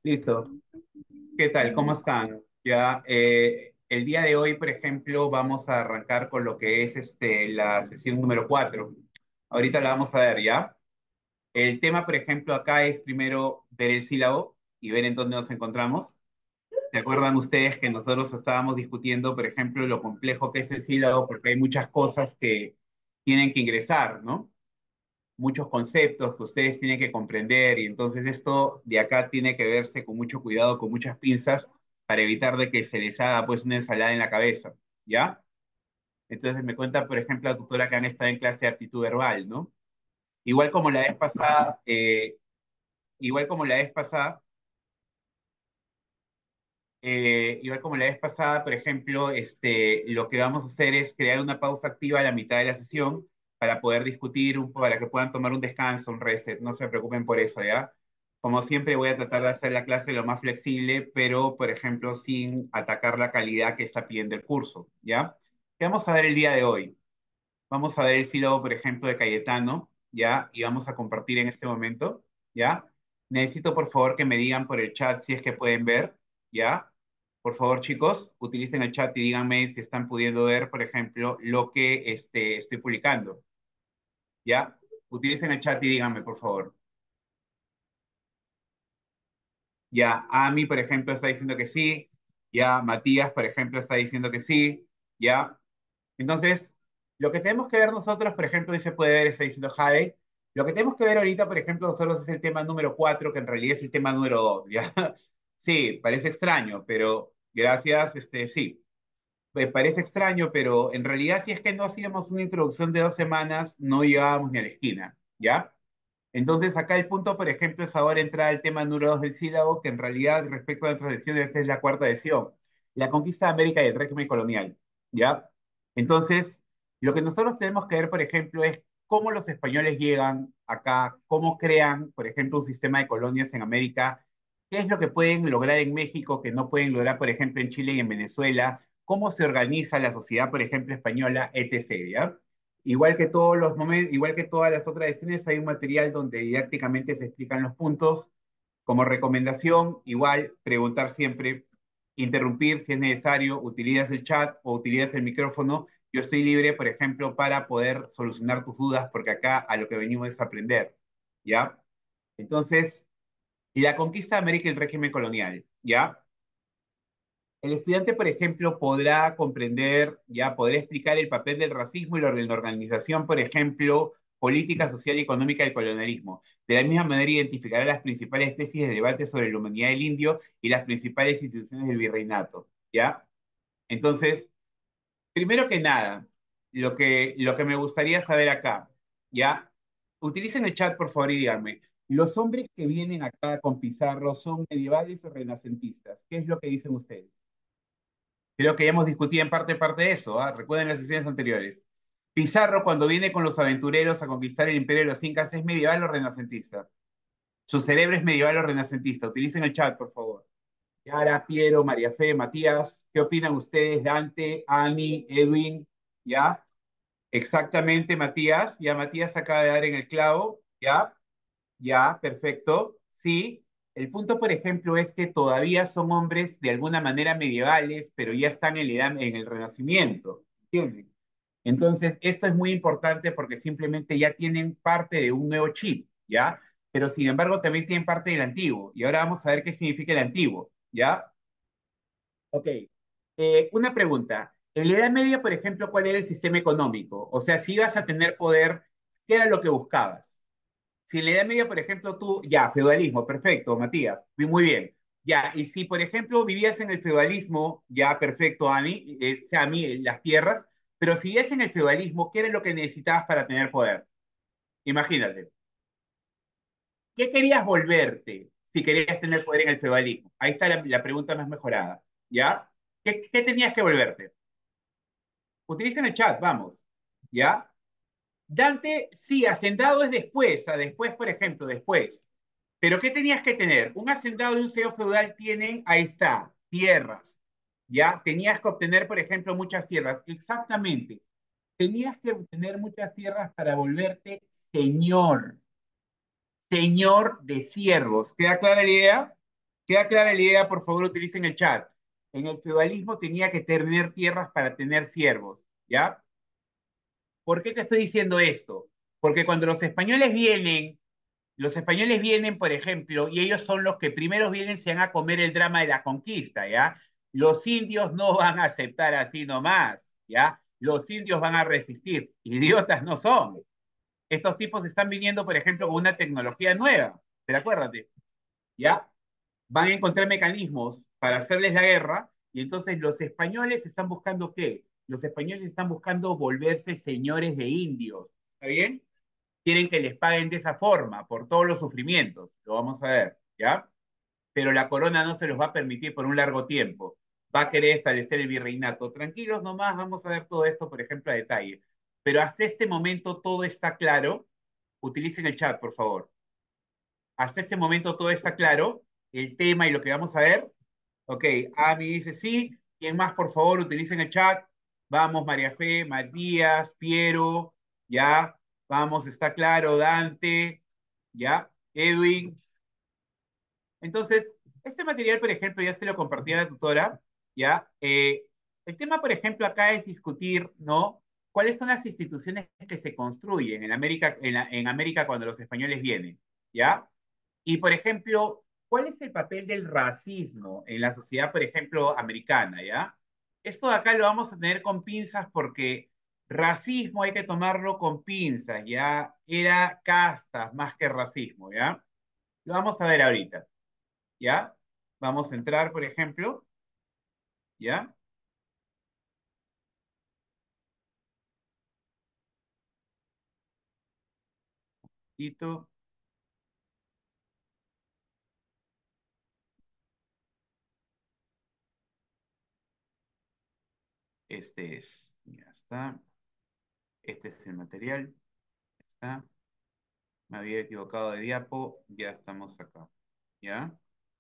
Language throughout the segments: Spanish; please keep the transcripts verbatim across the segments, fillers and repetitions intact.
Listo. ¿Qué tal? ¿Cómo están? Ya, eh, el día de hoy, por ejemplo, vamos a arrancar con lo que es este, la sesión número cuatro. Ahorita la vamos a ver, ¿ya? El tema, por ejemplo, acá es primero ver el sílabo y ver en dónde nos encontramos. ¿Se acuerdan ustedes que nosotros estábamos discutiendo, por ejemplo, lo complejo que es el sílabo? Porque hay muchas cosas que tienen que ingresar, ¿no? Muchos conceptos que ustedes tienen que comprender y entonces esto de acá tiene que verse con mucho cuidado, con muchas pinzas para evitar de que se les haga pues una ensalada en la cabeza, ¿ya? Entonces me cuenta, por ejemplo, la tutora que han estado en clase de aptitud verbal, ¿no? Igual como la vez pasada, eh, igual como la vez pasada, eh, igual como la vez pasada, por ejemplo, este, lo que vamos a hacer es crear una pausa activa a la mitad de la sesión para poder discutir, un, para que puedan tomar un descanso, un reset. No se preocupen por eso, ¿ya? Como siempre, voy a tratar de hacer la clase lo más flexible, pero, por ejemplo, sin atacar la calidad que está pidiendo el curso, ¿ya? ¿Qué vamos a ver el día de hoy? Vamos a ver el sílabo, por ejemplo, de Cayetano, ¿ya? Y vamos a compartir en este momento, ¿ya? Necesito, por favor, que me digan por el chat si es que pueden ver, ¿ya? Por favor, chicos, utilicen el chat y díganme si están pudiendo ver, por ejemplo, lo que este, estoy publicando, ¿ya? Utilicen el chat y díganme, por favor. Ya, Ami, por ejemplo, está diciendo que sí, ya, Matías, por ejemplo, está diciendo que sí, ya. Entonces, lo que tenemos que ver nosotros, por ejemplo, y se puede ver, está diciendo Jade, lo que tenemos que ver ahorita, por ejemplo, nosotros es el tema número cuatro, que en realidad es el tema número dos, ¿ya? Sí, parece extraño, pero gracias, este, sí, me parece extraño, pero en realidad si es que no hacíamos una introducción de dos semanas, no llegábamos ni a la esquina, ¿ya? Entonces, acá el punto, por ejemplo, es ahora entrar al tema número dos del sílabo, que en realidad, respecto a la transición, esta es la cuarta edición, la conquista de América y el régimen colonial, ¿ya? Entonces, lo que nosotros tenemos que ver, por ejemplo, es cómo los españoles llegan acá, cómo crean, por ejemplo, un sistema de colonias en América, qué es lo que pueden lograr en México que no pueden lograr, por ejemplo, en Chile y en Venezuela, cómo se organiza la sociedad, por ejemplo, española, etcétera, ¿ya? Igual que todos los momentos, igual que todas las otras ediciones, hay un material donde didácticamente se explican los puntos. Como recomendación, igual preguntar siempre, interrumpir si es necesario, utilizas el chat o utilizas el micrófono. Yo estoy libre, por ejemplo, para poder solucionar tus dudas, porque acá a lo que venimos es aprender, ¿ya? Entonces, la conquista de América y el régimen colonial, ¿ya? El estudiante, por ejemplo, podrá comprender, ya podrá explicar el papel del racismo y la organización, por ejemplo, política, social y económica del colonialismo. De la misma manera, identificará las principales tesis de debate sobre la humanidad del indio y las principales instituciones del virreinato, ¿ya? Entonces, primero que nada, lo que, lo que me gustaría saber acá, ¿ya? Utilicen el chat, por favor, y díganme, ¿los hombres que vienen acá con Pizarro son medievales o renacentistas? ¿Qué es lo que dicen ustedes? Creo que ya hemos discutido en parte parte de eso, ¿ah? Recuerden las sesiones anteriores. Pizarro, cuando viene con los aventureros a conquistar el imperio de los incas, ¿es medieval o renacentista? Su cerebro es medieval o renacentista. Utilicen el chat, por favor. Yara, Piero, María Fe, Matías, ¿qué opinan ustedes? Dante, Ani, Edwin, ¿ya? Exactamente, Matías. Ya Matías acaba de dar en el clavo, ¿ya? Ya, perfecto. Sí, el punto, por ejemplo, es que todavía son hombres de alguna manera medievales, pero ya están en, la edad, en el Renacimiento, ¿entienden? Entonces, esto es muy importante porque simplemente ya tienen parte de un nuevo chip, ¿ya? Pero sin embargo, también tienen parte del antiguo. Y ahora vamos a ver qué significa el antiguo, ¿ya? Ok. Eh, una pregunta. En la Edad Media, por ejemplo, ¿cuál era el sistema económico? O sea, si ibas a tener poder, ¿qué era lo que buscabas? Si en la Edad Media, por ejemplo, tú, ya, feudalismo, perfecto, Matías, muy bien. Ya, y si, por ejemplo, vivías en el feudalismo, ya, perfecto, Ani, eh, o sea, a mí, las tierras, pero si vivías en el feudalismo, ¿qué era lo que necesitabas para tener poder? Imagínate. ¿Qué querías volverte si querías tener poder en el feudalismo? Ahí está la, la pregunta más mejorada, ¿ya? ¿Qué, ¿Qué tenías que volverte? Utilicen el chat, vamos, ¿ya? Dante, sí, hacendado es después, a después, por ejemplo, después. Pero ¿qué tenías que tener? Un hacendado y un señor feudal tienen, ahí está, tierras. ¿Ya? Tenías que obtener, por ejemplo, muchas tierras. Exactamente. Tenías que obtener muchas tierras para volverte señor. Señor de siervos. ¿Queda clara la idea? Queda clara la idea, por favor, utilicen el chat. En el feudalismo tenía que tener tierras para tener siervos, ¿ya? ¿Por qué te estoy diciendo esto? Porque cuando los españoles vienen, los españoles vienen, por ejemplo, y ellos son los que primero vienen, se van a comer el drama de la conquista, ¿ya? Los indios no van a aceptar así nomás, ¿ya? Los indios van a resistir. Idiotas no son. Estos tipos están viniendo, por ejemplo, con una tecnología nueva, pero acuérdate, ¿ya? Van a encontrar mecanismos para hacerles la guerra, y entonces los españoles están buscando ¿qué? Los españoles están buscando volverse señores de indios, ¿está bien? Quieren que les paguen de esa forma, por todos los sufrimientos, lo vamos a ver, ¿ya? Pero la corona no se los va a permitir por un largo tiempo, va a querer establecer el virreinato. Tranquilos nomás, vamos a ver todo esto, por ejemplo, a detalle. Pero hasta este momento todo está claro. Utilicen el chat, por favor. Hasta este momento todo está claro, el tema y lo que vamos a ver. Ok, Ami dice sí. ¿Quién más, por favor, utilicen el chat? Vamos, María Fe, Matías, Piero, ya. Vamos, está claro, Dante, ya. Edwin. Entonces, este material, por ejemplo, ya se lo compartí a la tutora, ya. Eh, el tema, por ejemplo, acá es discutir, ¿no? ¿Cuáles son las instituciones que se construyen en América, en, la, en América cuando los españoles vienen? ¿Ya? Y, por ejemplo, ¿cuál es el papel del racismo en la sociedad, por ejemplo, americana, ¿ya? Esto de acá lo vamos a tener con pinzas porque racismo hay que tomarlo con pinzas, ¿ya? Era castas más que racismo, ¿ya? Lo vamos a ver ahorita, ¿ya? Vamos a entrar, por ejemplo, ¿ya? Tito, este es, ya está. Este es el material, está. Me había equivocado de diapo, ya estamos acá, ¿ya?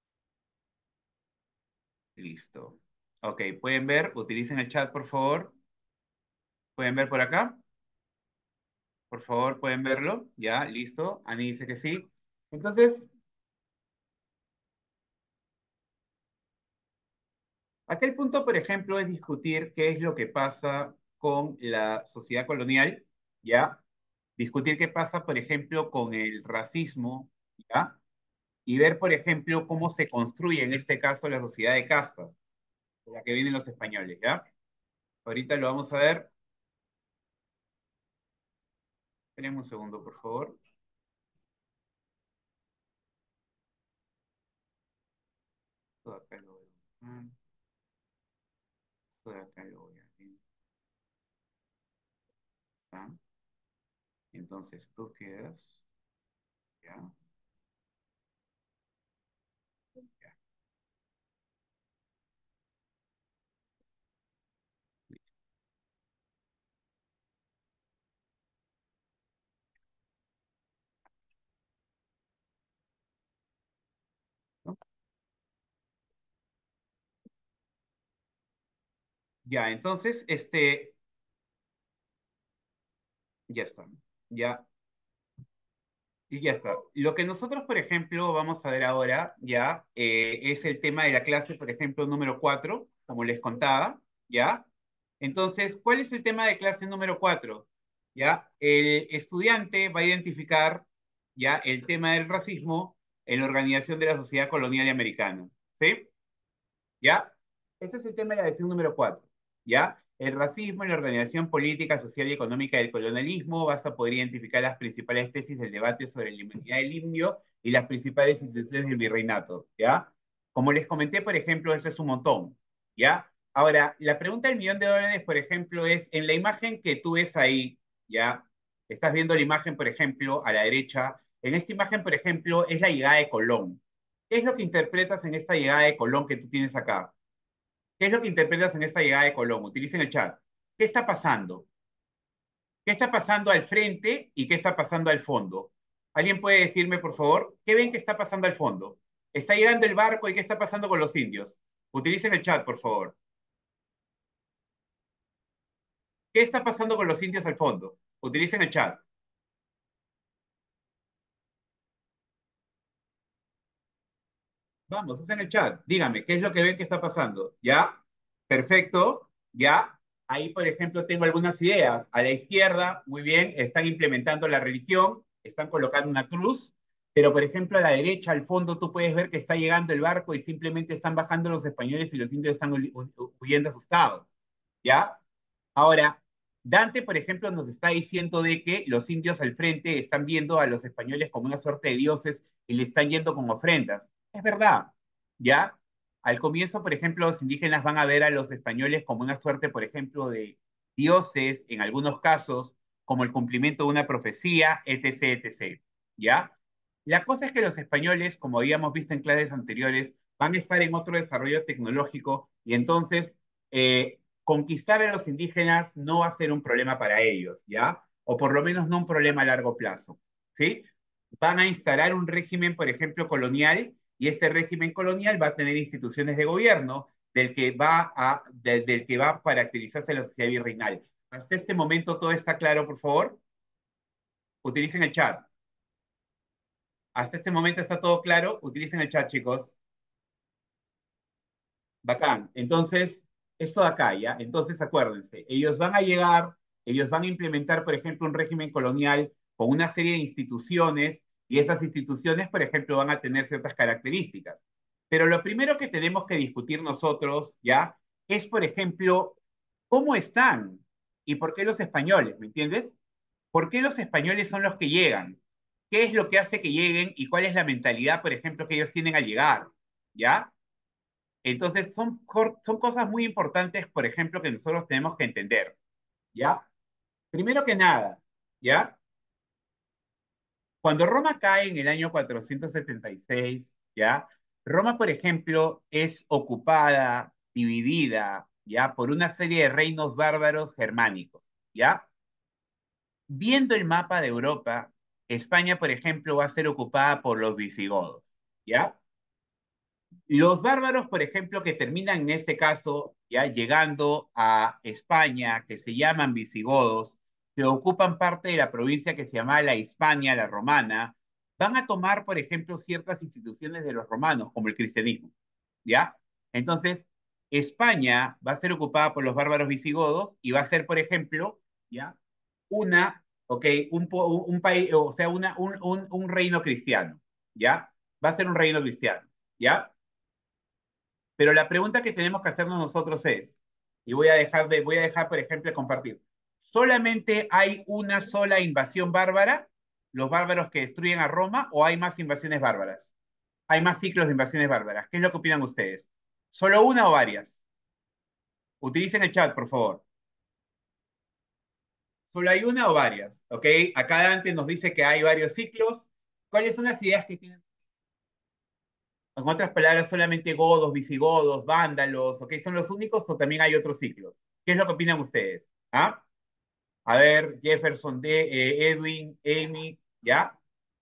Listo. Ok, pueden ver, utilicen el chat, por favor. ¿Pueden ver por acá? Por favor, ¿pueden verlo? Ya, listo. Ani dice que sí. Entonces, aquel punto, por ejemplo, es discutir qué es lo que pasa con la sociedad colonial, ¿ya? Discutir qué pasa, por ejemplo, con el racismo, ¿ya? Y ver, por ejemplo, cómo se construye en este caso la sociedad de castas, de la que vienen los españoles, ¿ya? Ahorita lo vamos a ver. Esperen un segundo, por favor. Todo acá lo voy a buscar. Todo acá lo voy a ¿está? Entonces tú quedas, ¿ya? Ya, ¿no? Ya, entonces, este, ya está, ya, y ya está. Lo que nosotros, por ejemplo, vamos a ver ahora, ya, eh, es el tema de la clase, por ejemplo, número cuatro, como les contaba, ¿ya? Entonces, ¿cuál es el tema de clase número cuatro? ¿Ya? El estudiante va a identificar, ya, el tema del racismo en la organización de la sociedad colonial y americana, ¿sí? ¿Ya? Ese es el tema de la lección número cuatro, ¿ya? El racismo en la organización política, social y económica del colonialismo. Vas a poder identificar las principales tesis del debate sobre la humanidad del indio y las principales instituciones del virreinato, ¿ya? Como les comenté, por ejemplo, eso es un montón, ¿ya? Ahora, la pregunta del millón de dólares, por ejemplo, es, en la imagen que tú ves ahí, ¿ya? Estás viendo la imagen, por ejemplo, a la derecha. En esta imagen, por ejemplo, es la llegada de Colón. ¿Qué es lo que interpretas en esta llegada de Colón que tú tienes acá? ¿Qué es lo que interpretas en esta llegada de Colón? Utilicen el chat. ¿Qué está pasando? ¿Qué está pasando al frente y qué está pasando al fondo? ¿Alguien puede decirme, por favor, qué ven que está pasando al fondo? ¿Está llegando el barco y qué está pasando con los indios? Utilicen el chat, por favor. ¿Qué está pasando con los indios al fondo? Utilicen el chat. Vamos, es en el chat. Dígame, ¿qué es lo que ven que está pasando? ¿Ya? Perfecto. ¿Ya? Ahí, por ejemplo, tengo algunas ideas. A la izquierda, muy bien, están implementando la religión, están colocando una cruz, pero, por ejemplo, a la derecha, al fondo, tú puedes ver que está llegando el barco y simplemente están bajando los españoles y los indios están huyendo asustados. ¿Ya? Ahora, Dante, por ejemplo, nos está diciendo de que los indios al frente están viendo a los españoles como una suerte de dioses y le están yendo con ofrendas. Es verdad, ¿ya? Al comienzo, por ejemplo, los indígenas van a ver a los españoles como una suerte, por ejemplo, de dioses, en algunos casos, como el cumplimiento de una profecía, etc, etc, ¿ya? La cosa es que los españoles, como habíamos visto en clases anteriores, van a estar en otro desarrollo tecnológico y entonces eh, conquistar a los indígenas no va a ser un problema para ellos, ¿ya? O por lo menos no un problema a largo plazo, ¿sí? Van a instalar un régimen, por ejemplo, colonial, y este régimen colonial va a tener instituciones de gobierno del que va a, de, del que va a caracterizarse la sociedad virreinal. Hasta este momento todo está claro, por favor. Utilicen el chat. Hasta este momento está todo claro. Utilicen el chat, chicos. Bacán. Entonces, esto de acá, ¿ya? Entonces, acuérdense, ellos van a llegar, ellos van a implementar, por ejemplo, un régimen colonial con una serie de instituciones y esas instituciones, por ejemplo, van a tener ciertas características. Pero lo primero que tenemos que discutir nosotros, ¿ya? Es, por ejemplo, cómo están y por qué los españoles, ¿me entiendes? ¿Por qué los españoles son los que llegan? ¿Qué es lo que hace que lleguen y cuál es la mentalidad, por ejemplo, que ellos tienen al llegar? ¿Ya? Entonces, son, son cosas muy importantes, por ejemplo, que nosotros tenemos que entender, ¿ya? Primero que nada, ¿ya? Cuando Roma cae en el año cuatrocientos setenta y seis, ¿ya? Roma, por ejemplo, es ocupada, dividida, ¿ya? Por una serie de reinos bárbaros germánicos, ¿ya? Viendo el mapa de Europa, España, por ejemplo, va a ser ocupada por los visigodos, ¿ya? Los bárbaros, por ejemplo, que terminan en este caso ya llegando a España, que se llaman visigodos, que ocupan parte de la provincia que se llama la Hispania, la romana, van a tomar, por ejemplo, ciertas instituciones de los romanos, como el cristianismo, ¿ya? Entonces, España va a ser ocupada por los bárbaros visigodos y va a ser, por ejemplo, ¿ya? Una, ok, un, un país, o sea, una, un, un, un reino cristiano, ¿ya? Va a ser un reino cristiano, ¿ya? Pero la pregunta que tenemos que hacernos nosotros es, y voy a dejar, de, voy a dejar por ejemplo, de compartir, ¿solamente hay una sola invasión bárbara, los bárbaros que destruyen a Roma, o hay más invasiones bárbaras? Hay más ciclos de invasiones bárbaras. ¿Qué es lo que opinan ustedes? ¿Solo una o varias? Utilicen el chat, por favor. ¿Solo hay una o varias? ¿Ok? Acá Dante nos dice que hay varios ciclos. ¿Cuáles son las ideas que tienen? En otras palabras, solamente godos, visigodos, vándalos, ¿ok? ¿Son los únicos o también hay otros ciclos? ¿Qué es lo que opinan ustedes? ¿Ah? A ver, Jefferson, D, eh, Edwin, Amy, ¿ya?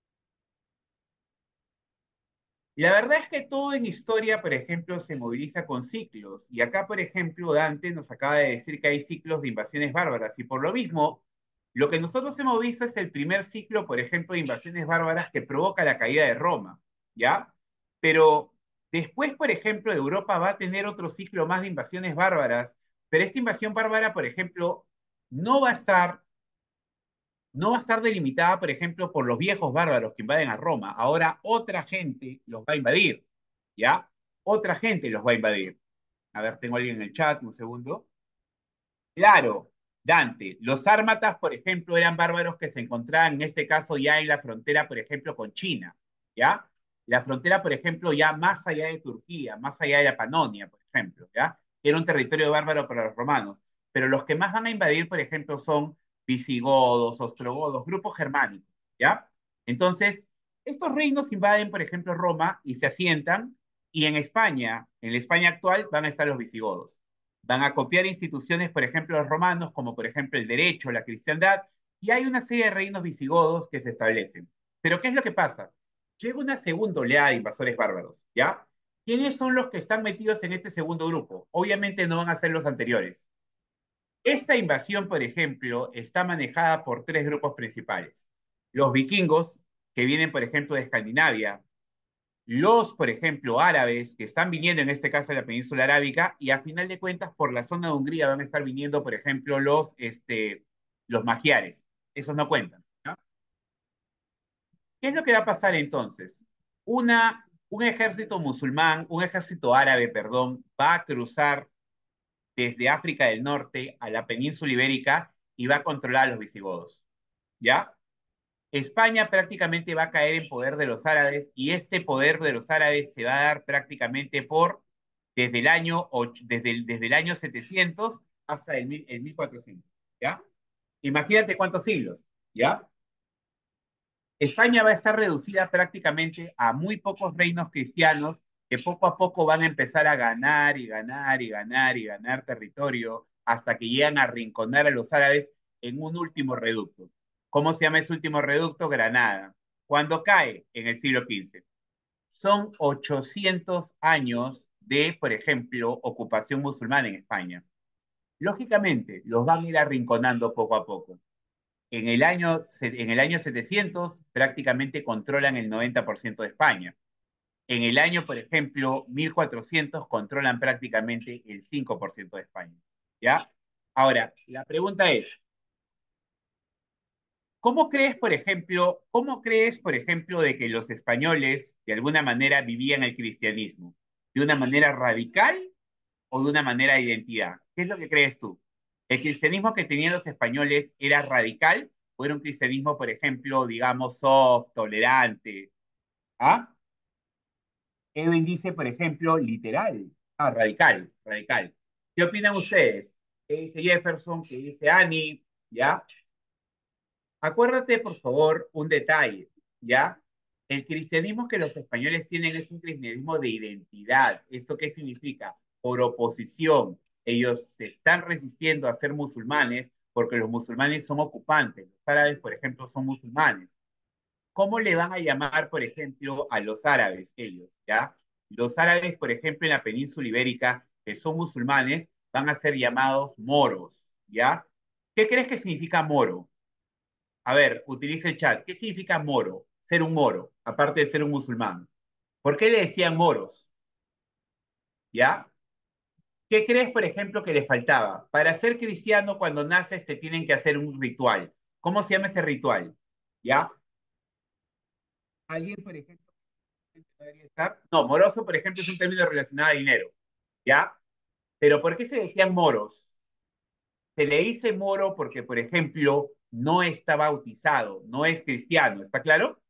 La verdad es que todo en historia, por ejemplo, se moviliza con ciclos. Y acá, por ejemplo, Dante nos acaba de decir que hay ciclos de invasiones bárbaras. Y por lo mismo, lo que nosotros hemos visto es el primer ciclo, por ejemplo, de invasiones bárbaras que provoca la caída de Roma, ¿ya? Pero después, por ejemplo, Europa va a tener otro ciclo más de invasiones bárbaras, pero esta invasión bárbara, por ejemplo, no va a estar no va a estar delimitada, por ejemplo, por los viejos bárbaros que invaden a Roma. Ahora otra gente los va a invadir, ¿ya? Otra gente los va a invadir. A ver, tengo a alguien en el chat, un segundo. Claro, Dante. Los sármatas, por ejemplo, eran bárbaros que se encontraban en este caso ya en la frontera, por ejemplo, con China, ¿ya? La frontera, por ejemplo, ya más allá de Turquía, más allá de la Panonia, por ejemplo, ¿ya? Era un territorio bárbaro para los romanos. Pero los que más van a invadir, por ejemplo, son visigodos, ostrogodos, grupos germánicos, ¿ya? Entonces, estos reinos invaden, por ejemplo, Roma y se asientan, y en España, en la España actual, van a estar los visigodos. Van a copiar instituciones, por ejemplo, los romanos, como por ejemplo el derecho, la cristiandad, y hay una serie de reinos visigodos que se establecen. Pero ¿qué es lo que pasa? Llega una segunda oleada de invasores bárbaros, ¿ya? ¿Quiénes son los que están metidos en este segundo grupo? Obviamente no van a ser los anteriores. Esta invasión, por ejemplo, está manejada por tres grupos principales. Los vikingos, que vienen, por ejemplo, de Escandinavia, los, por ejemplo, árabes que están viniendo en este caso a la península arábica y a final de cuentas por la zona de Hungría van a estar viniendo, por ejemplo, los, este, los magiares. Esos no cuentan. ¿Ya? ¿Qué es lo que va a pasar entonces? Una, un ejército musulmán, un ejército árabe, perdón, va a cruzar desde África del Norte a la península ibérica y va a controlar a los visigodos. ¿Ya? España prácticamente va a caer en poder de los árabes y este poder de los árabes se va a dar prácticamente por desde el año, desde el, desde el año setecientos hasta el, el mil cuatrocientos. ¿Ya? Imagínate cuántos siglos. ¿Ya? España va a estar reducida prácticamente a muy pocos reinos cristianos que poco a poco van a empezar a ganar y ganar y ganar y ganar territorio hasta que llegan a arrinconar a los árabes en un último reducto. ¿Cómo se llama ese último reducto? Granada. ¿Cuándo cae? En el siglo quince. Son ochocientos años de, por ejemplo, ocupación musulmana en España. Lógicamente, los van a ir arrinconando poco a poco. En el año, en el año setecientos prácticamente controlan el noventa por ciento de España. En el año, por ejemplo, mil cuatrocientos controlan prácticamente el cinco por ciento de España. ¿Ya? Ahora, la pregunta es, ¿cómo crees, por ejemplo, cómo crees, por ejemplo, de que los españoles de alguna manera vivían el cristianismo? ¿De una manera radical o de una manera de identidad? ¿Qué es lo que crees tú? ¿El cristianismo que tenían los españoles era radical o era un cristianismo, por ejemplo, digamos, soft, tolerante? ¿Ah? Edwin dice, por ejemplo, literal. Ah, radical, radical. ¿Qué opinan ustedes? ¿Qué dice Jefferson? ¿Qué dice Annie? ¿Ya? Acuérdate, por favor, un detalle, ¿ya? El cristianismo que los españoles tienen es un cristianismo de identidad. ¿Esto qué significa? Por oposición. Ellos se están resistiendo a ser musulmanes porque los musulmanes son ocupantes. Los árabes, por ejemplo, son musulmanes. ¿Cómo le van a llamar, por ejemplo, a los árabes ellos, ¿ya? Los árabes, por ejemplo, en la península ibérica, que son musulmanes, van a ser llamados moros, ¿ya? ¿Qué crees que significa moro? A ver, utiliza el chat. ¿Qué significa moro? Ser un moro, aparte de ser un musulmán. ¿Por qué le decían moros? ¿Ya? ¿Qué crees, por ejemplo, que le faltaba? Para ser cristiano, cuando naces, te tienen que hacer un ritual. ¿Cómo se llama ese ritual? ¿Ya? ¿Alguien, por ejemplo, podría estar? No, moroso, por ejemplo, es un término relacionado a dinero. ¿Ya? Pero ¿por qué se decían moros? Se le dice moro porque, por ejemplo, no está bautizado, no es cristiano. ¿Está claro?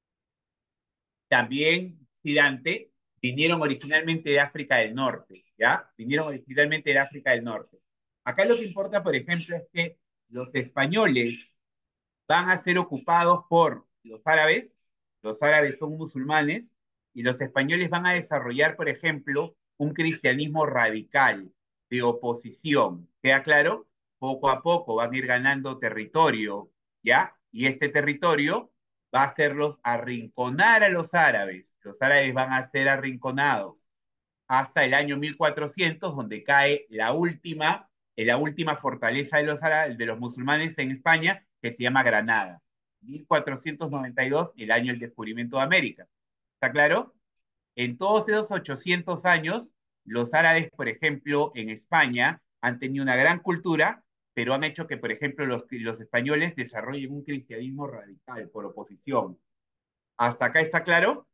También Tirante, vinieron originalmente de África del Norte, ¿ya? Vinieron originalmente de África del Norte. Acá lo que importa, por ejemplo, es que los españoles van a ser ocupados por los árabes, los árabes son musulmanes, y los españoles van a desarrollar, por ejemplo, un cristianismo radical, de oposición. ¿Queda claro? Poco a poco van a ir ganando territorio, ¿ya? Y este territorio va a hacerlos arrinconar a los árabes. Los árabes van a ser arrinconados hasta el año mil cuatrocientos, donde cae la última, la última fortaleza de los, árabes, de los musulmanes en España, que se llama Granada. mil cuatrocientos noventa y dos, el año del descubrimiento de América. ¿Está claro? En todos esos ochocientos años, los árabes, por ejemplo, en España, han tenido una gran cultura, pero han hecho que, por ejemplo, los, los españoles desarrollen un cristianismo radical por oposición. ¿Hasta acá está claro?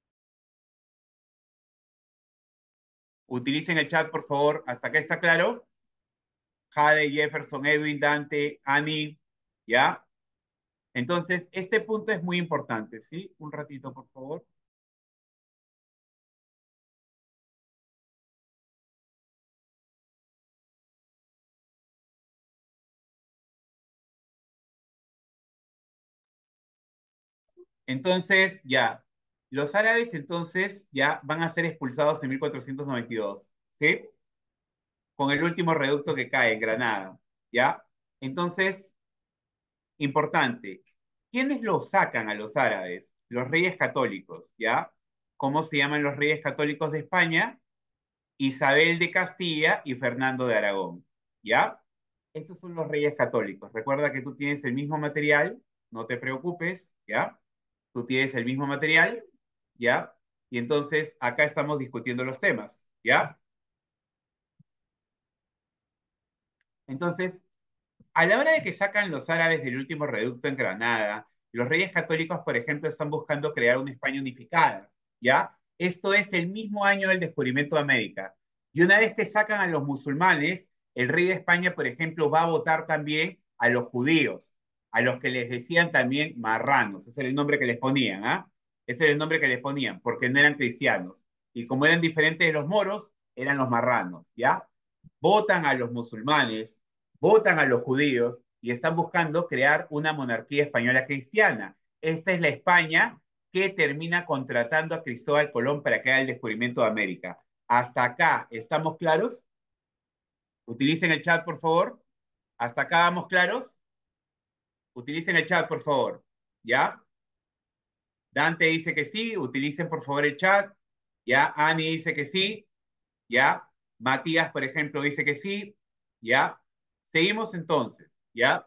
Utilicen el chat, por favor. ¿Hasta acá está claro? Jade, Jefferson, Edwin, Dante, Annie, ¿ya? Entonces, este punto es muy importante, ¿sí? Un ratito, por favor. Entonces, ya, los árabes entonces ya van a ser expulsados en mil cuatrocientos noventa y dos, ¿sí? Con el último reducto que cae en Granada, ¿ya? Entonces, importante, ¿quiénes los sacan a los árabes? Los reyes católicos, ¿ya? ¿Cómo se llaman los reyes católicos de España? Isabel de Castilla y Fernando de Aragón, ¿ya? Estos son los reyes católicos. Recuerda que tú tienes el mismo material, no te preocupes, ¿ya? Tú tienes el mismo material, ¿ya? y entonces acá estamos discutiendo los temas, ¿ya? Entonces, a la hora de que sacan los árabes del último reducto en Granada, los reyes católicos, por ejemplo, están buscando crear una España unificada, ¿ya? Esto es el mismo año del descubrimiento de América. Y una vez que sacan a los musulmanes, el rey de España, por ejemplo, va a votar también a los judíos, a los que les decían también marranos, ese era el nombre que les ponían, ¿ah? Ese era el nombre que les ponían, porque no eran cristianos. Y como eran diferentes de los moros, eran los marranos, ¿ya? Votan a los musulmanes, votan a los judíos y están buscando crear una monarquía española cristiana. Esta es la España que termina contratando a Cristóbal Colón para que haga el descubrimiento de América. Hasta acá, ¿estamos claros? Utilicen el chat, por favor. Hasta acá vamos claros. Utilicen el chat, por favor. ¿Ya? Dante dice que sí. Utilicen, por favor, el chat. ¿Ya? Ani dice que sí. ¿Ya? Matías, por ejemplo, dice que sí. ¿Ya? Seguimos entonces. ¿Ya?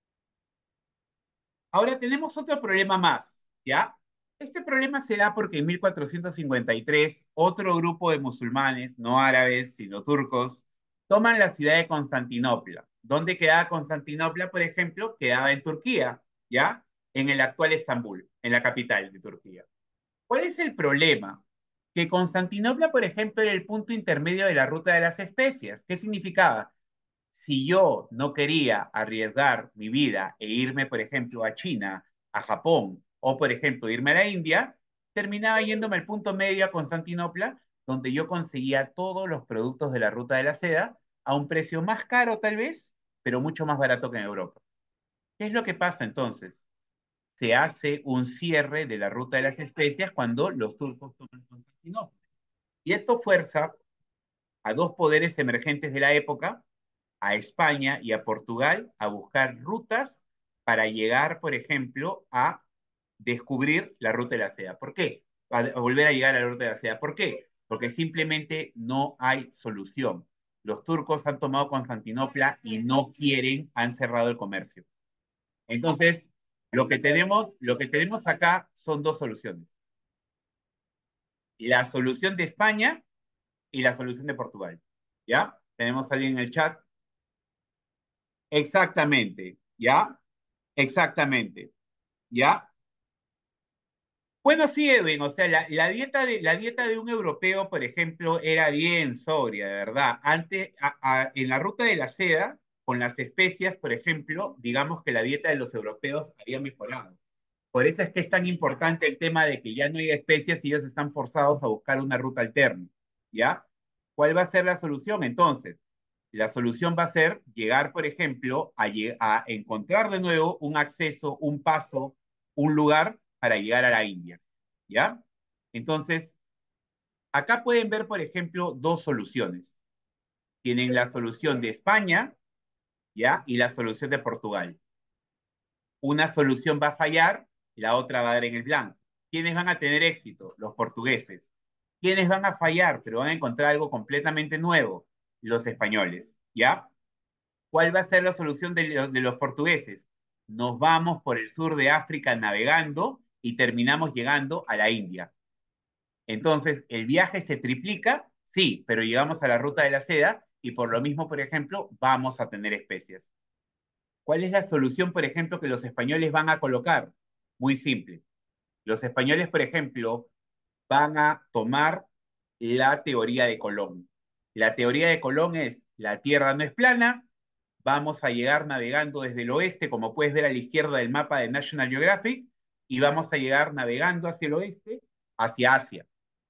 Ahora tenemos otro problema más, ¿ya? Este problema se da porque en mil cuatrocientos cincuenta y tres otro grupo de musulmanes, no árabes, sino turcos, toman la ciudad de Constantinopla. ¿Dónde quedaba Constantinopla, por ejemplo? Quedaba en Turquía, ¿ya? En el actual Estambul, en la capital de Turquía. ¿Cuál es el problema? Que Constantinopla, por ejemplo, era el punto intermedio de la ruta de las especias. ¿Qué significaba? Si yo no quería arriesgar mi vida e irme, por ejemplo, a China, a Japón, o, por ejemplo, irme a la India, terminaba yéndome al punto medio a Constantinopla, donde yo conseguía todos los productos de la ruta de la seda a un precio más caro tal vez, pero mucho más barato que en Europa. ¿Qué es lo que pasa entonces? Se hace un cierre de la ruta de las especias cuando los turcos toman Constantinopla. Y esto fuerza a dos poderes emergentes de la época, a España y a Portugal, a buscar rutas para llegar, por ejemplo, a descubrir la ruta de la seda. ¿Por qué? A, a volver a llegar a la ruta de la seda. ¿Por qué? Porque simplemente no hay solución. Los turcos han tomado Constantinopla y no quieren, han cerrado el comercio. Entonces, lo que tenemos, lo que tenemos acá son dos soluciones. La solución de España y la solución de Portugal. ¿Ya? Tenemos a alguien en el chat. Exactamente. ¿Ya? Exactamente. ¿Ya? Bueno, sí, Edwin, o sea, la, la dieta de, la dieta de un europeo, por ejemplo, era bien sobria, de verdad. Antes, a- a- en la ruta de la seda, con las especias, por ejemplo, digamos que la dieta de los europeos había mejorado. Por eso es que es tan importante el tema de que ya no hay especias y ellos están forzados a buscar una ruta alterna, ¿ya? ¿Cuál va a ser la solución entonces? La solución va a ser llegar, por ejemplo, a, a encontrar de nuevo un acceso, un paso, un lugar para llegar a la India, ¿ya? Entonces, acá pueden ver, por ejemplo, dos soluciones. Tienen la solución de España, ¿ya? Y la solución de Portugal. Una solución va a fallar, la otra va a dar en el blanco. ¿Quiénes van a tener éxito? Los portugueses. ¿Quiénes van a fallar, pero van a encontrar algo completamente nuevo? Los españoles, ¿ya? ¿Cuál va a ser la solución de los, de los portugueses? Nos vamos por el sur de África navegando y terminamos llegando a la India. Entonces, ¿el viaje se triplica? Sí, pero llegamos a la ruta de la seda y por lo mismo, por ejemplo, vamos a tener especies. ¿Cuál es la solución, por ejemplo, que los españoles van a colocar? Muy simple. Los españoles, por ejemplo, van a tomar la teoría de Colón. La teoría de Colón es, la Tierra no es plana, vamos a llegar navegando desde el oeste, como puedes ver a la izquierda del mapa de National Geographic, y vamos a llegar navegando hacia el oeste, hacia Asia.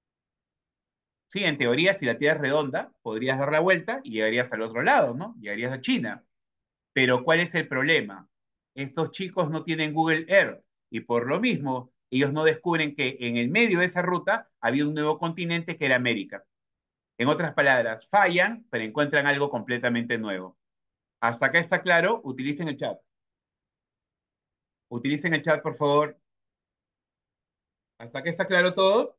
Sí, en teoría, si la Tierra es redonda, podrías dar la vuelta y llegarías al otro lado, ¿no? Llegarías a China. Pero ¿cuál es el problema? Estos chicos no tienen Google Earth y por lo mismo ellos no descubren que en el medio de esa ruta había un nuevo continente que era América. En otras palabras, fallan, pero encuentran algo completamente nuevo. Hasta acá está claro, utilicen el chat. Utilicen el chat, por favor. Hasta acá está claro todo.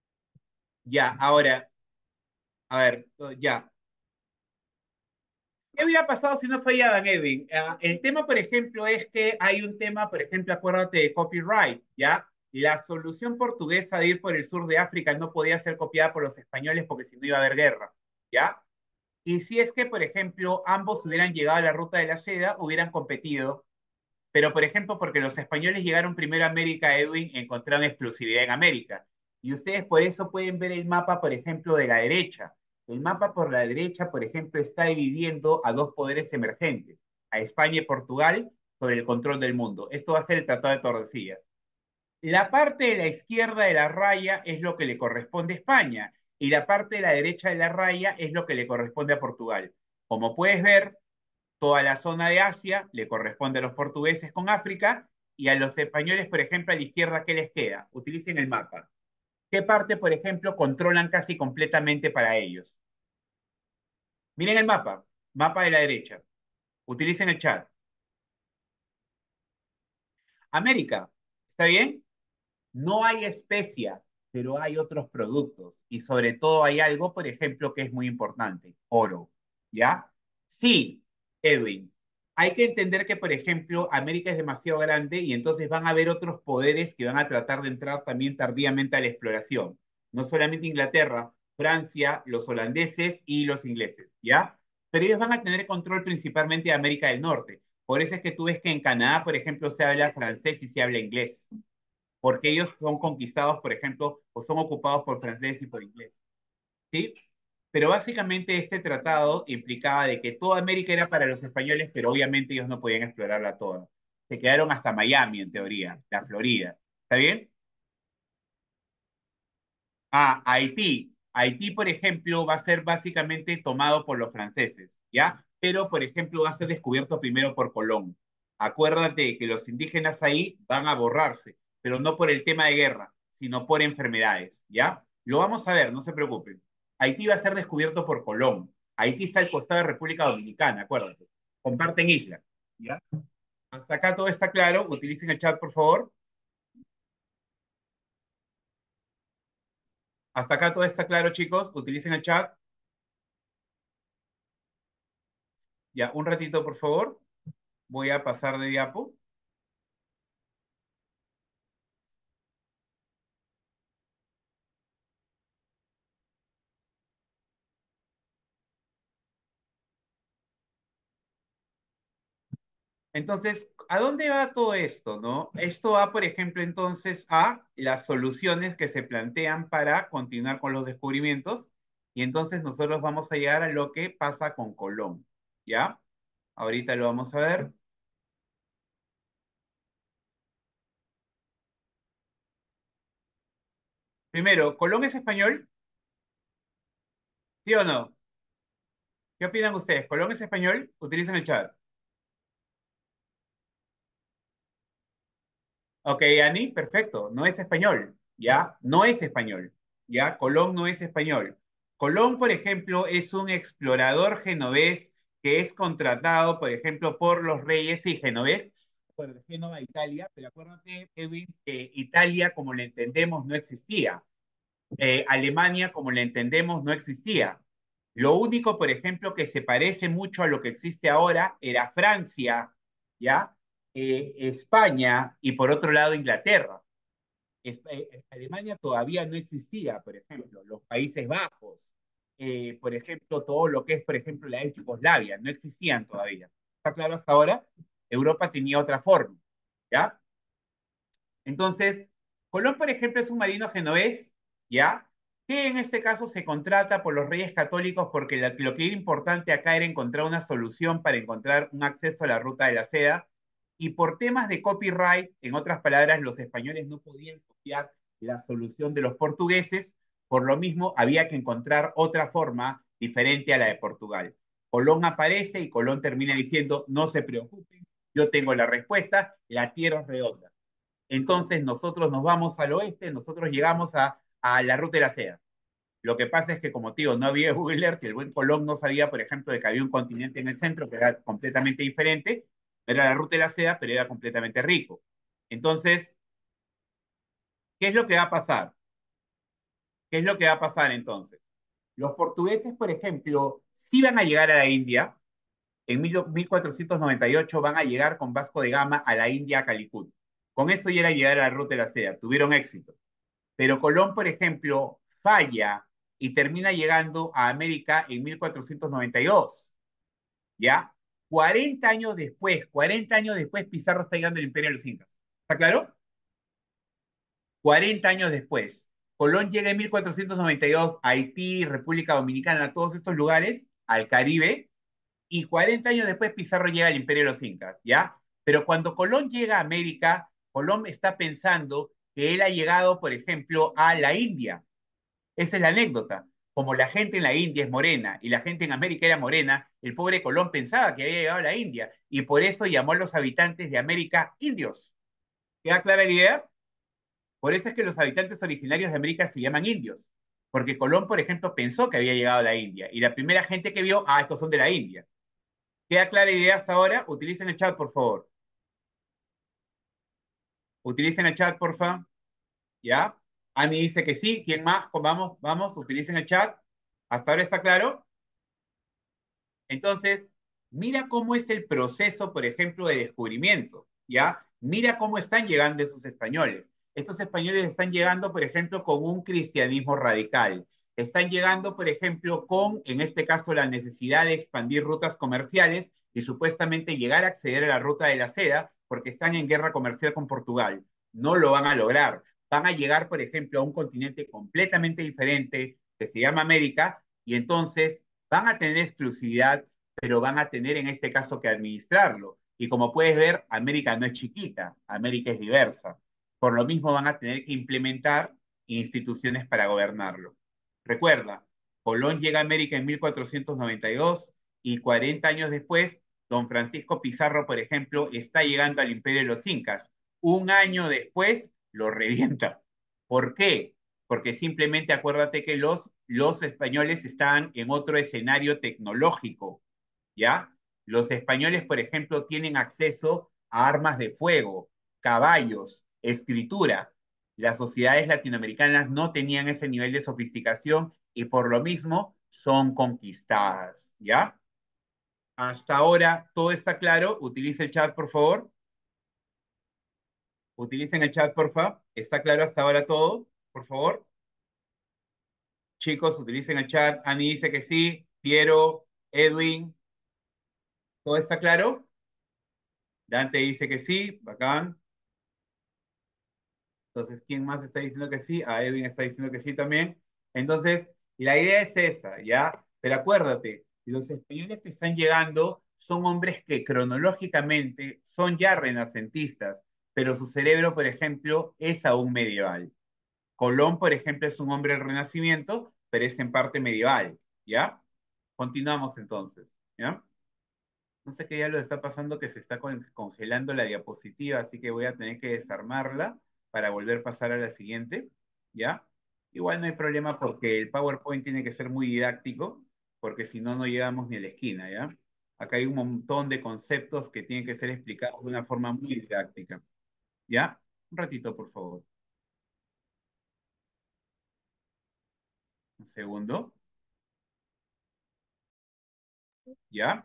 Ya, ahora, a ver, ya. ¿Qué hubiera pasado si no fallaban, Edwin? Ah, el tema, por ejemplo, es que hay un tema, por ejemplo, acuérdate de copyright, ¿ya? La solución portuguesa de ir por el sur de África no podía ser copiada por los españoles porque si no iba a haber guerra, ¿ya? Y si es que, por ejemplo, ambos hubieran llegado a la ruta de la seda, hubieran competido, pero, por ejemplo, porque los españoles llegaron primero a América, Edwin, encontraron exclusividad en América. Y ustedes por eso pueden ver el mapa, por ejemplo, de la derecha. El mapa por la derecha, por ejemplo, está dividiendo a dos poderes emergentes, a España y Portugal, sobre el control del mundo. Esto va a ser el Tratado de Tordesillas. La parte de la izquierda de la raya es lo que le corresponde a España y la parte de la derecha de la raya es lo que le corresponde a Portugal. Como puedes ver, toda la zona de Asia le corresponde a los portugueses con África y a los españoles, por ejemplo, a la izquierda, ¿qué les queda? Utilicen el mapa. ¿Qué parte, por ejemplo, controlan casi completamente para ellos? Miren el mapa, mapa de la derecha. Utilicen el chat. América, ¿está bien? No hay especia, pero hay otros productos. Y sobre todo hay algo, por ejemplo, que es muy importante, oro. ¿Ya? Sí, Edwin. Hay que entender que, por ejemplo, América es demasiado grande y entonces van a haber otros poderes que van a tratar de entrar también tardíamente a la exploración. No solamente Inglaterra, Francia, los holandeses y los ingleses, ¿ya? Pero ellos van a tener control principalmente de América del Norte. Por eso es que tú ves que en Canadá, por ejemplo, se habla francés y se habla inglés porque ellos son conquistados, por ejemplo, o son ocupados por francés y por inglés, ¿sí? Pero básicamente este tratado implicaba de que toda América era para los españoles, pero obviamente ellos no podían explorarla toda. Se quedaron hasta Miami, en teoría, la Florida. ¿Está bien? Ah, Haití. Haití, por ejemplo, va a ser básicamente tomado por los franceses, ¿ya? Pero, por ejemplo, va a ser descubierto primero por Colón. Acuérdate que los indígenas ahí van a borrarse, pero no por el tema de guerra, sino por enfermedades, ¿ya? Lo vamos a ver, no se preocupen. Haití va a ser descubierto por Colón. Haití está al costado de República Dominicana, acuérdate. Comparten isla, ¿ya? Hasta acá todo está claro. Utilicen el chat, por favor. Hasta acá todo está claro, chicos. Utilicen el chat. Ya, un ratito, por favor. Voy a pasar de diapo. Entonces, ¿a dónde va todo esto, no? Esto va, por ejemplo, entonces a las soluciones que se plantean para continuar con los descubrimientos y entonces nosotros vamos a llegar a lo que pasa con Colón, ¿ya? Ahorita lo vamos a ver. Primero, ¿Colón es español? ¿Sí o no? ¿Qué opinan ustedes? ¿Colón es español? Utilicen el chat. Ok, Ani, perfecto. No es español, ¿ya? No es español, ¿ya? Colón no es español. Colón, por ejemplo, es un explorador genovés que es contratado, por ejemplo, por los reyes y genovés, por Génova, Italia, pero acuérdate, Edwin, que Italia, como la entendemos, no existía. Eh, Alemania, como la entendemos, no existía. Lo único, por ejemplo, que se parece mucho a lo que existe ahora era Francia, ¿ya? Eh, España y por otro lado Inglaterra. Es, eh, Alemania todavía no existía, por ejemplo, los Países Bajos, eh, por ejemplo, todo lo que es, por ejemplo, la ex Yugoslavia, no existían todavía. ¿Está claro hasta ahora? Europa tenía otra forma, ¿ya? Entonces, Colón, por ejemplo, es un marino genovés, ¿ya? Que en este caso se contrata por los reyes católicos porque lo, lo que era importante acá era encontrar una solución para encontrar un acceso a la ruta de la seda. Y por temas de copyright, en otras palabras, los españoles no podían copiar la solución de los portugueses, por lo mismo había que encontrar otra forma diferente a la de Portugal. Colón aparece y Colón termina diciendo, no se preocupen, yo tengo la respuesta, la tierra es redonda. Entonces nosotros nos vamos al oeste, nosotros llegamos a, a la ruta de la seda. Lo que pasa es que, como tío, no había Google Earth, que el buen Colón no sabía, por ejemplo, de que había un continente en el centro que era completamente diferente, era la ruta de la seda, pero era completamente rico. Entonces, ¿qué es lo que va a pasar? ¿Qué es lo que va a pasar entonces? Los portugueses, por ejemplo, sí van a llegar a la India, En mil cuatrocientos noventa y ocho van a llegar con Vasco de Gama a la India, a Calicut. Con eso ya era llegar a la ruta de la seda, tuvieron éxito. Pero Colón, por ejemplo, falla y termina llegando a América en mil cuatrocientos noventa y dos, ¿ya? cuarenta años después, cuarenta años después, Pizarro está llegando al Imperio de los Incas. ¿Está claro? cuarenta años después. Colón llega en mil cuatrocientos noventa y dos a Haití, República Dominicana, a todos estos lugares, al Caribe, y cuarenta años después Pizarro llega al Imperio de los Incas, ¿ya? Pero cuando Colón llega a América, Colón está pensando que él ha llegado, por ejemplo, a la India. Esa es la anécdota. Como la gente en la India es morena y la gente en América era morena, el pobre Colón pensaba que había llegado a la India y por eso llamó a los habitantes de América indios. ¿Queda clara la idea? Por eso es que los habitantes originarios de América se llaman indios. Porque Colón, por ejemplo, pensó que había llegado a la India y la primera gente que vio, ah, estos son de la India. ¿Queda clara la idea hasta ahora? Utilicen el chat, por favor. Utilicen el chat, por favor. ¿Ya? Ani dice que sí. ¿Quién más? Vamos, vamos, utilicen el chat. ¿Hasta ahora está claro? Entonces, mira cómo es el proceso, por ejemplo, de descubrimiento, ¿ya? Mira cómo están llegando esos españoles. Estos españoles están llegando, por ejemplo, con un cristianismo radical. Están llegando, por ejemplo, con, en este caso, la necesidad de expandir rutas comerciales y supuestamente llegar a acceder a la ruta de la seda porque están en guerra comercial con Portugal. No lo van a lograr. Van a llegar, por ejemplo, a un continente completamente diferente que se llama América y entonces van a tener exclusividad, pero van a tener en este caso que administrarlo. Y como puedes ver, América no es chiquita, América es diversa. Por lo mismo van a tener que implementar instituciones para gobernarlo. Recuerda, Colón llega a América en mil cuatrocientos noventa y dos y cuarenta años después, don Francisco Pizarro, por ejemplo, está llegando al imperio de los incas. Un año después lo revienta. ¿Por qué? Porque simplemente acuérdate que los, los españoles estaban en otro escenario tecnológico, ¿ya? Los españoles, por ejemplo, tienen acceso a armas de fuego, caballos, escritura. Las sociedades latinoamericanas no tenían ese nivel de sofisticación y por lo mismo son conquistadas, ¿ya? Hasta ahora todo está claro. Utilice el chat, por favor. Utilicen el chat, por favor. ¿Está claro hasta ahora todo? Por favor. Chicos, utilicen el chat. Ani dice que sí. Piero, Edwin, ¿todo está claro? Dante dice que sí. Bacán. Entonces, ¿quién más está diciendo que sí? Ah, Edwin está diciendo que sí también. Entonces, la idea es esa, ¿ya? Pero acuérdate, los españoles que están llegando son hombres que cronológicamente son ya renacentistas, pero su cerebro, por ejemplo, es aún medieval. Colón, por ejemplo, es un hombre del Renacimiento, pero es en parte medieval, ¿ya? Continuamos entonces, ¿ya? No sé qué ya lo está pasando que se está con- congelando la diapositiva, así que voy a tener que desarmarla para volver a pasar a la siguiente, ¿ya? Igual no hay problema porque el PowerPoint tiene que ser muy didáctico, porque si no, no llegamos ni a la esquina, ¿ya? Acá hay un montón de conceptos que tienen que ser explicados de una forma muy didáctica, ¿ya? Un ratito, por favor. Un segundo, ¿ya?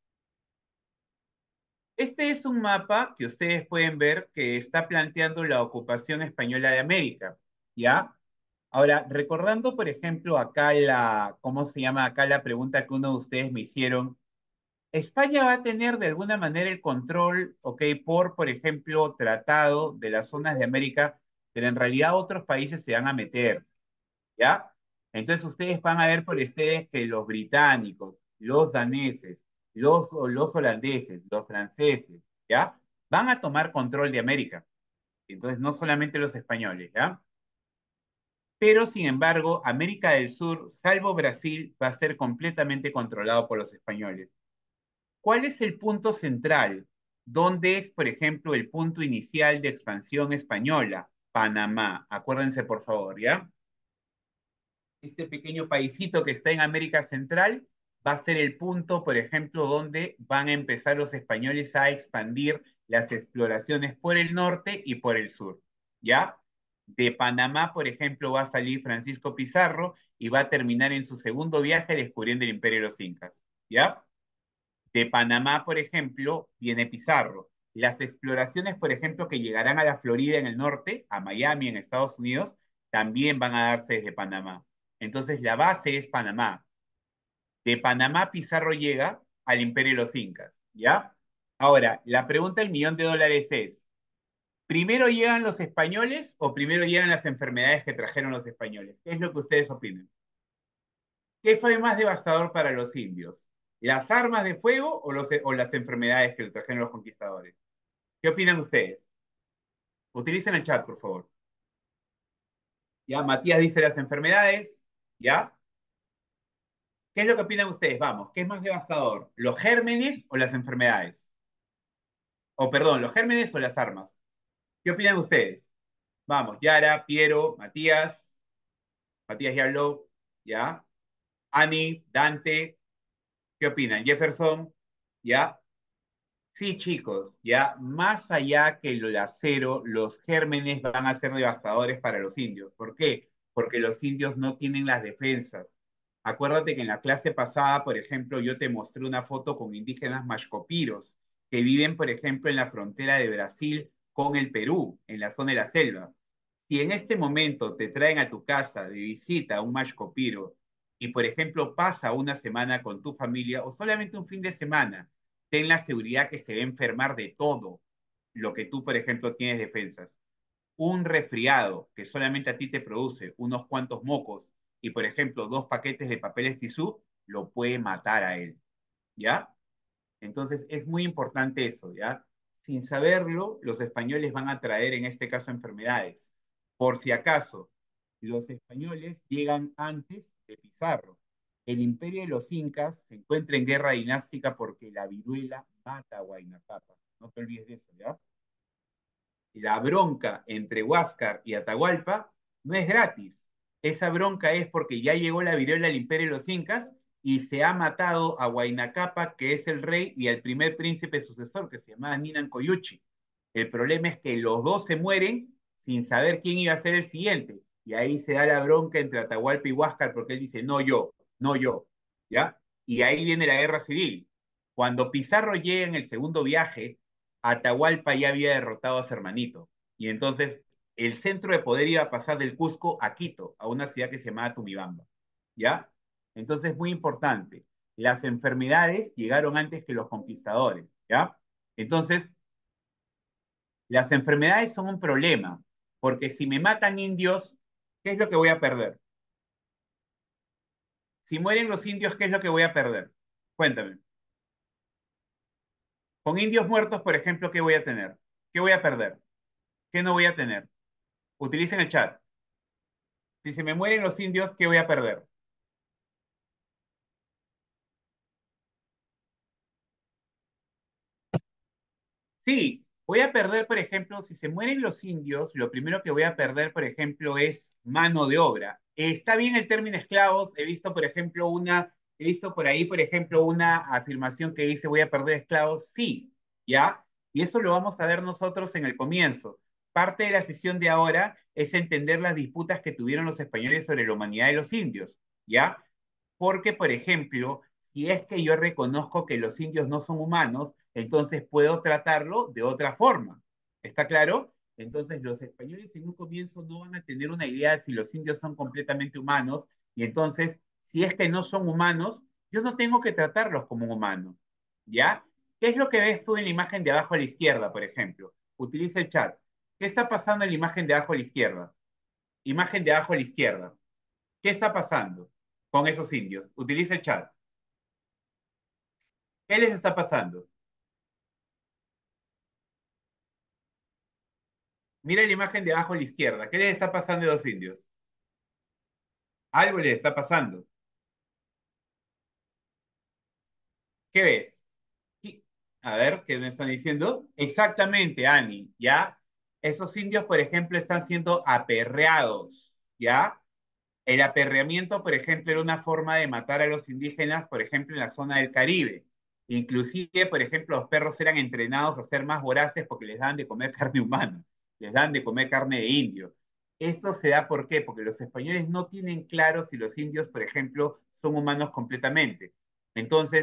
Este es un mapa que ustedes pueden ver que está planteando la ocupación española de América, ¿ya? Ahora, recordando, por ejemplo, acá la, ¿cómo se llama acá la pregunta que uno de ustedes me hicieron? España va a tener de alguna manera el control, ok, por, por ejemplo, tratado de las zonas de América, pero en realidad otros países se van a meter, ¿ya? Entonces ustedes van a ver por ustedes que los británicos, los daneses, los, los holandeses, los franceses, ¿ya? Van a tomar control de América. Entonces, no solamente los españoles, ¿ya? Pero, sin embargo, América del Sur, salvo Brasil, va a ser completamente controlado por los españoles. ¿Cuál es el punto central? ¿Dónde es, por ejemplo, el punto inicial de expansión española? Panamá. Acuérdense, por favor, ¿ya? Este pequeño paisito que está en América Central va a ser el punto, por ejemplo, donde van a empezar los españoles a expandir las exploraciones por el norte y por el sur, ¿ya? De Panamá, por ejemplo, va a salir Francisco Pizarro y va a terminar en su segundo viaje descubriendo el imperio de los incas, ¿ya? De Panamá, por ejemplo, viene Pizarro. Las exploraciones, por ejemplo, que llegarán a la Florida en el norte, a Miami en Estados Unidos, también van a darse desde Panamá. Entonces, la base es Panamá. De Panamá, Pizarro llega al Imperio de los Incas, ¿ya? Ahora, la pregunta del millón de dólares es, ¿primero llegan los españoles o primero llegan las enfermedades que trajeron los españoles? ¿Qué es lo que ustedes opinan? ¿Qué fue más devastador para los indios? ¿Las armas de fuego o, los, o las enfermedades que le trajeron los conquistadores? ¿Qué opinan ustedes? Utilicen el chat, por favor. Ya, Matías dice las enfermedades. ¿Ya? ¿Qué es lo que opinan ustedes? Vamos, ¿qué es más devastador? ¿Los gérmenes o las enfermedades? O perdón, ¿los gérmenes o las armas? ¿Qué opinan ustedes? Vamos, Yara, Piero, Matías, Matías ya habló, ¿ya? Ani, Dante, ¿qué opinan? Jefferson, ¿ya? Sí, chicos, ya más allá que el acero, los gérmenes van a ser devastadores para los indios. ¿Por qué? Porque los indios no tienen las defensas. Acuérdate que en la clase pasada, por ejemplo, yo te mostré una foto con indígenas mashcopiros que viven, por ejemplo, en la frontera de Brasil con el Perú, en la zona de la selva. Si en este momento te traen a tu casa de visita a un mashcopiro y, por ejemplo, pasa una semana con tu familia o solamente un fin de semana, ten la seguridad que se va a enfermar de todo lo que tú, por ejemplo, tienes defensas. Un resfriado que solamente a ti te produce unos cuantos mocos y, por ejemplo, dos paquetes de papeles tisú, lo puede matar a él, ¿ya? Entonces es muy importante eso, ¿ya? Sin saberlo, los españoles van a traer en este caso enfermedades. Por si acaso, los españoles llegan antes de Pizarro. El imperio de los incas se encuentra en guerra dinástica porque la viruela mata a Huayna Capac. No te olvides de eso, ¿ya? La bronca entre Huáscar y Atahualpa no es gratis. Esa bronca es porque ya llegó la viruela al imperio de los incas y se ha matado a Huayna Capac, que es el rey, y al primer príncipe sucesor, que se llamaba Ninan Coyuchi. El problema es que los dos se mueren sin saber quién iba a ser el siguiente. Y ahí se da la bronca entre Atahualpa y Huáscar porque él dice, no yo, no yo, ¿ya? Y ahí viene la guerra civil. Cuando Pizarro llega en el segundo viaje, Atahualpa ya había derrotado a su hermanito. Y entonces el centro de poder iba a pasar del Cusco a Quito, a una ciudad que se llamaba Tumibamba, ¿ya? Entonces, muy importante, las enfermedades llegaron antes que los conquistadores, ¿ya? Entonces, las enfermedades son un problema, porque si me matan indios, ¿qué es lo que voy a perder? Si mueren los indios, ¿qué es lo que voy a perder? Cuéntame. Con indios muertos, por ejemplo, ¿qué voy a tener? ¿Qué voy a perder? ¿Qué no voy a tener? Utilicen el chat. Si se me mueren los indios, ¿qué voy a perder? Sí, voy a perder, por ejemplo, si se mueren los indios, lo primero que voy a perder, por ejemplo, es mano de obra. Está bien el término esclavos, he visto, por ejemplo, una, he visto por ahí, por ejemplo, una afirmación que dice voy a perder esclavos, sí, ¿ya? Y eso lo vamos a ver nosotros en el comienzo. Parte de la sesión de ahora es entender las disputas que tuvieron los españoles sobre la humanidad de los indios, ¿ya? Porque, por ejemplo, si es que yo reconozco que los indios no son humanos, entonces puedo tratarlo de otra forma. ¿Está claro? Entonces los españoles en un comienzo no van a tener una idea de si los indios son completamente humanos y entonces si es que no son humanos, yo no tengo que tratarlos como un humano. ¿Ya? ¿Qué es lo que ves tú en la imagen de abajo a la izquierda, por ejemplo? Utiliza el chat. ¿Qué está pasando en la imagen de abajo a la izquierda? Imagen de abajo a la izquierda. ¿Qué está pasando con esos indios? Utiliza el chat. ¿Qué les está pasando? Mira la imagen de abajo a la izquierda. ¿Qué les está pasando a los indios? Algo les está pasando. ¿Qué ves? ¿Qué- A ver, ¿qué me están diciendo? Exactamente, Ani, ¿ya? Esos indios, por ejemplo, están siendo aperreados, ¿ya? El aperreamiento, por ejemplo, era una forma de matar a los indígenas, por ejemplo, en la zona del Caribe. Inclusive, por ejemplo, los perros eran entrenados a ser más voraces porque les daban de comer carne humana, les dan de comer carne de indio. Esto se da ¿por qué? Porque los españoles no tienen claro si los indios, por ejemplo, son humanos completamente. Entonces,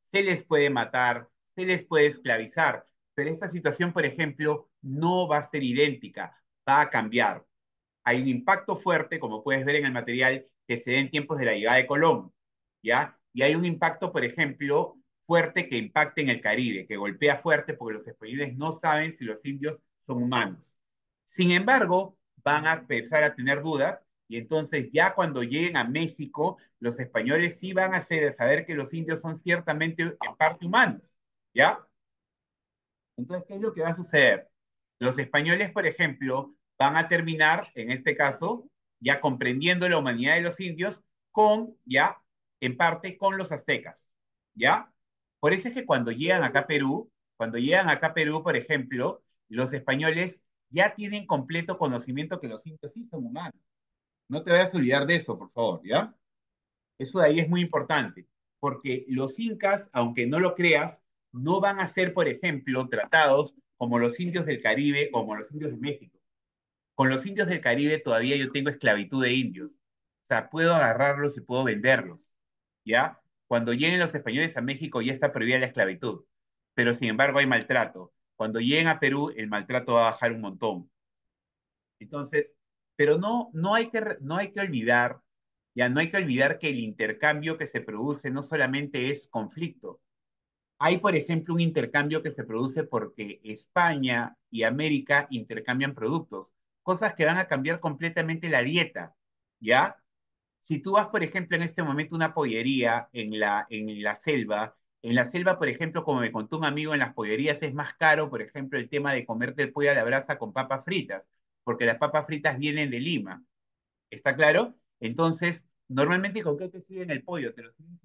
se les puede matar, se les puede esclavizar, pero esta situación, por ejemplo, no va a ser idéntica, va a cambiar. Hay un impacto fuerte, como puedes ver en el material, que se da en tiempos de la llegada de Colón, ¿ya? Y hay un impacto, por ejemplo, fuerte que impacta en el Caribe, que golpea fuerte porque los españoles no saben si los indios son humanos. Sin embargo, van a empezar a tener dudas y entonces ya cuando lleguen a México, los españoles sí van a saber que los indios son ciertamente en parte humanos, ¿ya? Entonces, ¿qué es lo que va a suceder? Los españoles, por ejemplo, van a terminar, en este caso, ya comprendiendo la humanidad de los indios con, ya, en parte, con los aztecas, ¿ya? Por eso es que cuando llegan acá a Perú, cuando llegan acá a Perú, por ejemplo, los españoles ya tienen completo conocimiento que los indios sí son humanos. No te vayas a olvidar de eso, por favor, ¿ya? Eso de ahí es muy importante, porque los incas, aunque no lo creas, no van a ser, por ejemplo, tratados como los indios del Caribe, como los indios de México. Con los indios del Caribe todavía yo tengo esclavitud de indios. O sea, puedo agarrarlos y puedo venderlos, ¿ya? Cuando lleguen los españoles a México ya está prohibida la esclavitud, pero sin embargo hay maltrato. Cuando lleguen a Perú, el maltrato va a bajar un montón. Entonces, pero no, no hay que, no hay que olvidar, ya no hay que olvidar que el intercambio que se produce no solamente es conflicto. Hay, por ejemplo, un intercambio que se produce porque España y América intercambian productos, cosas que van a cambiar completamente la dieta, ¿ya? Si tú vas, por ejemplo, en este momento a una pollería en la, en la selva, en la selva, por ejemplo, como me contó un amigo, en las pollerías es más caro, por ejemplo, el tema de comerte el pollo a la brasa con papas fritas, porque las papas fritas vienen de Lima, ¿está claro? Entonces, normalmente, ¿con qué te sirven el pollo? Te lo sirven.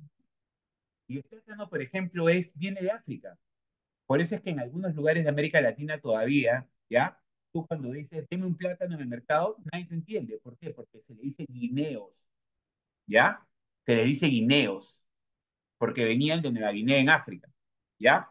Y el plátano, por ejemplo, es, viene de África. Por eso es que en algunos lugares de América Latina todavía, ¿ya? Tú cuando dices, deme un plátano en el mercado, nadie te entiende. ¿Por qué? Porque se le dice guineos, ¿ya? Se le dice guineos, porque venían de Nueva Guinea en África, ¿ya?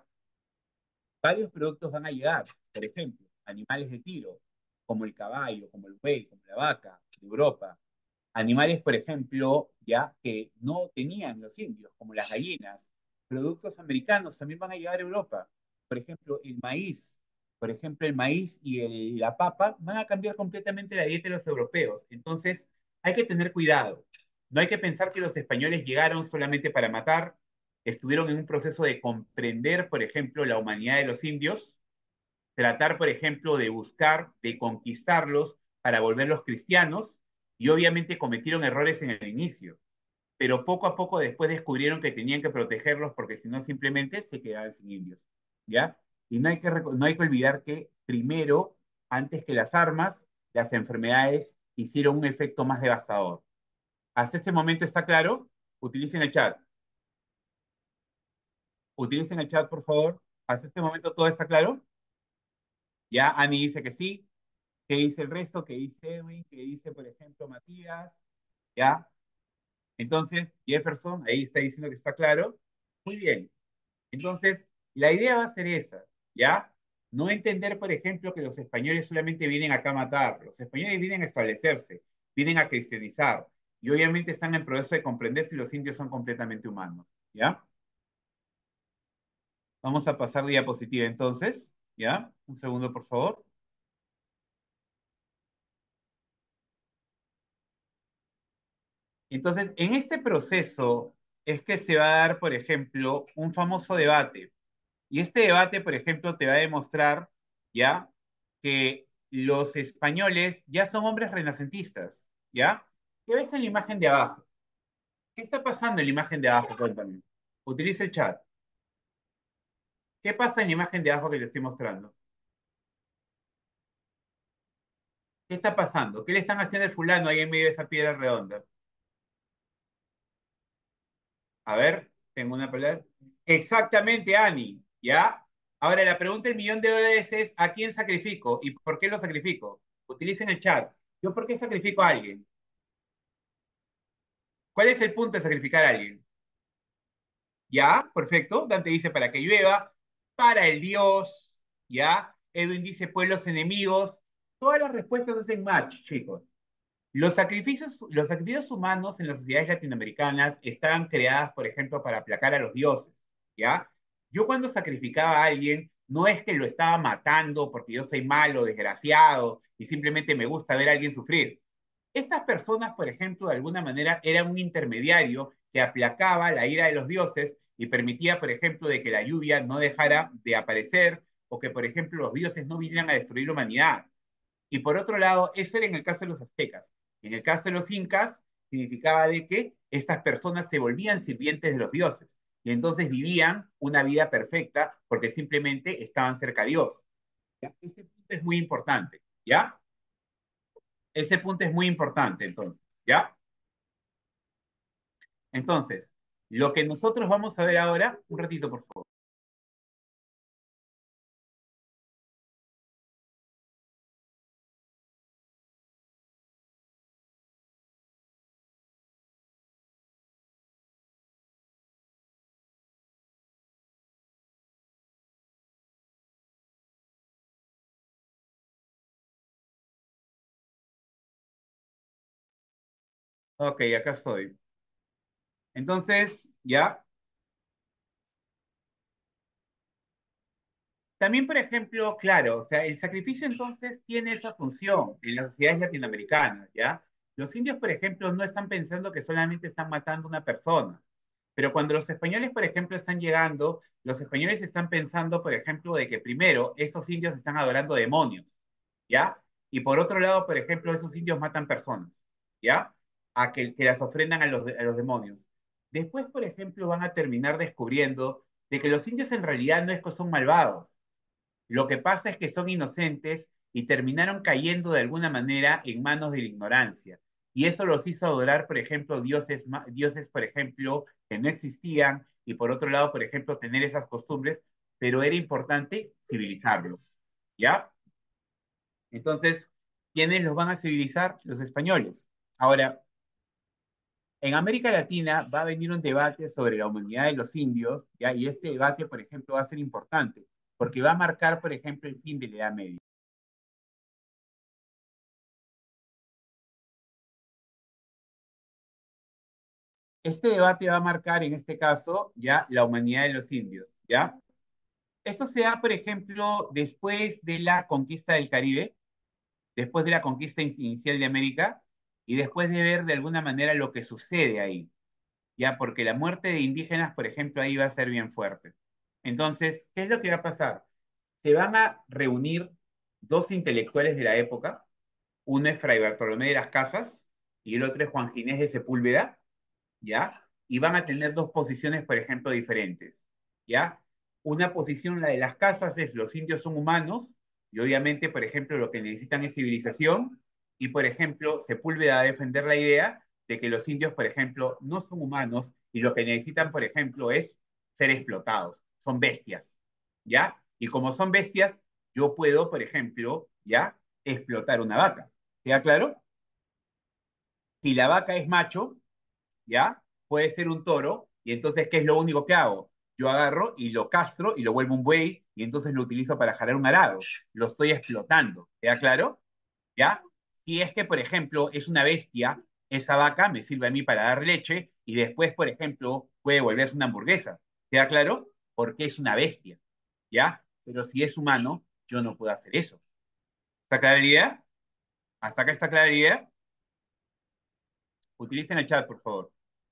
Varios productos van a llegar, por ejemplo, animales de tiro, como el caballo, como el buey, como la vaca, de Europa. Animales, por ejemplo, ya que no tenían los indios, como las gallinas. Productos americanos también van a llegar a Europa. Por ejemplo, el maíz. Por ejemplo, el maíz y el- la papa van a cambiar completamente la dieta de los europeos. Entonces, hay que tener cuidado. No hay que pensar que los españoles llegaron solamente para matar, estuvieron en un proceso de comprender, por ejemplo, la humanidad de los indios, tratar, por ejemplo, de buscar, de conquistarlos para volverlos cristianos, y obviamente cometieron errores en el inicio, pero poco a poco después descubrieron que tenían que protegerlos porque si no simplemente se quedaban sin indios, ¿ya? Y no hay que, no hay que olvidar que primero, antes que las armas, las enfermedades hicieron un efecto más devastador. ¿Hasta este momento está claro? Utilicen el chat. Utilicen el chat, por favor. ¿Hasta este momento todo está claro? Ya, Ani dice que sí. ¿Qué dice el resto? ¿Qué dice Edwin? ¿Qué dice, por ejemplo, Matías? ¿Ya? Entonces, Jefferson, ahí está diciendo que está claro. Muy bien. Entonces, la idea va a ser esa, ¿ya? No entender, por ejemplo, que los españoles solamente vienen acá a matar. Los españoles vienen a establecerse, vienen a cristianizar. Y obviamente están en proceso de comprender si los indios son completamente humanos, ¿ya? Vamos a pasar diapositiva entonces, ¿ya? Un segundo, por favor. Entonces, en este proceso es que se va a dar, por ejemplo, un famoso debate. Y este debate, por ejemplo, te va a demostrar, ¿ya? Que los españoles ya son hombres renacentistas, ¿ya? ¿Qué ves en la imagen de abajo? ¿Qué está pasando en la imagen de abajo? Cuéntame. Utiliza el chat. ¿Qué pasa en la imagen de abajo que te estoy mostrando? ¿Qué está pasando? ¿Qué le están haciendo al fulano ahí en medio de esa piedra redonda? A ver, tengo una palabra. Exactamente, Ani, ¿ya? Ahora la pregunta del millón de dólares es, ¿a quién sacrifico y por qué lo sacrifico? Utilicen el chat. ¿Yo por qué sacrifico a alguien? ¿Cuál es el punto de sacrificar a alguien? ¿Ya? Perfecto. Dante dice para que llueva, para el dios, ¿ya? Edwin dice pueblos enemigos. Todas las respuestas hacen match, chicos. Los sacrificios, los sacrificios humanos en las sociedades latinoamericanas estaban creadas, por ejemplo, para aplacar a los dioses. ¿ya? Yo cuando sacrificaba a alguien, no es que lo estaba matando porque yo soy malo, desgraciado, y simplemente me gusta ver a alguien sufrir. Estas personas, por ejemplo, de alguna manera eran un intermediario que aplacaba la ira de los dioses y permitía, por ejemplo, de que la lluvia no dejara de aparecer o que, por ejemplo, los dioses no vinieran a destruir la humanidad. Y por otro lado, eso era en el caso de los aztecas. En el caso de los incas, significaba de que estas personas se volvían sirvientes de los dioses y entonces vivían una vida perfecta porque simplemente estaban cerca de Dios. ¿Ya? Ese punto es muy importante, ¿ya? Ese punto es muy importante, entonces, ¿ya? Entonces, lo que nosotros vamos a ver ahora, un ratito, por favor. Ok, acá estoy. Entonces, ¿ya? También, por ejemplo, claro, o sea, el sacrificio entonces tiene esa función en las sociedades latinoamericanas, ¿ya? Los indios, por ejemplo, no están pensando que solamente están matando a una persona, pero cuando los españoles, por ejemplo, están llegando, los españoles están pensando, por ejemplo, de que primero estos indios están adorando demonios, ¿ya? Y por otro lado, por ejemplo, esos indios matan personas, ¿ya? A que, que las ofrendan a los, a los demonios. Después, por ejemplo, van a terminar descubriendo de que los indios en realidad no es que son malvados, lo que pasa es que son inocentes y terminaron cayendo de alguna manera en manos de la ignorancia. Y eso los hizo adorar, por ejemplo, dioses, dioses, por ejemplo, que no existían, y por otro lado, por ejemplo, tener esas costumbres, pero era importante civilizarlos. ¿Ya? Entonces, ¿quiénes los van a civilizar? Los españoles. Ahora, en América Latina va a venir un debate sobre la humanidad de los indios, ¿ya? Y este debate, por ejemplo, va a ser importante, porque va a marcar, por ejemplo, el fin de la Edad Media. Este debate va a marcar, en este caso, ya la humanidad de los indios, ¿ya? Esto se da, por ejemplo, después de la conquista del Caribe, después de la conquista inicial de América, y después de ver de alguna manera lo que sucede ahí, ¿ya? Porque la muerte de indígenas, por ejemplo, ahí va a ser bien fuerte. Entonces, ¿qué es lo que va a pasar? Se van a reunir dos intelectuales de la época, uno es Fray Bartolomé de las Casas y el otro es Juan Ginés de Sepúlveda, ¿ya? Y van a tener dos posiciones, por ejemplo, diferentes, ¿ya? Una posición, la de las casas, es los indios son humanos y obviamente, por ejemplo, lo que necesitan es civilización y, por ejemplo, Sepúlveda va a defender la idea de que los indios, por ejemplo, no son humanos y lo que necesitan, por ejemplo, es ser explotados, son bestias, ¿ya? Y como son bestias, yo puedo, por ejemplo, ¿ya? Explotar una vaca. ¿Queda claro? Si la vaca es macho, ¿ya? Puede ser un toro, y entonces, ¿qué es lo único que hago? Yo agarro y lo castro y lo vuelvo un buey, y entonces lo utilizo para jalar un arado. Lo estoy explotando, ¿queda claro? ¿Ya? Si es que, por ejemplo, es una bestia, esa vaca me sirve a mí para dar leche, y después, por ejemplo, puede volverse una hamburguesa, ¿queda claro? Porque es una bestia, ¿ya? Pero si es humano, yo no puedo hacer eso. ¿Está clara la idea? ¿Hasta acá está clara la idea? Utilicen el chat, por favor.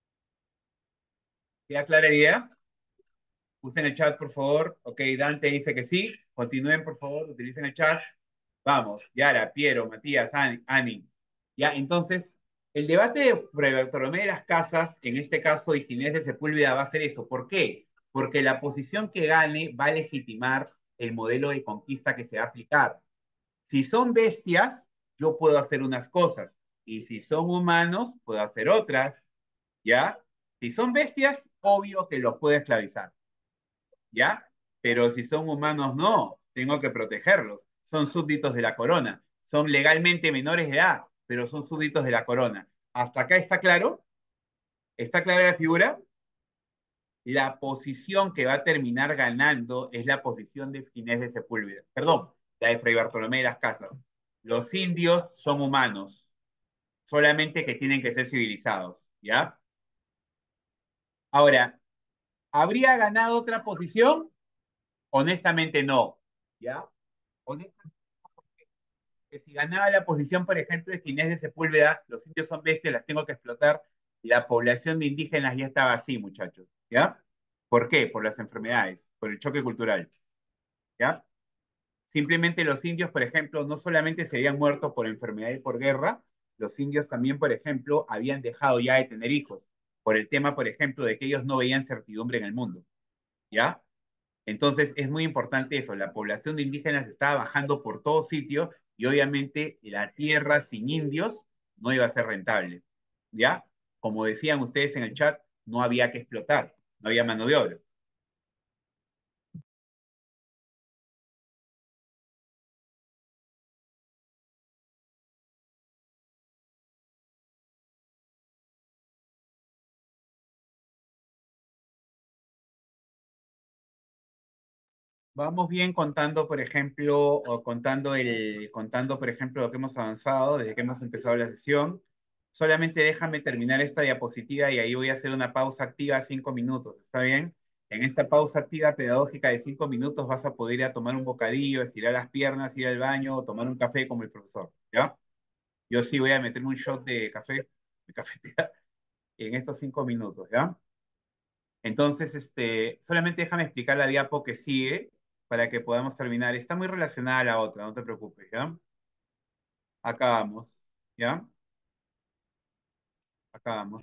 ¿Queda clara la idea? Usen el chat, por favor. Ok, Dante dice que sí. Continúen, por favor. Utilicen el chat. Vamos, Yara, Piero, Matías, Ani. Ani. Ya, entonces, el debate de Fray Bartolomé de las Casas, en este caso, y Ginés de Sepúlveda, va a ser eso. ¿Por qué? Porque la posición que gane va a legitimar el modelo de conquista que se va a aplicar. Si son bestias, yo puedo hacer unas cosas. Y si son humanos, puedo hacer otras. ¿Ya? Si son bestias, obvio que los puedo esclavizar. ¿Ya? Pero si son humanos, no, tengo que protegerlos. Son súbditos de la corona, son legalmente menores de edad, pero son súbditos de la corona. ¿Hasta acá está claro? ¿Está clara la figura? La posición que va a terminar ganando es la posición de Ginés de Sepúlveda, perdón, la de Fray Bartolomé de las Casas. Los indios son humanos, solamente que tienen que ser civilizados, ¿ya? Ahora, ¿Habría ganado otra posición? Honestamente no, ¿ya? Honestamente, que si ganaba la posición, por ejemplo, de Ginés de Sepúlveda, los indios son bestias, las tengo que explotar, la población de indígenas ya estaba así, muchachos, ¿ya? ¿Por qué? Por las enfermedades, por el choque cultural, ¿ya? Simplemente los indios, por ejemplo, no solamente se habían muerto por enfermedad y por guerra, los indios también, por ejemplo, habían dejado ya de tener hijos, por el tema, por ejemplo, de que ellos no veían certidumbre en el mundo, ¿ya? Entonces es muy importante eso, la población de indígenas estaba bajando por todo sitio y obviamente la tierra sin indios no iba a ser rentable, ¿ya? Como decían ustedes en el chat, no había que explotar, no había mano de obra. Vamos bien contando, por ejemplo, o contando, el, contando, por ejemplo, lo que hemos avanzado desde que hemos empezado la sesión. Solamente déjame terminar esta diapositiva y ahí voy a hacer una pausa activa cinco minutos, ¿está bien? En esta pausa activa pedagógica de cinco minutos vas a poder ir a tomar un bocadillo, estirar las piernas, ir al baño, o tomar un café como el profesor, ¿ya? Yo sí voy a meterme un shot de café, de café en estos cinco minutos, ¿ya? Entonces, este, solamente déjame explicar la diapo que sigue para que podamos terminar. Está muy relacionada a la otra, no te preocupes, ¿ya? Acá vamos, ¿ya? Acá vamos.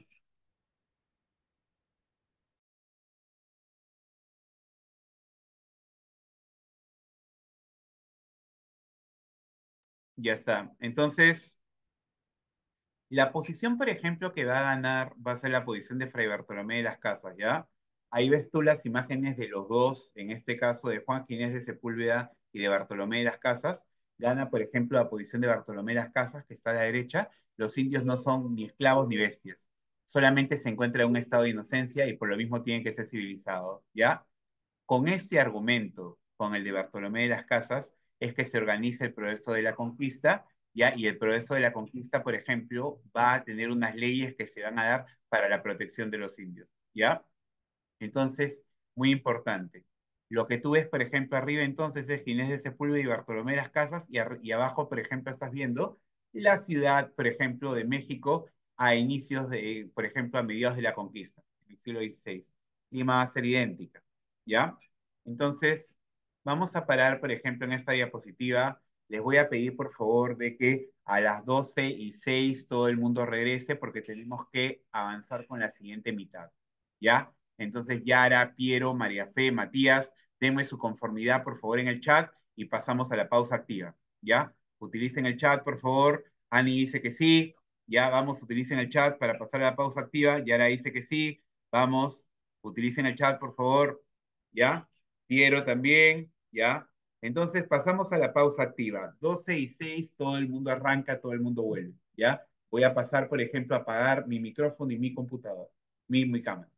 Ya está. Entonces, la posición, por ejemplo, que va a ganar va a ser la posición de Fray Bartolomé de las Casas, ¿ya? Ahí ves tú las imágenes de los dos, en este caso de Juan Ginés de Sepúlveda y de Bartolomé de las Casas. Gana, por ejemplo, la posición de Bartolomé de las Casas, que está a la derecha. Los indios no son ni esclavos ni bestias. Solamente se encuentra en un estado de inocencia y por lo mismo tienen que ser civilizados, ¿ya? Con este argumento, con el de Bartolomé de las Casas, es que se organiza el proceso de la conquista, ¿ya? Y el proceso de la conquista, por ejemplo, va a tener unas leyes que se van a dar para la protección de los indios, ¿ya? Entonces, muy importante. Lo que tú ves, por ejemplo, arriba entonces es Ginés de Sepúlveda y Bartolomé de las Casas, y, y abajo, por ejemplo, estás viendo la ciudad, por ejemplo, de México a inicios de, por ejemplo, a mediados de la conquista, en el siglo dieciséis. Lima va a ser idéntica, ¿ya? Entonces, vamos a parar, por ejemplo, en esta diapositiva. Les voy a pedir, por favor, de que a las doce y seis todo el mundo regrese porque tenemos que avanzar con la siguiente mitad, ¿ya? Entonces, Yara, Piero, María Fe, Matías, denme su conformidad, por favor, en el chat y pasamos a la pausa activa, ¿ya? Utilicen el chat, por favor. Ani dice que sí. Ya, vamos, utilicen el chat para pasar a la pausa activa. Yara dice que sí. Vamos, utilicen el chat, por favor. ¿Ya? Piero también, ¿ya? Entonces pasamos a la pausa activa. doce y seis, todo el mundo arranca, todo el mundo vuelve, ¿ya? Voy a pasar, por ejemplo, a apagar mi micrófono y mi computadora, mi, mi cámara.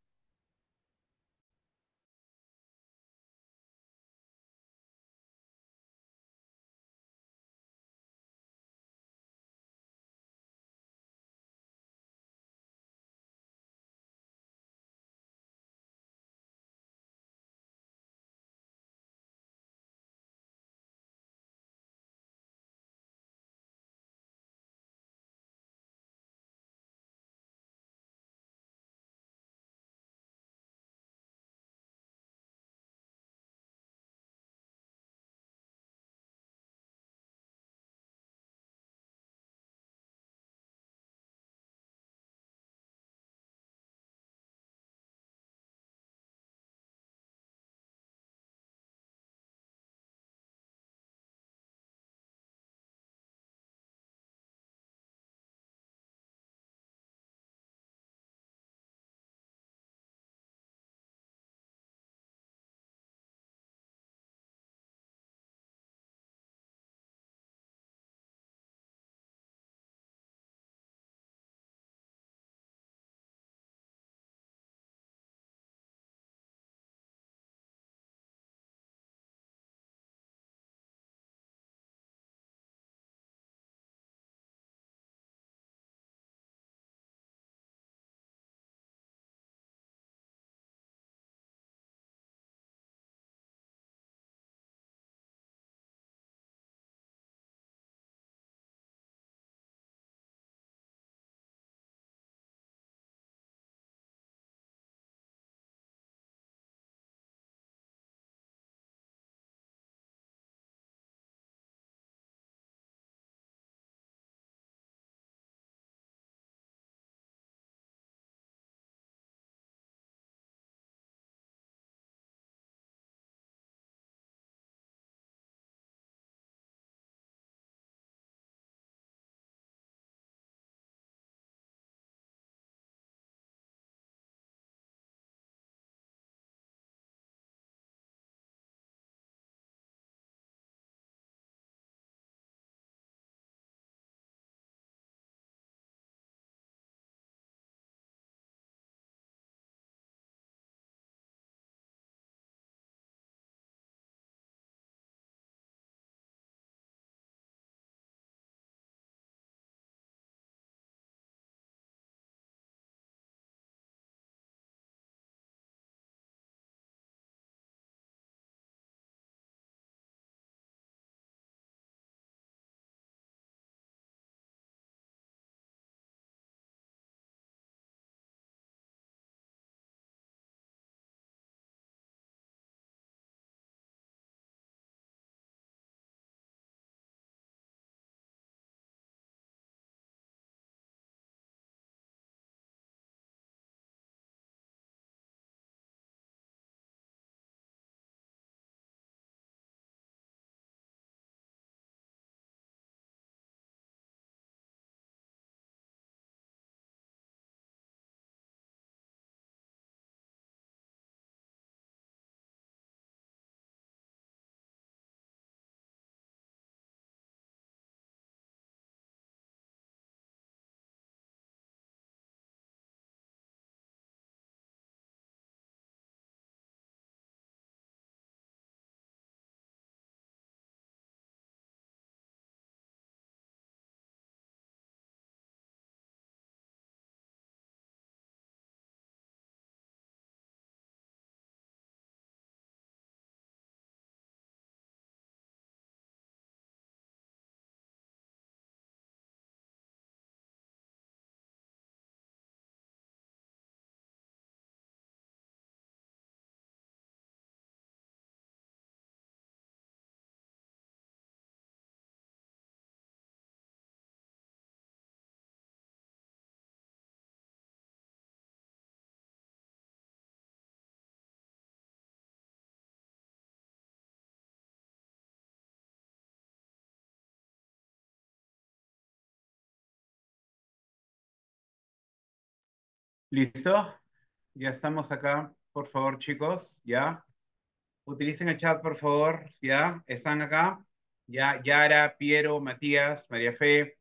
¿Listo? Ya estamos acá. Por favor, chicos, ya. Utilicen el chat, por favor, ya. ¿Están acá? Ya, Yara, Piero, Matías, María Fe,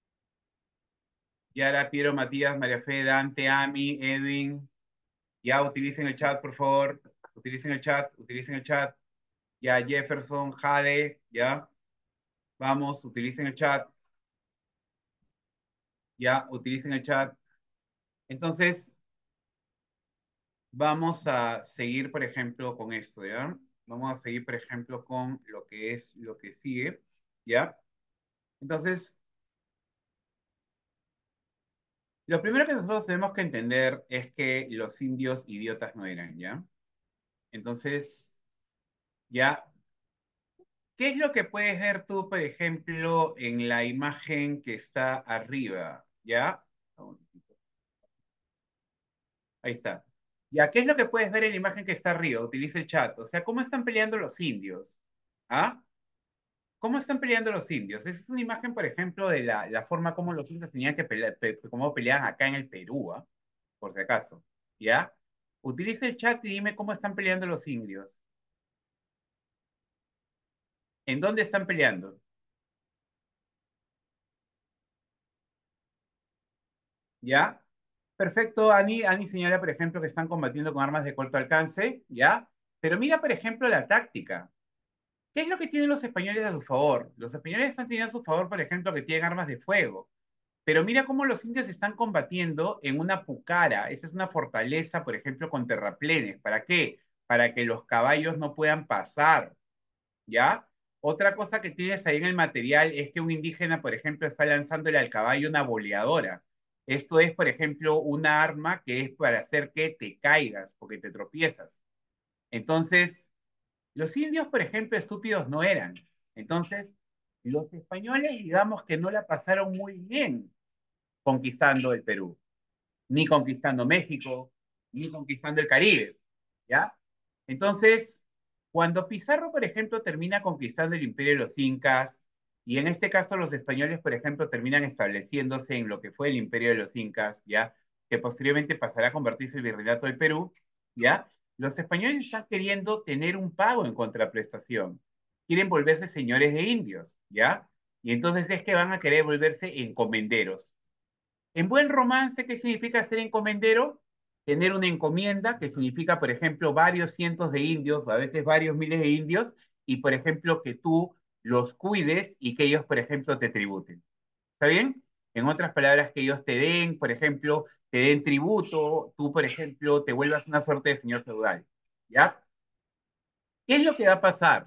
Yara, Piero, Matías, María Fe, Dante, Ami, Edwin. Ya, utilicen el chat, por favor. Utilicen el chat, utilicen el chat. Ya, Jefferson, Jade, ya. Vamos, utilicen el chat. Ya, utilicen el chat. Entonces, vamos a seguir, por ejemplo, con esto, ¿ya? Vamos a seguir, por ejemplo, con lo que es lo que sigue, ¿ya? Entonces, lo primero que nosotros tenemos que entender es que los indios idiotas no eran, ¿ya? Entonces, ¿ya? ¿Qué es lo que puedes ver tú, por ejemplo, en la imagen que está arriba, ¿ya? Ahí está. ¿Ya? ¿Qué es lo que puedes ver en la imagen que está arriba? Utiliza el chat. O sea, ¿cómo están peleando los indios? ¿Ah? ¿Cómo están peleando los indios? Esa es una imagen, por ejemplo, de la, la forma como los indios tenían que pelear, pe, cómo peleaban acá en el Perú, ¿ah? Por si acaso. ¿Ya? Utiliza el chat y dime cómo están peleando los indios. ¿En dónde están peleando? ¿Ya? Perfecto, Ani, Ani señala, por ejemplo, que están combatiendo con armas de corto alcance, ¿ya? Pero mira, por ejemplo, la táctica. ¿Qué es lo que tienen los españoles a su favor? Los españoles están teniendo a su favor, por ejemplo, que tienen armas de fuego. Pero mira cómo los indios están combatiendo en una pucara. Esa es una fortaleza, por ejemplo, con terraplenes. ¿Para qué? Para que los caballos no puedan pasar, ¿ya? Otra cosa que tienes ahí en el material es que un indígena, por ejemplo, está lanzándole al caballo una boleadora. Esto es, por ejemplo, una arma que es para hacer que te caigas, porque te tropiezas. Entonces, los indios, por ejemplo, estúpidos no eran. Entonces, los españoles, digamos que no la pasaron muy bien conquistando el Perú, ni conquistando México, ni conquistando el Caribe, ¿ya? Entonces, cuando Pizarro, por ejemplo, termina conquistando el imperio de los incas, y en este caso los españoles, por ejemplo, terminan estableciéndose en lo que fue el imperio de los incas, ¿ya? Que posteriormente pasará a convertirse en el virreinato del Perú, ¿ya? Los españoles están queriendo tener un pago en contraprestación. Quieren volverse señores de indios, ¿ya? Y entonces es que van a querer volverse encomenderos. En buen romance, ¿qué significa ser encomendero? Tener una encomienda, que significa, por ejemplo, varios cientos de indios, o a veces varios miles de indios, y, por ejemplo, que tú los cuides y que ellos, por ejemplo, te tributen. ¿Está bien? En otras palabras, que ellos te den, por ejemplo, te den tributo, tú, por ejemplo, te vuelvas una suerte de señor feudal. ¿Ya? ¿Qué es lo que va a pasar?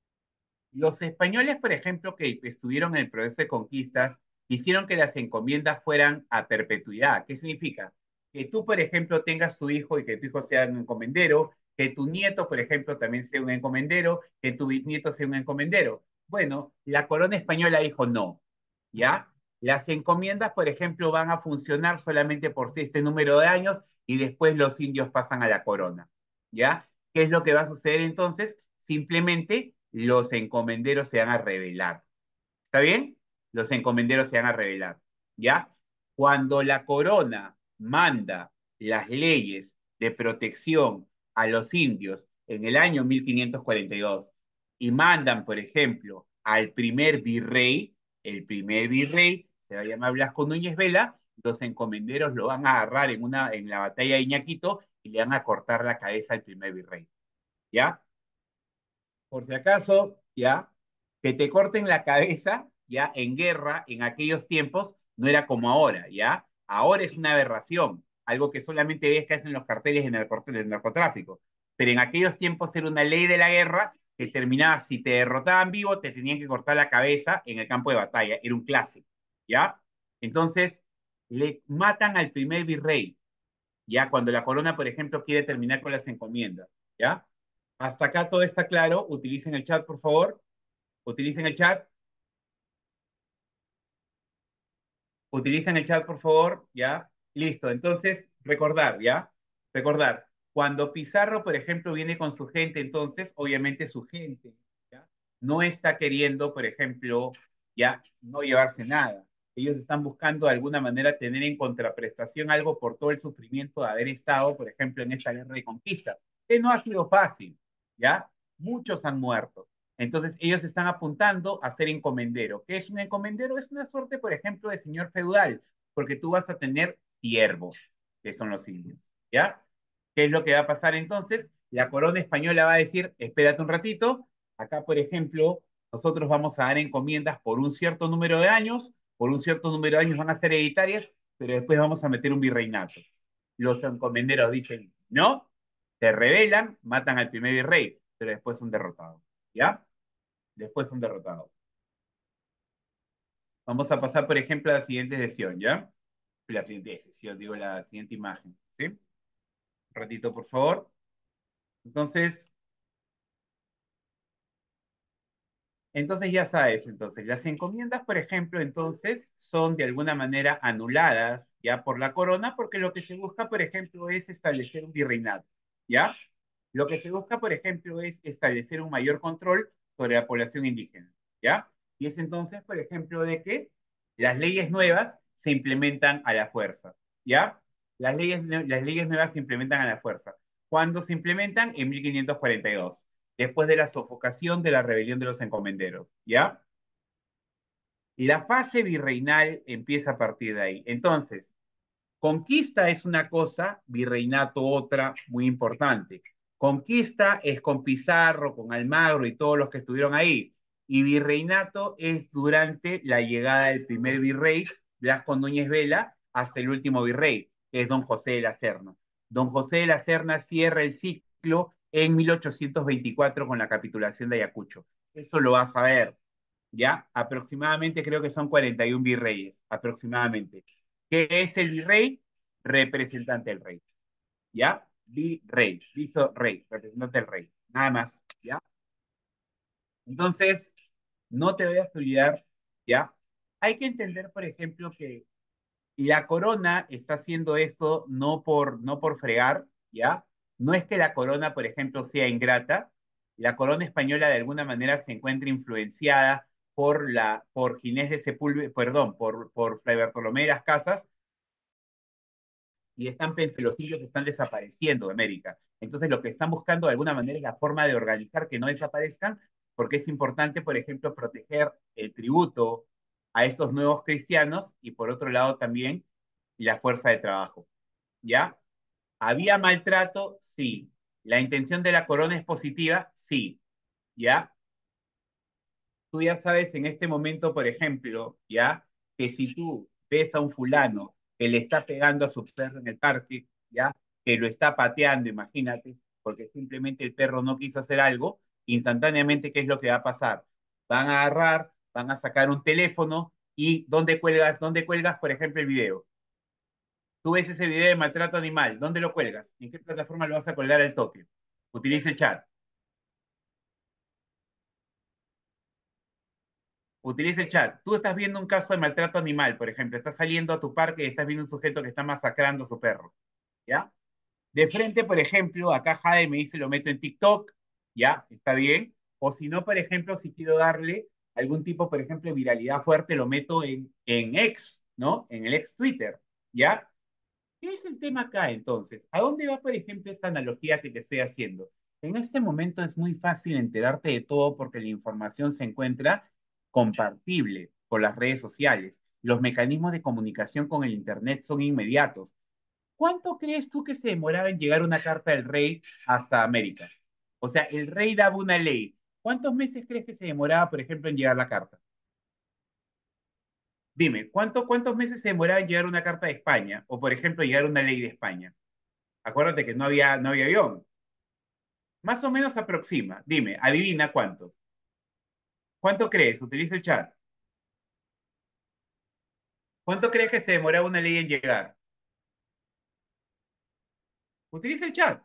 Los españoles, por ejemplo, que estuvieron en el proceso de conquistas, hicieron que las encomiendas fueran a perpetuidad. ¿Qué significa? Que tú, por ejemplo, tengas tu hijo y que tu hijo sea un encomendero, que tu nieto, por ejemplo, también sea un encomendero, que tu bisnieto sea un encomendero. Bueno, la corona española dijo no, ¿ya? Las encomiendas, por ejemplo, van a funcionar solamente por este número de años y después los indios pasan a la corona, ¿ya? ¿Qué es lo que va a suceder entonces? Simplemente los encomenderos se van a rebelar. ¿Está bien? Los encomenderos se van a rebelar. ¿Ya? Cuando la corona manda las leyes de protección a los indios en el año mil quinientos cuarenta y dos y mandan, por ejemplo, al primer virrey, el primer virrey se va a llamar Blasco Núñez Vela, los encomenderos lo van a agarrar en, una, en la batalla de Iñaquito y le van a cortar la cabeza al primer virrey. ¿Ya? Por si acaso, ya, que te corten la cabeza, ya, en guerra, en aquellos tiempos, no era como ahora, ya. Ahora es una aberración, algo que solamente ves que hacen los carteles de del narcotráfico. Pero en aquellos tiempos era una ley de la guerra que terminaba, si te derrotaban vivo, te tenían que cortar la cabeza en el campo de batalla, era un clásico, ¿ya? Entonces, le matan al primer virrey, ¿ya? Cuando la corona, por ejemplo, quiere terminar con las encomiendas, ¿ya? Hasta acá todo está claro. Utilicen el chat, por favor. Utilicen el chat. Utilicen el chat, por favor. ¿Ya? Listo. Entonces, recordar, ¿ya? Recordar. Cuando Pizarro, por ejemplo, viene con su gente, entonces, obviamente su gente, ¿ya? No está queriendo, por ejemplo, ya no llevarse nada. Ellos están buscando de alguna manera tener en contraprestación algo por todo el sufrimiento de haber estado, por ejemplo, en esta guerra de conquista, que no ha sido fácil, ¿ya? Muchos han muerto. Entonces, ellos están apuntando a ser encomendero. ¿Qué es un encomendero? Es una suerte, por ejemplo, de señor feudal, porque tú vas a tener siervos, que son los indios, ¿ya? ¿Qué es lo que va a pasar entonces? La corona española va a decir, espérate un ratito, acá, por ejemplo, nosotros vamos a dar encomiendas por un cierto número de años, por un cierto número de años van a ser hereditarias, pero después vamos a meter un virreinato. Los encomenderos dicen, no, se rebelan, matan al primer virrey, pero después son derrotados, ¿ya? Después son derrotados. Vamos a pasar, por ejemplo, a la siguiente sesión, ¿ya? La siguiente sesión, digo, la siguiente imagen, ¿sí? Un ratito, por favor. Entonces, Entonces ya sabes, entonces las encomiendas, por ejemplo, entonces son de alguna manera anuladas ya por la corona porque lo que se busca, por ejemplo, es establecer un virreinato, ¿ya? Lo que se busca, por ejemplo, es establecer un mayor control sobre la población indígena, ¿ya? Y es entonces, por ejemplo, de que las leyes nuevas se implementan a la fuerza, ¿ya? Las leyes, las leyes nuevas se implementan a la fuerza. ¿Cuándo se implementan? En mil quinientos cuarenta y dos, después de la sofocación de la rebelión de los encomenderos, ¿ya? La fase virreinal empieza a partir de ahí. Entonces, conquista es una cosa, virreinato otra muy importante. Conquista es con Pizarro, con Almagro y todos los que estuvieron ahí. Y virreinato es durante la llegada del primer virrey, Blasco Núñez Vela, hasta el último virrey, que es don José de la Serna. Don José de la Serna cierra el ciclo en mil ochocientos veinticuatro con la capitulación de Ayacucho. Eso lo vas a ver, ¿ya? Aproximadamente creo que son cuarenta y uno virreyes, aproximadamente. ¿Qué es el virrey? Representante del rey, ¿ya? Virrey, viso rey, representante del rey, nada más, ¿ya? Entonces, no te vayas a olvidar, ¿ya? Hay que entender, por ejemplo, que la corona está haciendo esto no por, no por fregar, ¿ya? No es que la corona, por ejemplo, sea ingrata. La corona española de alguna manera se encuentra influenciada por, la, por Ginés de Sepúlveda, perdón, por, por Fray Bartolomé de las Casas, y están pensando, los indios están desapareciendo de América. Entonces, lo que están buscando de alguna manera es la forma de organizar que no desaparezcan, porque es importante, por ejemplo, proteger el tributo a estos nuevos cristianos y por otro lado también la fuerza de trabajo. ¿Ya? ¿Había maltrato? Sí. ¿La intención de la corona es positiva? Sí. ¿Ya? Tú ya sabes en este momento, por ejemplo, ¿ya? Que si tú ves a un fulano que le está pegando a su perro en el parque, ¿ya? Que lo está pateando, imagínate, porque simplemente el perro no quiso hacer algo, instantáneamente, ¿qué es lo que va a pasar? Van a agarrar, van a sacar un teléfono y ¿dónde cuelgas, dónde cuelgas, por ejemplo, el video? Tú ves ese video de maltrato animal, ¿dónde lo cuelgas? ¿En qué plataforma lo vas a colgar al toque? Utiliza el chat. Utiliza el chat. Tú estás viendo un caso de maltrato animal, por ejemplo, estás saliendo a tu parque y estás viendo un sujeto que está masacrando a su perro, ¿ya? De frente, por ejemplo, acá Jade me dice lo meto en TikTok, ¿ya? Está bien. O si no, por ejemplo, si quiero darle algún tipo, por ejemplo, de viralidad fuerte, lo meto en, en X, ¿no? En el ex Twitter, ¿ya? ¿Qué es el tema acá entonces? ¿A dónde va, por ejemplo, esta analogía que te estoy haciendo? En este momento es muy fácil enterarte de todo porque la información se encuentra compartible por las redes sociales. Los mecanismos de comunicación con el Internet son inmediatos. ¿Cuánto crees tú que se demoraba en llegar una carta del rey hasta América? O sea, el rey daba una ley. ¿Cuántos meses crees que se demoraba, por ejemplo, en llegar la carta? Dime, ¿cuánto, ¿cuántos meses se demoraba en llegar una carta de España? O, por ejemplo, llegar una ley de España. Acuérdate que no había, no había avión. Más o menos aproxima. Dime, adivina cuánto. ¿Cuánto crees? Utiliza el chat. ¿Cuánto crees que se demoraba una ley en llegar? Utiliza el chat.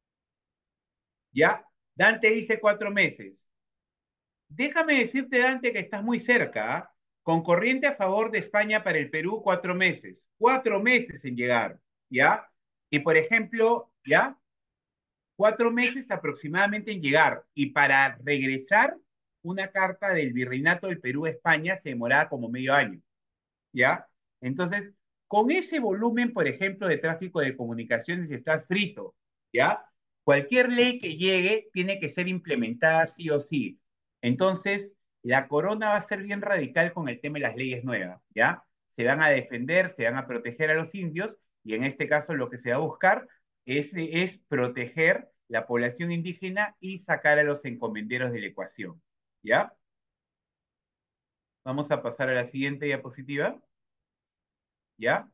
¿Ya? Dante dice cuatro meses. Déjame decirte, Dante, que estás muy cerca. ¿Ah? Con corriente a favor de España para el Perú, cuatro meses. Cuatro meses en llegar. ¿Ya? Y por ejemplo, ¿ya? Cuatro meses aproximadamente en llegar. Y para regresar, una carta del Virreinato del Perú a España se demoraba como medio año. ¿ya? Entonces, con ese volumen, por ejemplo, de tráfico de comunicaciones estás frito, ¿ya? Cualquier ley que llegue tiene que ser implementada sí o sí. Entonces, la corona va a ser bien radical con el tema de las leyes nuevas, ¿ya? Se van a defender, se van a proteger a los indios y en este caso lo que se va a buscar es, es proteger la población indígena y sacar a los encomenderos de la ecuación, ¿ya? Vamos a pasar a la siguiente diapositiva, ¿ya?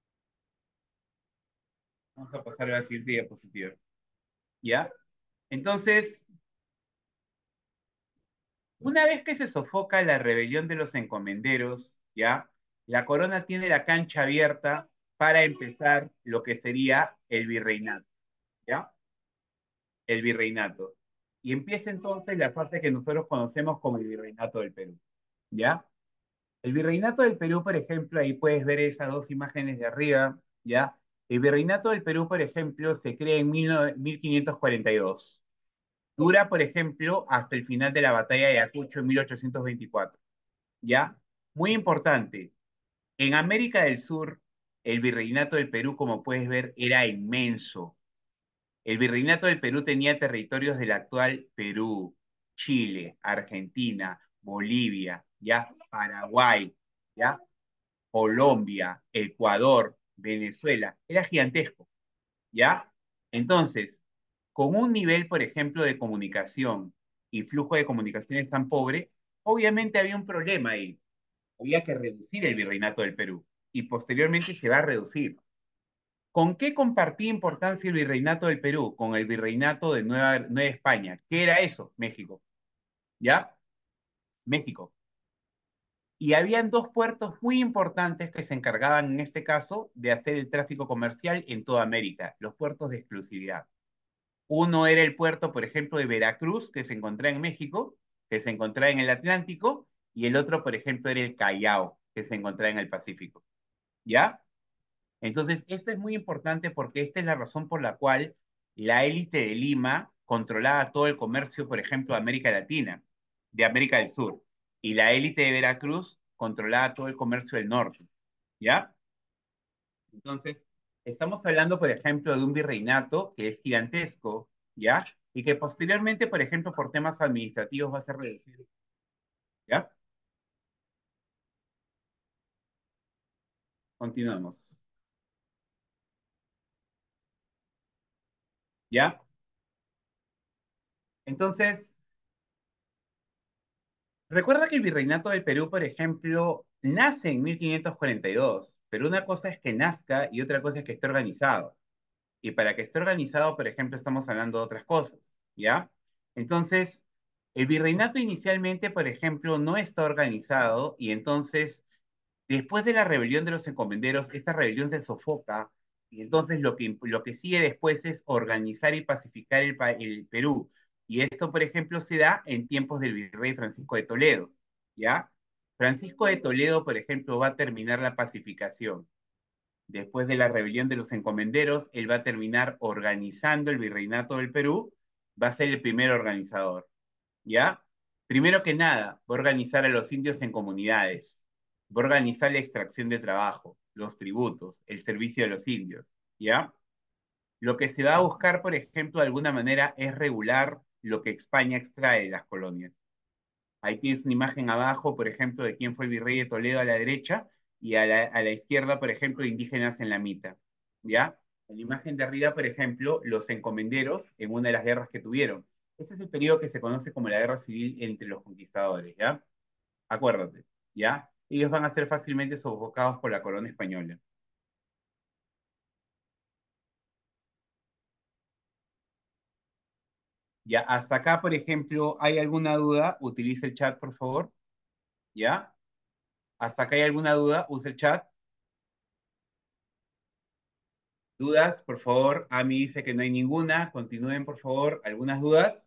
Vamos a pasar a la siguiente diapositiva, ¿ya? Entonces, una vez que se sofoca la rebelión de los encomenderos, ¿ya? La corona tiene la cancha abierta para empezar lo que sería el virreinato, ¿ya? El virreinato. Y empieza entonces la fase que nosotros conocemos como el virreinato del Perú, ¿ya? El virreinato del Perú, por ejemplo, ahí puedes ver esas dos imágenes de arriba, ¿ya? El virreinato del Perú, por ejemplo, se crea en mil quinientos cuarenta y dos. Dura, por ejemplo, hasta el final de la batalla de Ayacucho en mil ochocientos veinticuatro, ¿ya? Muy importante, en América del Sur, el virreinato del Perú, como puedes ver, era inmenso. El virreinato del Perú tenía territorios del actual Perú, Chile, Argentina, Bolivia, ¿ya? Paraguay, ¿ya? Colombia, Ecuador, Venezuela. Era gigantesco, ¿ya? Entonces, con un nivel, por ejemplo, de comunicación y flujo de comunicaciones tan pobre, obviamente había un problema ahí. Había que reducir el virreinato del Perú y posteriormente se va a reducir. ¿Con qué compartía importancia el virreinato del Perú? Con el virreinato de Nueva, Nueva España. ¿Qué era eso? México. ¿Ya? México. Y habían dos puertos muy importantes que se encargaban en este caso de hacer el tráfico comercial en toda América, los puertos de exclusividad. Uno era el puerto, por ejemplo, de Veracruz, que se encontraba en México, que se encontraba en el Atlántico, y el otro, por ejemplo, era el Callao, que se encontraba en el Pacífico. ¿Ya? Entonces, esto es muy importante porque esta es la razón por la cual la élite de Lima controlaba todo el comercio, por ejemplo, de América Latina, de América del Sur, y la élite de Veracruz controlaba todo el comercio del norte. ¿Ya? Entonces, estamos hablando, por ejemplo, de un virreinato que es gigantesco, ¿ya? Y que posteriormente, por ejemplo, por temas administrativos va a ser reducido, ¿ya? Continuamos, ¿ya? Entonces, recuerda que el virreinato del Perú, por ejemplo, nace en mil quinientos cuarenta y dos, pero una cosa es que nazca y otra cosa es que esté organizado. Y para que esté organizado, por ejemplo, estamos hablando de otras cosas, ¿ya? Entonces, el virreinato inicialmente, por ejemplo, no está organizado y entonces después de la rebelión de los encomenderos, esta rebelión se sofoca y entonces lo que, lo que sigue después es organizar y pacificar el, el Perú. Y esto, por ejemplo, se da en tiempos del virrey Francisco de Toledo, ¿ya? Francisco de Toledo, por ejemplo, va a terminar la pacificación. Después de la rebelión de los encomenderos, él va a terminar organizando el virreinato del Perú, va a ser el primer organizador. ¿Ya? Primero que nada, va a organizar a los indios en comunidades, va a organizar la extracción de trabajo, los tributos, el servicio de los indios, ¿ya? Lo que se va a buscar, por ejemplo, de alguna manera, es regular lo que España extrae de las colonias. Ahí tienes una imagen abajo, por ejemplo, de quién fue el virrey de Toledo a la derecha y a la, a la izquierda, por ejemplo, indígenas en la mitad, ¿ya? En la imagen de arriba, por ejemplo, los encomenderos en una de las guerras que tuvieron. Este es el periodo que se conoce como la guerra civil entre los conquistadores, ¿ya? Acuérdate, ¿ya? Ellos van a ser fácilmente sofocados por la corona española. Ya, hasta acá, por ejemplo, ¿hay alguna duda? Utiliza el chat, por favor, ¿ya? Hasta acá hay alguna duda, usa el chat. ¿Dudas? Por favor, a mí dice que no hay ninguna. Continúen, por favor. ¿Algunas dudas?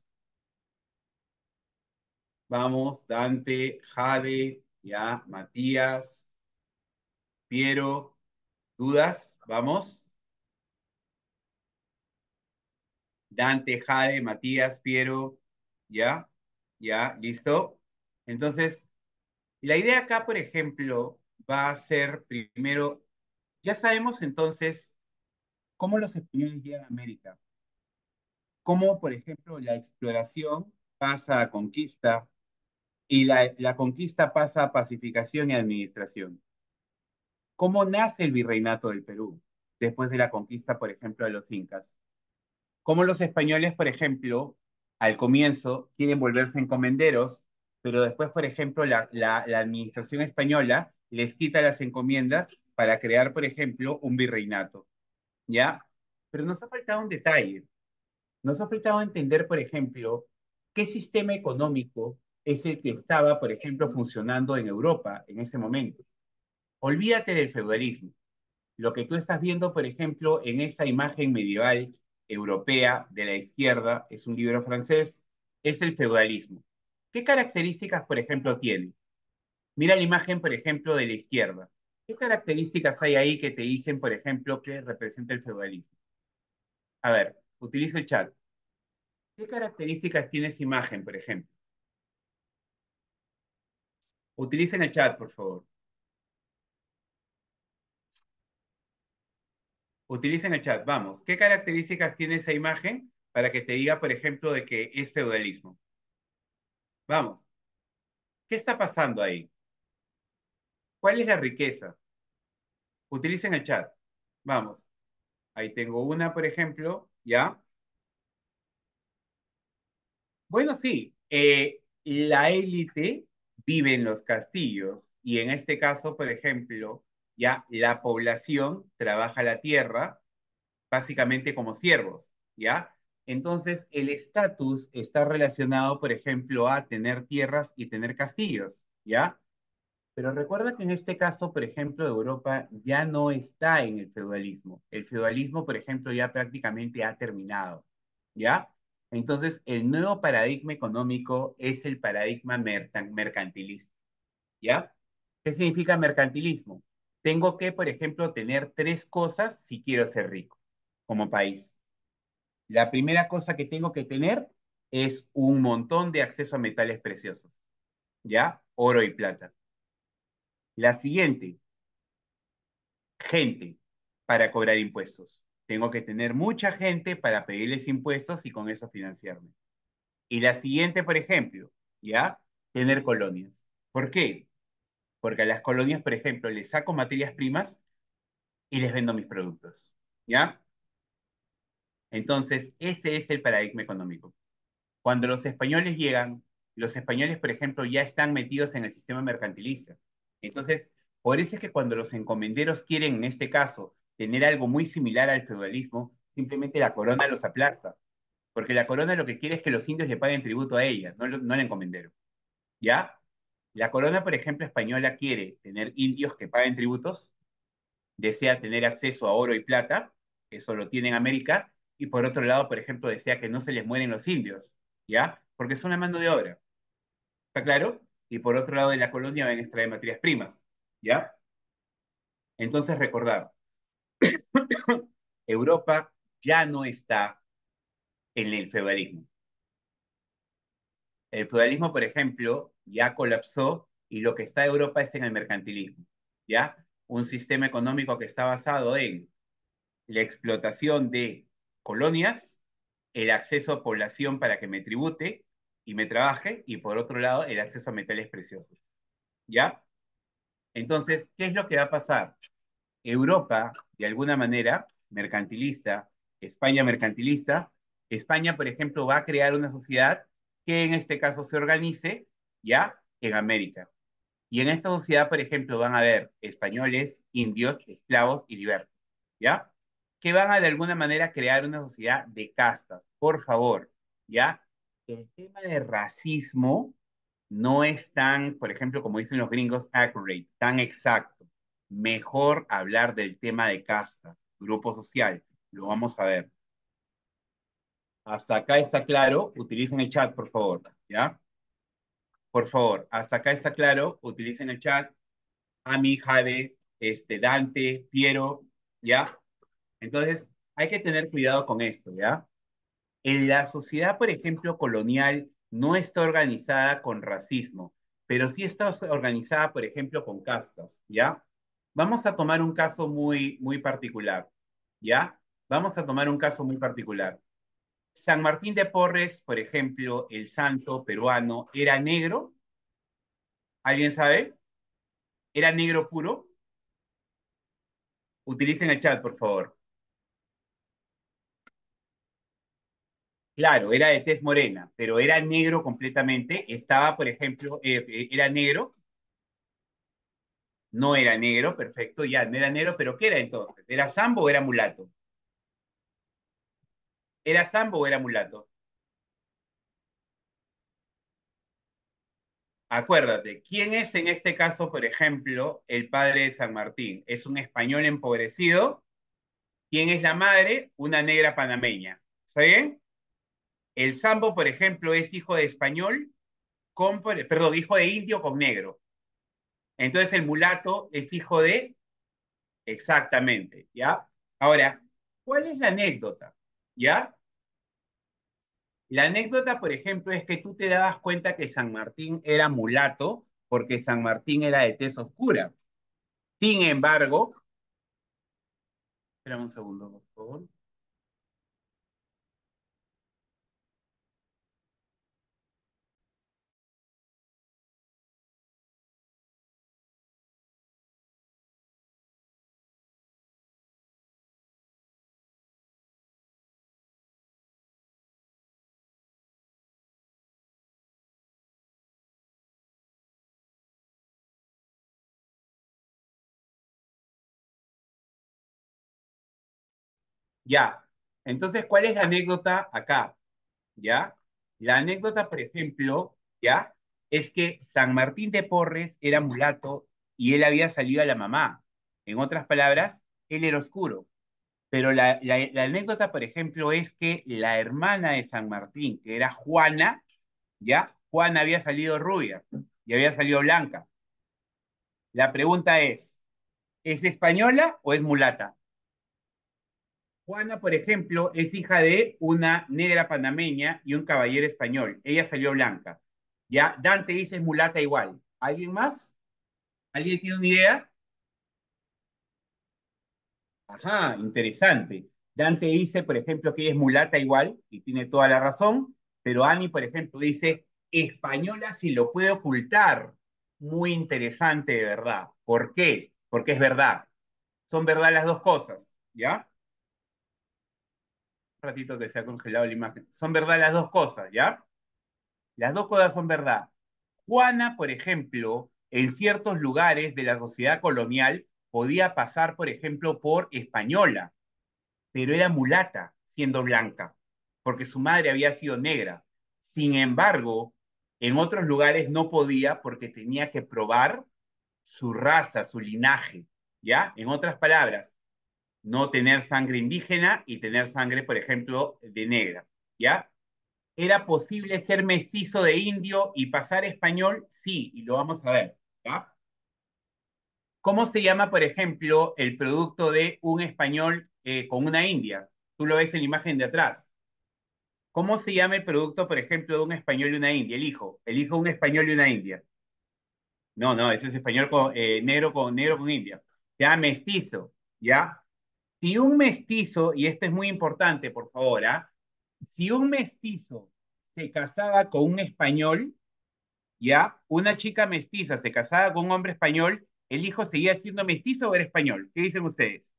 Vamos, Dante, Jade, ya, Matías, Piero. ¿Dudas? Vamos. Dante, Jade, Matías, Piero. ¿Ya? ¿Ya? ¿Listo? Entonces, la idea acá, por ejemplo, va a ser primero, ya sabemos entonces cómo los españoles llegan a América, cómo, por ejemplo, la exploración pasa a conquista y la, la conquista pasa a pacificación y administración. ¿Cómo nace el virreinato del Perú después de la conquista, por ejemplo, de los incas? Cómo los españoles, por ejemplo, al comienzo quieren volverse encomenderos, pero después, por ejemplo, la, la, la administración española les quita las encomiendas para crear, por ejemplo, un virreinato, ¿ya? Pero nos ha faltado un detalle. Nos ha faltado entender, por ejemplo, qué sistema económico es el que estaba, por ejemplo, funcionando en Europa en ese momento. Olvídate del feudalismo. Lo que tú estás viendo, por ejemplo, en esa imagen medieval europea de la izquierda, es un libro francés, es el feudalismo. ¿Qué características, por ejemplo, tiene? Mira la imagen, por ejemplo, de la izquierda. ¿Qué características hay ahí que te dicen, por ejemplo, que representa el feudalismo? A ver, utiliza el chat. ¿Qué características tiene esa imagen, por ejemplo? Utilicen el chat, por favor. Utilicen el chat. Vamos. ¿Qué características tiene esa imagen para que te diga, por ejemplo, de que es feudalismo? Vamos. ¿Qué está pasando ahí? ¿Cuál es la riqueza? Utilicen el chat. Vamos. Ahí tengo una, por ejemplo, ¿ya? Bueno, sí. Eh, la élite vive en los castillos y en este caso, por ejemplo, ya la población trabaja la tierra básicamente como siervos, ¿ya? Entonces, el estatus está relacionado, por ejemplo, a tener tierras y tener castillos, ¿ya? Pero recuerda que en este caso, por ejemplo, Europa ya no está en el feudalismo. El feudalismo, por ejemplo, ya prácticamente ha terminado, ¿ya? Entonces, el nuevo paradigma económico es el paradigma mercantilista, ¿ya? ¿Qué significa mercantilismo? Tengo que, por ejemplo, tener tres cosas si quiero ser rico como país. La primera cosa que tengo que tener es un montón de acceso a metales preciosos, ¿ya? Oro y plata. La siguiente, gente para cobrar impuestos. Tengo que tener mucha gente para pedirles impuestos y con eso financiarme. Y la siguiente, por ejemplo, ¿ya? Tener colonias. ¿Por qué? Porque a las colonias, por ejemplo, les saco materias primas y les vendo mis productos, ¿ya? Entonces, ese es el paradigma económico. Cuando los españoles llegan, los españoles, por ejemplo, ya están metidos en el sistema mercantilista. Entonces, por eso es que cuando los encomenderos quieren, en este caso, tener algo muy similar al feudalismo, simplemente la corona los aplasta. Porque la corona lo que quiere es que los indios le paguen tributo a ella, no, no al encomendero. ¿Ya? La corona, por ejemplo, española quiere tener indios que paguen tributos, desea tener acceso a oro y plata, eso lo tiene en América, y por otro lado, por ejemplo, desea que no se les mueren los indios, ¿ya? Porque son la mano de obra, ¿está claro? Y por otro lado de la colonia van a extraer materias primas, ¿ya? Entonces recordar, Europa ya no está en el feudalismo. El feudalismo, por ejemplo, ya colapsó y lo que está en Europa es en el mercantilismo, ¿ya? Un sistema económico que está basado en la explotación de colonias, el acceso a población para que me tribute y me trabaje, y por otro lado, el acceso a metales preciosos. ¿Ya? Entonces, ¿qué es lo que va a pasar? Europa, de alguna manera, mercantilista, España mercantilista, España, por ejemplo, va a crear una sociedad que en este caso se organice, ¿ya? En América. Y en esta sociedad, por ejemplo, van a haber españoles, indios, esclavos y libertos, ¿ya? Que van a de alguna manera crear una sociedad de castas. Por favor, ¿ya? El tema de racismo no es tan, por ejemplo, como dicen los gringos, accurate, tan exacto. Mejor hablar del tema de casta, grupo social. Lo vamos a ver. Hasta acá está claro. Utilicen el chat, por favor, ¿ya? Por favor, hasta acá está claro. Utilicen el chat. Ami, Jade, este, Dante, Piero, ¿ya? Entonces, hay que tener cuidado con esto, ¿ya? En la sociedad, por ejemplo, colonial, no está organizada con racismo, pero sí está organizada, por ejemplo, con castas, ¿ya? Vamos a tomar un caso muy, muy particular, ¿ya? Vamos a tomar un caso muy particular. San Martín de Porres, por ejemplo, el santo peruano, ¿era negro? ¿Alguien sabe? ¿Era negro puro? Utilicen el chat, por favor. Claro, era de tez morena, pero era negro completamente. Estaba, por ejemplo, eh, eh, era negro, no era negro, perfecto, ya, no era negro, pero ¿qué era entonces? ¿Era sambo o era mulato? ¿Era sambo o era mulato? Acuérdate, ¿quién es en este caso, por ejemplo, el padre de San Martín? ¿Es un español empobrecido? ¿Quién es la madre? Una negra panameña. ¿Está bien? El sambo, por ejemplo, es hijo de español con, perdón, hijo de indio con negro. Entonces el mulato es hijo de, exactamente, ¿ya? Ahora, ¿cuál es la anécdota? ¿Ya? La anécdota, por ejemplo, es que tú te dabas cuenta que San Martín era mulato porque San Martín era de tez oscura. Sin embargo, espérame un segundo, por favor. Ya. Entonces, ¿cuál es la anécdota acá? ¿Ya? La anécdota, por ejemplo, ¿ya? Es que San Martín de Porres era mulato y él había salido a la mamá. En otras palabras, él era oscuro. Pero la, la, la anécdota, por ejemplo, es que la hermana de San Martín, que era Juana, ¿ya? Juana había salido rubia y había salido blanca. La pregunta es, ¿es española o es mulata? Juana, por ejemplo, es hija de una negra panameña y un caballero español. Ella salió blanca. Ya, Dante dice es mulata igual. ¿Alguien más? ¿Alguien tiene una idea? Ajá, interesante. Dante dice, por ejemplo, que ella es mulata igual, y tiene toda la razón, pero Ani, por ejemplo, dice española si lo puede ocultar. Muy interesante, de verdad. ¿Por qué? Porque es verdad. Son verdad las dos cosas, ¿ya? Un ratito que se ha congelado la imagen. Son verdad las dos cosas, ¿ya? Las dos cosas son verdad. Juana, por ejemplo, en ciertos lugares de la sociedad colonial podía pasar, por ejemplo, por española, pero era mulata siendo blanca, porque su madre había sido negra. Sin embargo, en otros lugares no podía porque tenía que probar su raza, su linaje, ¿ya? En otras palabras, no tener sangre indígena y tener sangre, por ejemplo, de negra, ¿ya? ¿Era posible ser mestizo de indio y pasar español? Sí, y lo vamos a ver, ¿ya? ¿Cómo se llama, por ejemplo, el producto de un español eh, con una india? Tú lo ves en la imagen de atrás. ¿Cómo se llama el producto, por ejemplo, de un español y una india? El hijo. El hijo de un español y una india. No, no, ese es español con, eh, negro, con, negro con india. Se llama mestizo, ¿ya? Si un mestizo, y esto es muy importante, por favor, ¿ah? Si un mestizo se casaba con un español, ¿ya? Una chica mestiza se casaba con un hombre español, ¿el hijo seguía siendo mestizo o era español? ¿Qué dicen ustedes?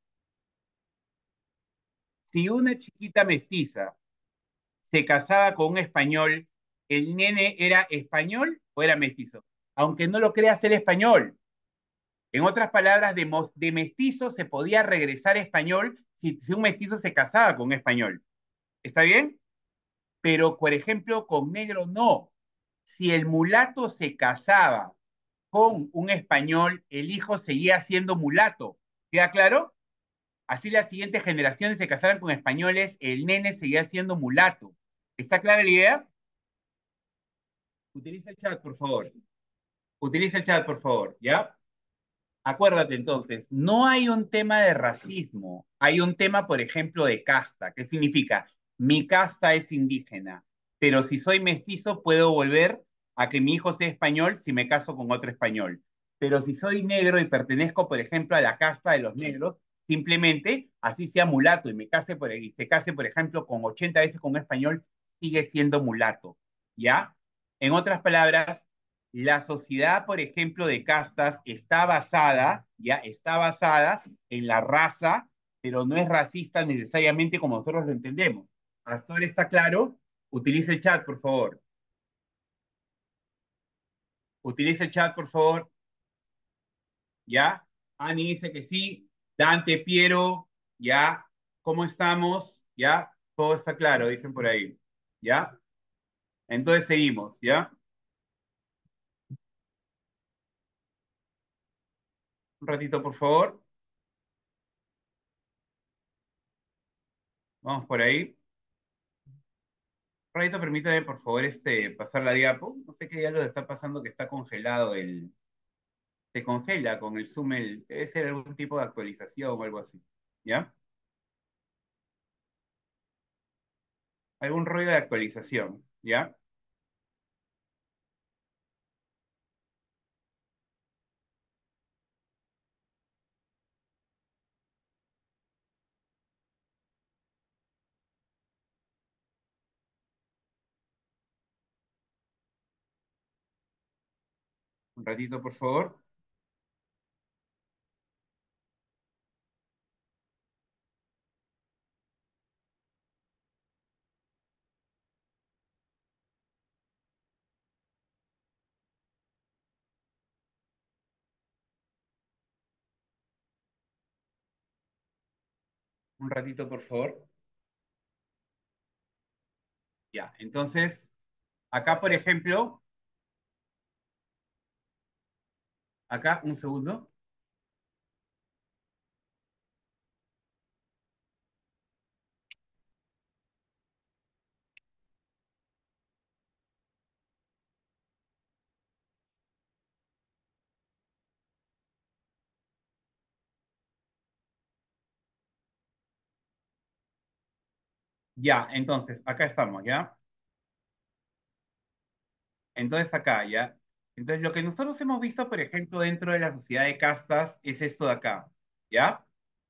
Si una chiquita mestiza se casaba con un español, ¿el nene era español o era mestizo? Aunque no lo creas, era español. En otras palabras, de, de mestizo se podía regresar a español si, si un mestizo se casaba con un español. ¿Está bien? Pero, por ejemplo, con negro no. Si el mulato se casaba con un español, el hijo seguía siendo mulato. ¿Queda claro? Así las siguientes generaciones se casaran con españoles, el nene seguía siendo mulato. ¿Está clara la idea? Utiliza el chat, por favor. Utiliza el chat, por favor, ¿ya? Acuérdate entonces, no hay un tema de racismo, hay un tema, por ejemplo, de casta. ¿Qué significa? Mi casta es indígena, pero si soy mestizo puedo volver a que mi hijo sea español si me caso con otro español. Pero si soy negro y pertenezco, por ejemplo, a la casta de los negros, simplemente, así sea mulato y me case, por, y se case, por ejemplo, con ochenta veces con un español, sigue siendo mulato, ¿ya? En otras palabras, la sociedad, por ejemplo, de castas está basada, ya está basada en la raza, pero no es racista necesariamente como nosotros lo entendemos. ¿Hasta ahora está claro? Utilice el chat, por favor. Utilice el chat, por favor. ¿Ya? Ani dice que sí. Dante, Piero, ¿ya? ¿Cómo estamos? ¿Ya? Todo está claro, dicen por ahí. ¿Ya? Entonces seguimos, ¿ya? Un ratito, por favor. Vamos por ahí. Un ratito, permítame, por favor, este, pasar la diapo. No sé qué ya lo está pasando que está congelado el... Se congela con el Zoom, el... debe ser algún tipo de actualización o algo así. ¿Ya? Algún rollo de actualización. ¿Ya? Un ratito, por favor. Un ratito, por favor. Ya, entonces, acá, por ejemplo, acá, un segundo. Ya, entonces, acá estamos, ¿ya? Entonces, acá, ¿ya? Entonces, lo que nosotros hemos visto, por ejemplo, dentro de la sociedad de castas, es esto de acá, ¿ya?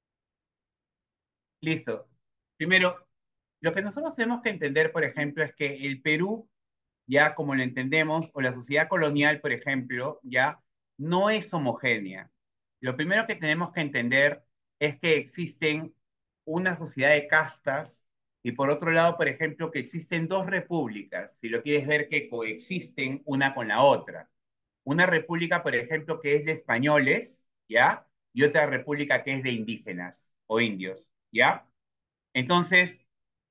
Listo. Primero, lo que nosotros tenemos que entender, por ejemplo, es que el Perú, ya como lo entendemos, o la sociedad colonial, por ejemplo, ya no es homogénea. Lo primero que tenemos que entender es que existen una sociedad de castas y por otro lado, por ejemplo, que existen dos repúblicas, si lo quieres ver que coexisten una con la otra. Una república, por ejemplo, que es de españoles, ¿ya? Y otra república que es de indígenas o indios, ¿ya? Entonces,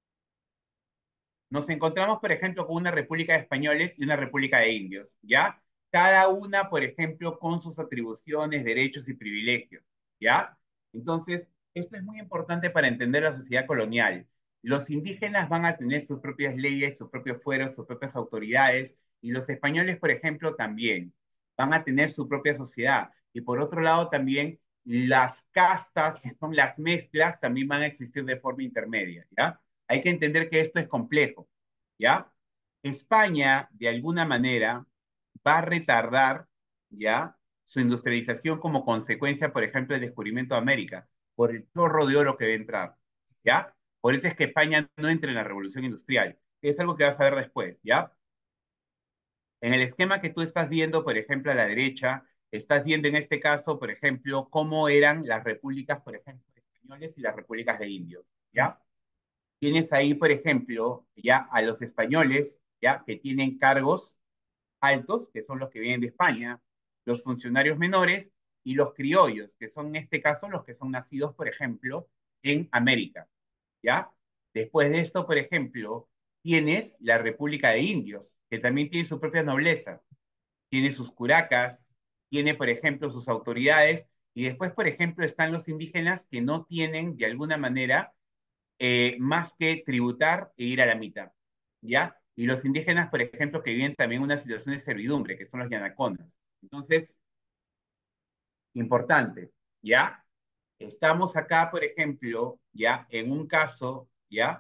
nos encontramos, por ejemplo, con una república de españoles y una república de indios, ¿ya? Cada una, por ejemplo, con sus atribuciones, derechos y privilegios, ¿ya? Entonces, esto es muy importante para entender la sociedad colonial. Los indígenas van a tener sus propias leyes, sus propios fueros, sus propias autoridades, y los españoles, por ejemplo, también van a tener su propia sociedad. Y por otro lado, también las castas, son las mezclas, también van a existir de forma intermedia, ¿ya? Hay que entender que esto es complejo, ¿ya? España, de alguna manera, va a retardar, ¿ya? Su industrialización como consecuencia, por ejemplo, del descubrimiento de América, por el chorro de oro que va a entrar, ¿ya? Por eso es que España no entra en la revolución industrial. Es algo que vas a ver después, ¿ya? En el esquema que tú estás viendo, por ejemplo, a la derecha, estás viendo en este caso, por ejemplo, cómo eran las repúblicas, por ejemplo, de españoles y las repúblicas de indios, ¿ya? Tienes ahí, por ejemplo, ya a los españoles, ya que tienen cargos altos, que son los que vienen de España, los funcionarios menores y los criollos, que son en este caso los que son nacidos, por ejemplo, en América, ¿ya? Después de esto, por ejemplo, tienes la República de Indios, que también tiene su propia nobleza, tiene sus curacas, tiene, por ejemplo, sus autoridades, y después, por ejemplo, están los indígenas que no tienen, de alguna manera, eh, más que tributar e ir a la mitad, ¿ya? Y los indígenas, por ejemplo, que viven también una situación de servidumbre, que son los yanaconas. Entonces, importante, ¿ya? Estamos acá, por ejemplo, ya en un caso, ¿ya?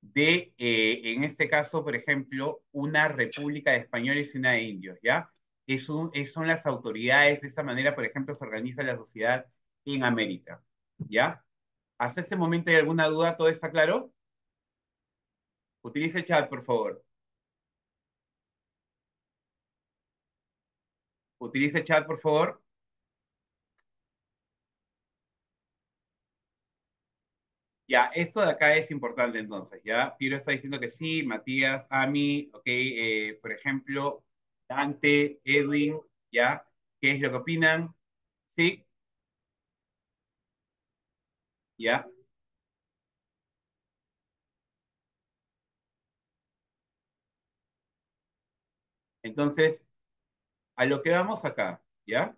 de, eh, en este caso, por ejemplo, una república de españoles y una de indios, ¿ya? Es un, es, son las autoridades, de esta manera, por ejemplo, se organiza la sociedad en América, ¿ya? ¿Hasta este momento hay alguna duda? ¿Todo está claro? Utilice el chat, por favor. Utilice el chat, por favor. Ya, esto de acá es importante entonces, ¿ya? Piero está diciendo que sí, Matías, Ami, ok, eh, por ejemplo, Dante, Edwin, ¿ya? ¿Qué es lo que opinan? Sí, ¿ya? Entonces, a lo que vamos acá, ¿ya?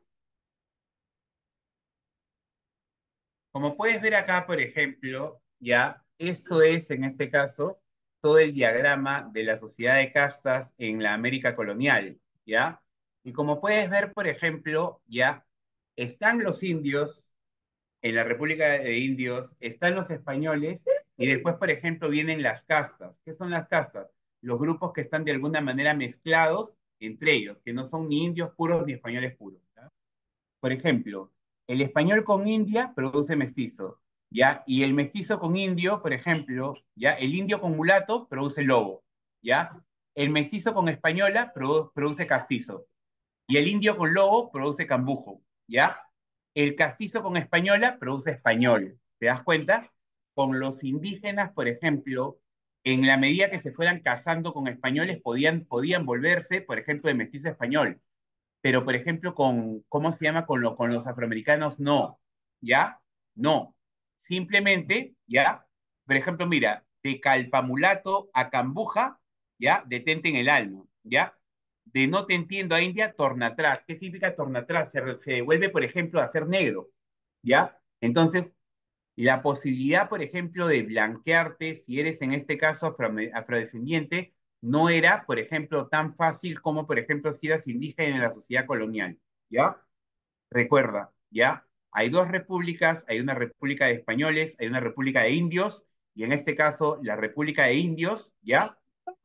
Como puedes ver acá, por ejemplo, ¿ya? Esto es, en este caso, todo el diagrama de la sociedad de castas en la América colonial, ¿ya? Y como puedes ver, por ejemplo, ¿ya? Están los indios en la República de Indios, están los españoles y después, por ejemplo, vienen las castas. ¿Qué son las castas? Los grupos que están de alguna manera mezclados entre ellos, que no son ni indios puros ni españoles puros, ¿ya? Por ejemplo, el español con India produce mestizo, ¿ya? Y el mestizo con indio, por ejemplo, ¿ya? El indio con mulato produce lobo, ¿ya? El mestizo con española produ produce castizo. Y el indio con lobo produce cambujo, ¿ya? El castizo con española produce español, ¿te das cuenta? Con los indígenas, por ejemplo, en la medida que se fueran casando con españoles, podían, podían volverse, por ejemplo, de mestizo español, pero por ejemplo con, ¿cómo se llama? Con, lo, con los afroamericanos, no, ¿ya? No. Simplemente, ¿ya? Por ejemplo, mira, de calpamulato a cambuja, ¿ya? Detente en el alma, ¿ya? De no te entiendo a India, torna atrás. ¿Qué significa torna atrás? Se, se vuelve, por ejemplo, a ser negro, ¿ya? Entonces, la posibilidad, por ejemplo, de blanquearte, si eres en este caso afro, afrodescendiente, no era, por ejemplo, tan fácil como, por ejemplo, si eras indígena en la sociedad colonial, ¿ya? Recuerda, ¿ya? Hay dos repúblicas, hay una república de españoles, hay una república de indios, y en este caso, la república de indios, ¿ya?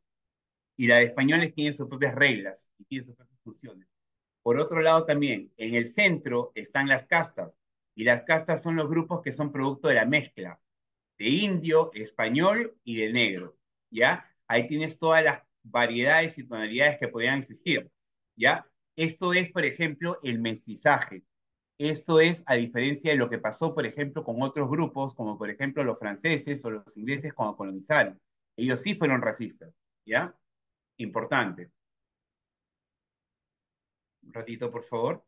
Y la de españoles tienen sus propias reglas y tienen sus propias funciones. Por otro lado, también, en el centro están las castas, y las castas son los grupos que son producto de la mezcla de indio, español y de negro, ¿ya? Ahí tienes todas las variedades y tonalidades que podrían existir, ¿ya? Esto es, por ejemplo, el mestizaje. Esto es a diferencia de lo que pasó, por ejemplo, con otros grupos, como por ejemplo los franceses o los ingleses cuando colonizaron. Ellos sí fueron racistas, ¿ya? Importante. Un ratito, por favor.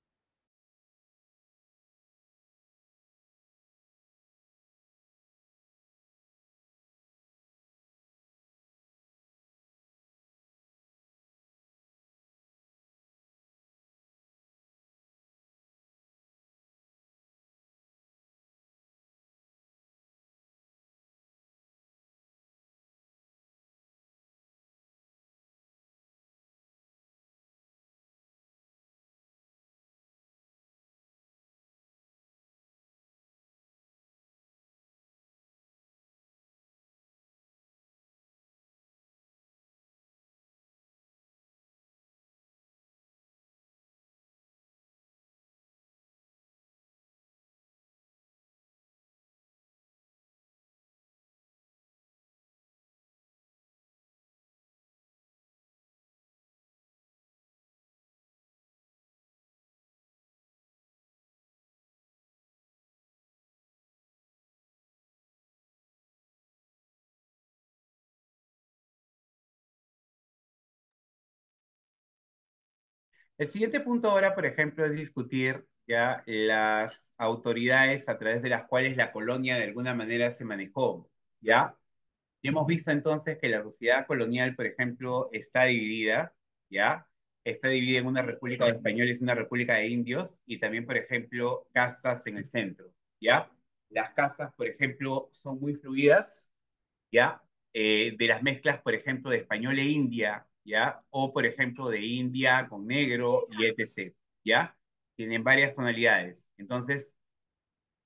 El siguiente punto ahora, por ejemplo, es discutir ya las autoridades a través de las cuales la colonia de alguna manera se manejó, ¿ya? Y hemos visto entonces que la sociedad colonial, por ejemplo, está dividida, ¿ya? Está dividida en una república de españoles y una república de indios, y también, por ejemplo, castas en el centro, ¿ya? Las castas, por ejemplo, son muy fluidas, ¿ya? Eh, de las mezclas, por ejemplo, de español e india, ¿ya? O, por ejemplo, de India con negro y etcétera, ¿ya? Tienen varias tonalidades. Entonces,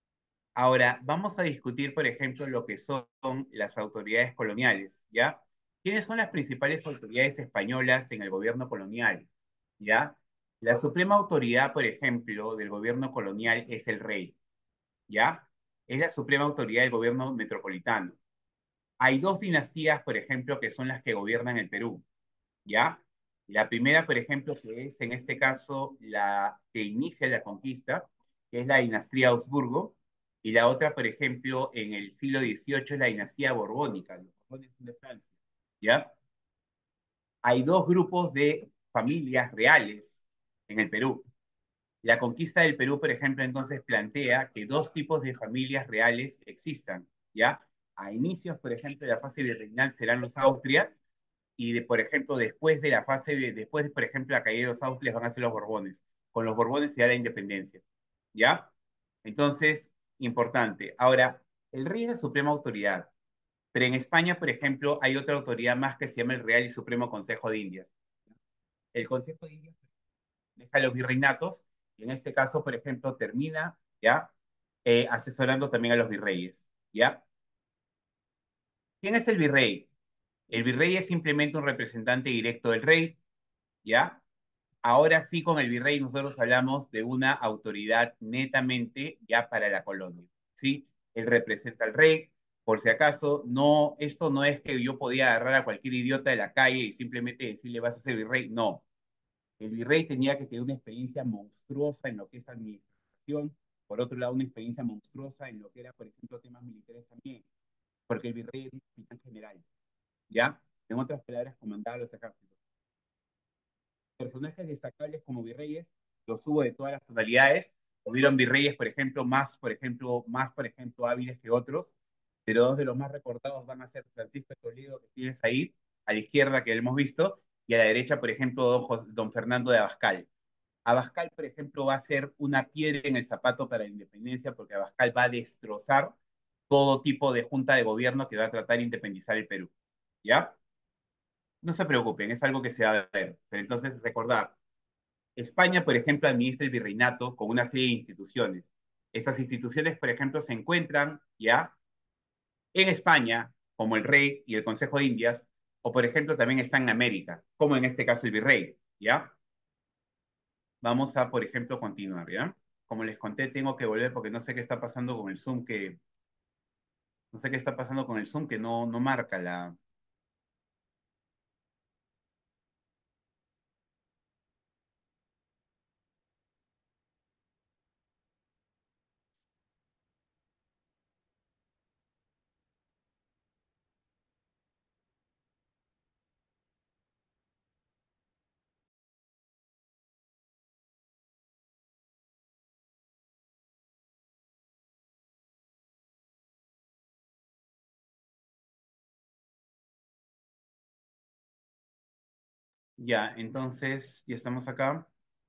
Ahora, vamos a discutir, por ejemplo, lo que son las autoridades coloniales, ¿ya? ¿Quiénes son las principales autoridades españolas en el gobierno colonial? ¿Ya? La suprema autoridad, por ejemplo, del gobierno colonial es el rey, ¿ya? Es la suprema autoridad del gobierno metropolitano. Hay dos dinastías, por ejemplo, que son las que gobiernan el Perú, ¿ya? La primera, por ejemplo, que es en este caso la que inicia la conquista, que es la dinastía Habsburgo, y la otra, por ejemplo, en el siglo dieciocho es la dinastía borbónica, los Borbones de Francia, ¿ya? Hay dos grupos de familias reales en el Perú. La conquista del Perú, por ejemplo, entonces plantea que dos tipos de familias reales existan, ¿ya? A inicios, por ejemplo, de la fase virreinal serán los Austrias, y de, por ejemplo, después de la fase, de, después, por ejemplo, la caída de los Austrias van a ser los Borbones. Con los Borbones se da la independencia, ¿ya? Entonces, importante. Ahora, el rey es la suprema autoridad, pero en España, por ejemplo, hay otra autoridad más que se llama el Real y Supremo Consejo de Indias. El Consejo de Indias deja los virreinatos y en este caso, por ejemplo, termina, ¿ya? Eh, asesorando también a los virreyes, ¿ya? ¿Quién es el virrey? El virrey es simplemente un representante directo del rey, ¿ya? Ahora sí, con el virrey nosotros hablamos de una autoridad netamente ya para la colonia, ¿sí? Él representa al rey, por si acaso, no, esto no es que yo podía agarrar a cualquier idiota de la calle y simplemente decirle vas a ser virrey, no. El virrey tenía que tener una experiencia monstruosa en lo que es administración, por otro lado, una experiencia monstruosa en lo que era, por ejemplo, temas militares también, porque el virrey era un capitán general, ¿ya? En otras palabras, comandaba los ejércitos. Personajes destacables como virreyes, los hubo de todas las tonalidades. Hubieron virreyes, por ejemplo, más, por ejemplo, más, por ejemplo, hábiles que otros, pero dos de los más recordados van a ser Francisco de Toledo, que tienes ahí, a la izquierda, que hemos visto, y a la derecha, por ejemplo, don, don Fernando de Abascal. Abascal, por ejemplo, va a ser una piedra en el zapato para la independencia, porque Abascal va a destrozar todo tipo de junta de gobierno que va a tratar de independizar el Perú. ¿Ya? No se preocupen, es algo que se va a ver. Pero entonces, recordar, España, por ejemplo, administra el virreinato con una serie de instituciones. Estas instituciones, por ejemplo, se encuentran ya en España, como el rey y el Consejo de Indias, o por ejemplo, también están en América, como en este caso el virrey, ¿ya? Vamos a, por ejemplo, continuar, ¿ya? Como les conté, tengo que volver porque no sé qué está pasando con el Zoom, que no sé qué está pasando con el Zoom, que no, no marca la... Ya, entonces, ya estamos acá.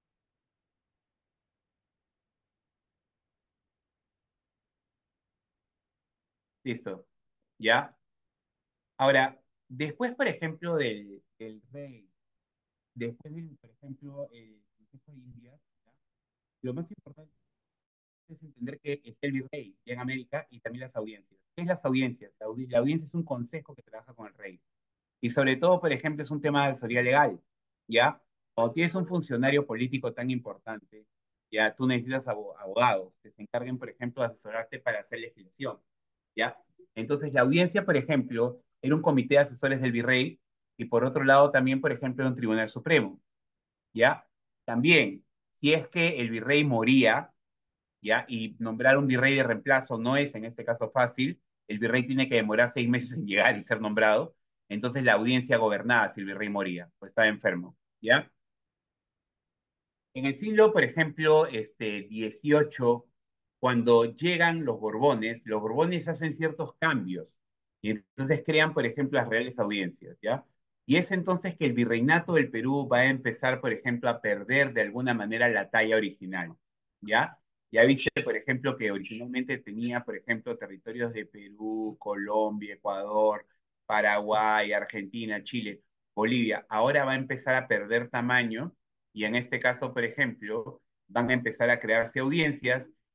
Listo. Ya. Ahora, después, por ejemplo, del, del rey, después del, por ejemplo, el Consejo de Indias, ¿ya? Lo más importante es entender que es el virrey en América y también las audiencias. ¿Qué es las audiencias? La, audi- la audiencia es un consejo que trabaja con el rey. Y sobre todo, por ejemplo, es un tema de asesoría legal, ¿ya? Cuando tienes un funcionario político tan importante, ya tú necesitas abo- abogados que se encarguen, por ejemplo, de asesorarte para hacer legislación, ¿ya? Entonces, la audiencia, por ejemplo, era un comité de asesores del virrey y por otro lado también, por ejemplo, era un tribunal supremo, ¿ya? También, si es que el virrey moría, ¿ya? Y nombrar un virrey de reemplazo no es en este caso fácil, el virrey tiene que demorar seis meses en llegar y ser nombrado, entonces la audiencia gobernaba si el virrey moría, pues estaba enfermo, ¿ya? En el siglo, por ejemplo, este, dieciocho, cuando llegan los Borbones, los Borbones hacen ciertos cambios y entonces crean, por ejemplo, las reales audiencias, ¿ya? Y es entonces que el virreinato del Perú va a empezar, por ejemplo, a perder de alguna manera la talla original, ¿ya? Ya viste, por ejemplo, que originalmente tenía, por ejemplo, territorios de Perú, Colombia, Ecuador, Paraguay, Argentina, Chile, Bolivia. Ahora va a empezar a perder tamaño y en este caso, por ejemplo, van a empezar a crearse audiencias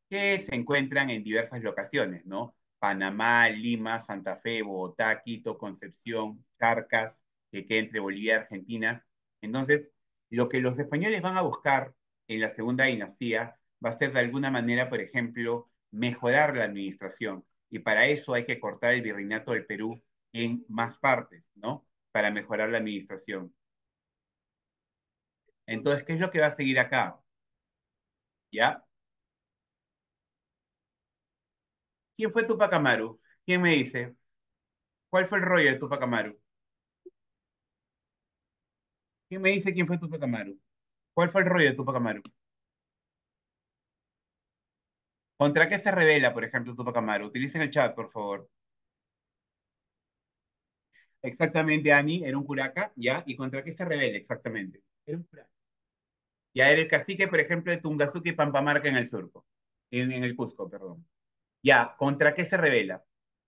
que se encuentran en diversas locaciones, ¿no? Panamá, Lima, Santa Fe, Bogotá, Quito, Concepción, Carcas, que queda entre Bolivia y Argentina. Entonces, lo que los españoles van a buscar en la segunda dinastía va a ser de alguna manera, por ejemplo, mejorar la administración. Y para eso hay que cortar el virreinato del Perú en más partes, ¿no? Para mejorar la administración. Entonces, ¿qué es lo que va a seguir acá? ¿Ya? ¿Quién fue Tupac Amaru? ¿Quién me dice? ¿Cuál fue el rollo de Tupac Amaru? ¿Quién me dice quién fue Tupac Amaru? ¿Cuál fue el rollo de Tupac Amaru? ¿Contra qué se revela, por ejemplo, Tupac Amaru? Utilicen el chat, por favor. Exactamente, Ani, era un curaca, ¿ya? ¿Y contra qué se revela exactamente? Era un curaca. Ya era el cacique, por ejemplo, de Tungazuca y Pampamarca en el surco, en, en el Cusco, perdón. Ya, ¿contra qué se revela?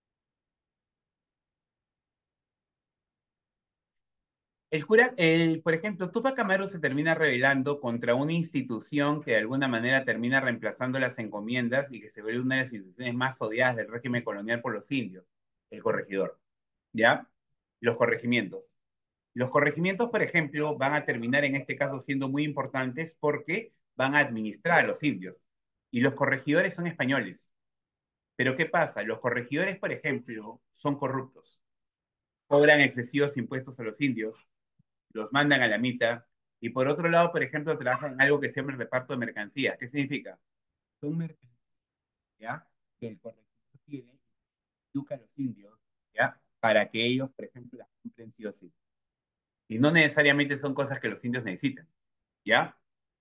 El cura, el, por ejemplo, Tupac Amaru se termina rebelando contra una institución que de alguna manera termina reemplazando las encomiendas y que se vuelve una de las instituciones más odiadas del régimen colonial por los indios, el corregidor, ¿ya? Los corregimientos. Los corregimientos, por ejemplo, van a terminar en este caso siendo muy importantes porque van a administrar a los indios. Y los corregidores son españoles. Pero ¿qué pasa? Los corregidores, por ejemplo, son corruptos. Cobran excesivos impuestos a los indios, los mandan a la mitad. Y por otro lado, por ejemplo, trabajan en algo que se llama el reparto de mercancías. ¿Qué significa? Son mercancías, ¿ya? Que el corregidor tiene, educa a los indios, ¿ya? Para que ellos, por ejemplo, las cumplen sí o sí. Y no necesariamente son cosas que los indios necesitan, ¿ya?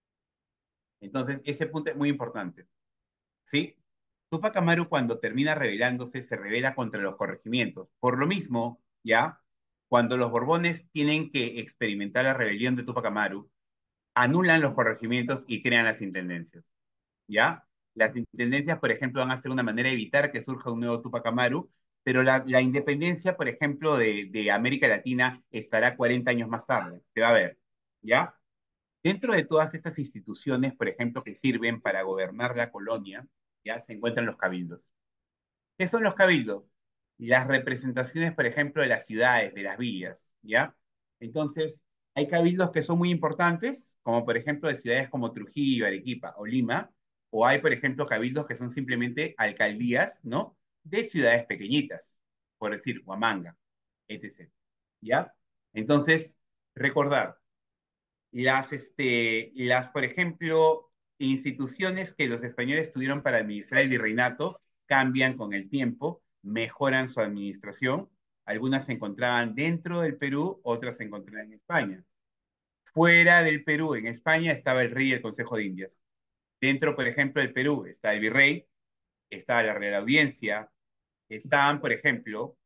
Entonces, ese punto es muy importante, ¿sí? Tupac Amaru cuando termina rebelándose se revela contra los corregimientos. Por lo mismo, ¿ya? Cuando los Borbones tienen que experimentar la rebelión de Tupac Amaru, anulan los corregimientos y crean las intendencias, ¿ya? Las intendencias, por ejemplo, van a ser una manera de evitar que surja un nuevo Tupac Amaru, pero la, la independencia, por ejemplo, de, de América Latina estará cuarenta años más tarde, se va a ver, ¿ya? Dentro de todas estas instituciones, por ejemplo, que sirven para gobernar la colonia, ya se encuentran los cabildos. ¿Qué son los cabildos? Las representaciones, por ejemplo, de las ciudades, de las villas, ¿ya? Entonces, hay cabildos que son muy importantes, como por ejemplo de ciudades como Trujillo, Arequipa o Lima, o hay, por ejemplo, cabildos que son simplemente alcaldías, ¿no? De ciudades pequeñitas, por decir, Huamanga, etcétera. ¿Ya? Entonces, recordar, las, este, las, por ejemplo, instituciones que los españoles tuvieron para administrar el virreinato cambian con el tiempo, mejoran su administración. Algunas se encontraban dentro del Perú, otras se encontraban en España. Fuera del Perú, en España, estaba el rey y el Consejo de Indias. Dentro, por ejemplo, del Perú está el virrey, estaba la Real Audiencia, estaban, por ejemplo,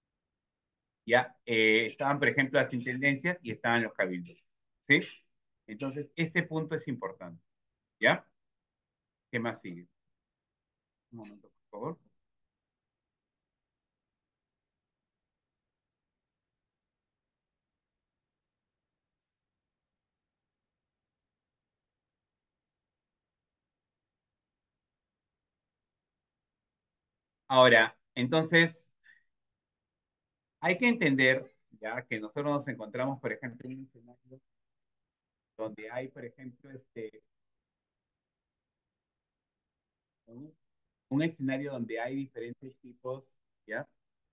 ya, eh, estaban, por ejemplo, las intendencias y estaban los cabildos. ¿Sí? Entonces, este punto es importante. ¿Ya? ¿Qué más sigue? Un momento, por favor. Ahora, entonces, hay que entender, ya, que nosotros nos encontramos, por ejemplo, en un escenario donde hay, por ejemplo, este, un, un escenario donde hay diferentes tipos, ¿ya?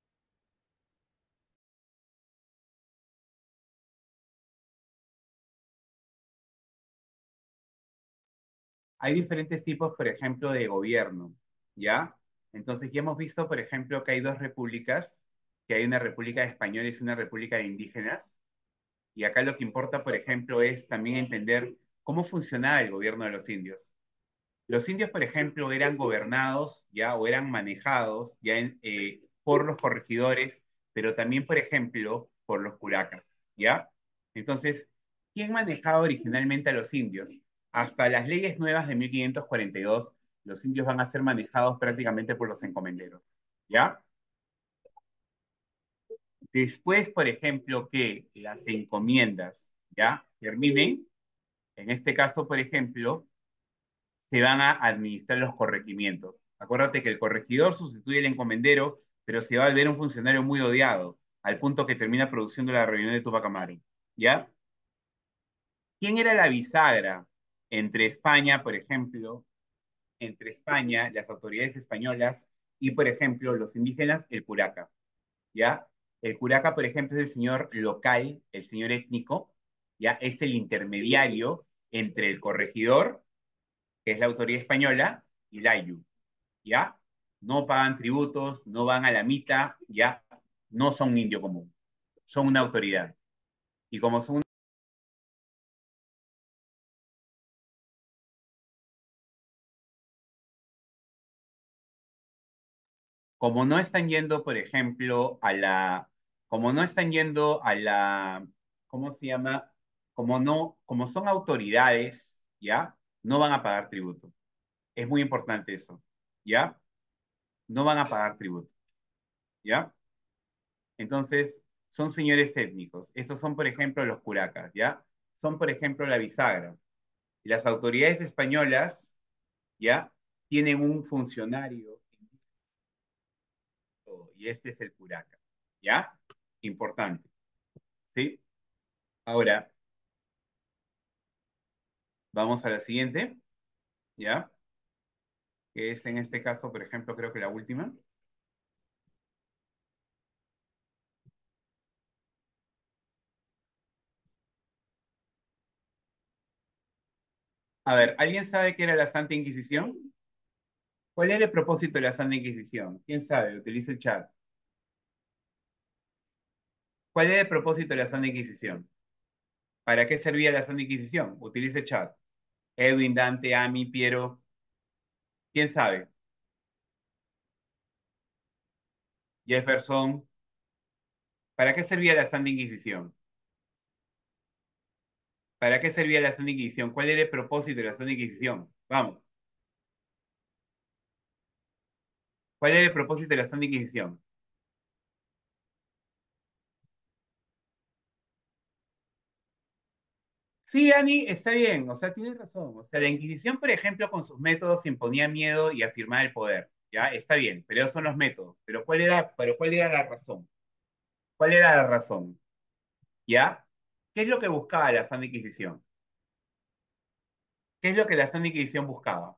Hay diferentes tipos, por ejemplo, de gobierno, ¿ya? Entonces, ya hemos visto, por ejemplo, que hay dos repúblicas, que hay una república de españoles y una república de indígenas, y acá lo que importa, por ejemplo, es también entender cómo funcionaba el gobierno de los indios. Los indios, por ejemplo, eran gobernados ya o eran manejados ya en, eh, por los corregidores, pero también, por ejemplo, por los curacas, ¿ya? Entonces, ¿quién manejaba originalmente a los indios? Hasta las leyes nuevas de mil quinientos cuarenta y dos, los indios van a ser manejados prácticamente por los encomenderos, ¿ya? Después, por ejemplo, que las encomiendas, ¿ya? Terminen, en este caso, por ejemplo, se van a administrar los corregimientos. Acuérdate que el corregidor sustituye al encomendero, pero se va a volver un funcionario muy odiado, al punto que termina produciendo la reunión de Tupac Amaru. ¿Ya? ¿Quién era la bisagra entre España, por ejemplo, entre España, las autoridades españolas y, por ejemplo, los indígenas? El curaca, ¿ya? El curaca, por ejemplo, es el señor local, el señor étnico, ¿ya? Es el intermediario entre el corregidor, que es la autoridad española, y el ayu, ¿ya? No pagan tributos, no van a la mita, ¿ya? No son un indio común, son una autoridad. Y como son como no están yendo, por ejemplo, a la, como no están yendo a la, ¿cómo se llama? Como no, como son autoridades, ¿ya? No van a pagar tributo. Es muy importante eso, ¿ya? No van a pagar tributo, ¿ya? Entonces, son señores étnicos. Estos son, por ejemplo, los curacas, ¿ya? Son, por ejemplo, la bisagra. Las autoridades españolas, ¿ya? Tienen un funcionario, y este es el curaca, ¿ya? Importante. ¿Sí? Ahora, vamos a la siguiente, ¿ya? Que es en este caso, por ejemplo, creo que la última. A ver, ¿alguien sabe qué era la Santa Inquisición? ¿Cuál era el propósito de la Santa Inquisición? ¿Quién sabe? Utiliza el chat. ¿Cuál era el propósito de la Santa Inquisición? ¿Para qué servía la Santa Inquisición? Utiliza el chat. Edwin, Dante, Ami, Piero. ¿Quién sabe? Jefferson. ¿Para qué servía la Santa Inquisición? ¿Para qué servía la Santa Inquisición? ¿Cuál era el propósito de la Santa Inquisición? Vamos. ¿Cuál era el propósito de la Santa Inquisición? Sí, Ani, está bien, o sea, tienes razón. O sea, la Inquisición, por ejemplo, con sus métodos imponía miedo y afirmaba el poder. Ya, está bien, pero esos son los métodos. Pero ¿cuál era, pero cuál era la razón? ¿Cuál era la razón? ¿Ya? ¿Qué es lo que buscaba la Santa Inquisición? ¿Qué es lo que la Santa Inquisición buscaba?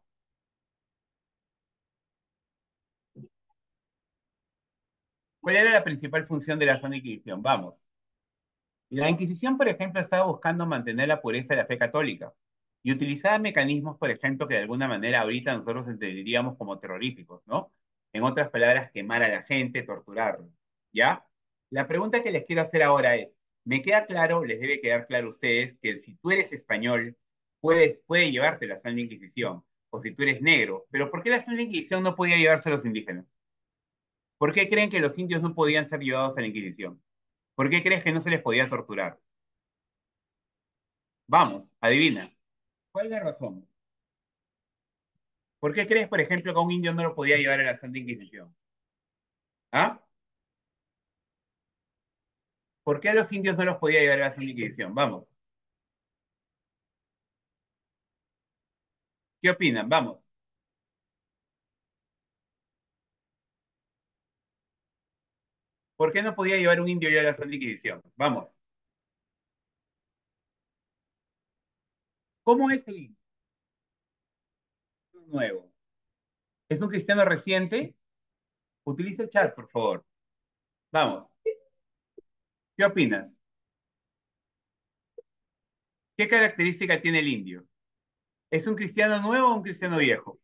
¿Cuál era la principal función de la Santa Inquisición? Vamos. La Inquisición, por ejemplo, estaba buscando mantener la pureza de la fe católica y utilizaba mecanismos, por ejemplo, que de alguna manera ahorita nosotros entenderíamos como terroríficos, ¿no? En otras palabras, quemar a la gente, torturarlo, ¿ya? La pregunta que les quiero hacer ahora es, me queda claro, les debe quedar claro a ustedes, que si tú eres español, puedes, puede llevarte la Santa Inquisición, o si tú eres negro, pero ¿por qué la Santa Inquisición no podía llevarse a los indígenas? ¿Por qué creen que los indios no podían ser llevados a la Inquisición? ¿Por qué crees que no se les podía torturar? Vamos, adivina. ¿Cuál es la razón? ¿Por qué crees, por ejemplo, que a un indio no lo podía llevar a la Santa Inquisición? ¿Ah? ¿Por qué a los indios no los podía llevar a la Santa Inquisición? Vamos. ¿Qué opinan? Vamos. ¿Por qué no podía llevar un indio ya a la Santa Inquisición? Vamos. ¿Cómo es el indio nuevo? ¿Es un cristiano reciente? Utiliza el chat, por favor. Vamos. ¿Qué opinas? ¿Qué característica tiene el indio? ¿Es un cristiano nuevo o un cristiano viejo?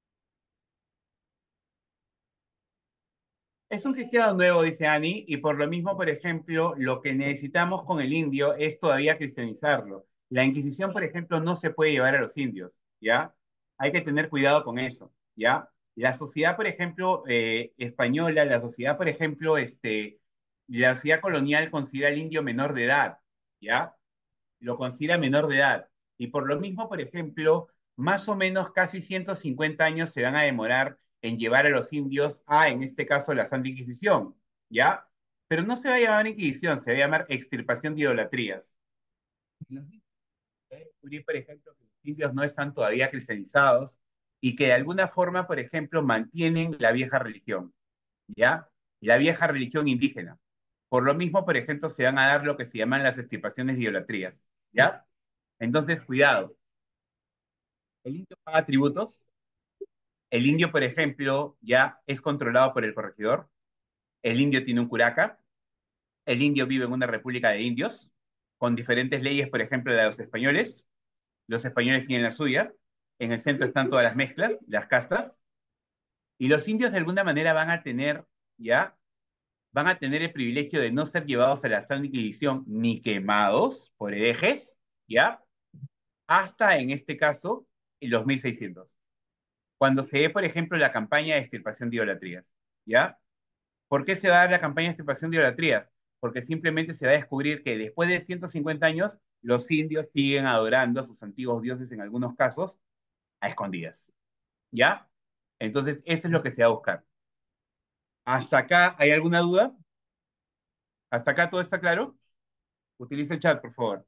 Es un cristiano nuevo, dice Ani, y por lo mismo, por ejemplo, lo que necesitamos con el indio es todavía cristianizarlo. La Inquisición, por ejemplo, no se puede llevar a los indios, ¿ya? Hay que tener cuidado con eso, ¿ya? La sociedad, por ejemplo, eh, española, la sociedad, por ejemplo, este, la sociedad colonial considera al indio menor de edad, ¿ya? Lo considera menor de edad. Y por lo mismo, por ejemplo, más o menos casi ciento cincuenta años se van a demorar en llevar a los indios a, en este caso, la Santa Inquisición, ¿ya? Pero no se va a llamar Inquisición, se va a llamar extirpación de idolatrías. Descubrí, por ejemplo, que los indios no están todavía cristianizados y que de alguna forma, por ejemplo, mantienen la vieja religión, ¿ya? La vieja religión indígena. Por lo mismo, por ejemplo, se van a dar lo que se llaman las extirpaciones de idolatrías, ¿ya? Entonces, cuidado. El indio paga tributos. El indio, por ejemplo, ya es controlado por el corregidor. El indio tiene un curaca. El indio vive en una república de indios, con diferentes leyes, por ejemplo, la de los españoles. Los españoles tienen la suya. En el centro están todas las mezclas, las castas. Y los indios de alguna manera van a tener, ¿ya? Van a tener el privilegio de no ser llevados a la Santa Inquisición ni quemados por herejes, ¿ya? Hasta, en este caso, en los mil seiscientos. Cuando se ve, por ejemplo, la campaña de extirpación de idolatrías, ¿ya? ¿Por qué se va a dar la campaña de extirpación de idolatrías? Porque simplemente se va a descubrir que después de ciento cincuenta años, los indios siguen adorando a sus antiguos dioses, en algunos casos, a escondidas, ¿ya? Entonces, eso es lo que se va a buscar. ¿Hasta acá hay alguna duda? ¿Hasta acá todo está claro? Utiliza el chat, por favor.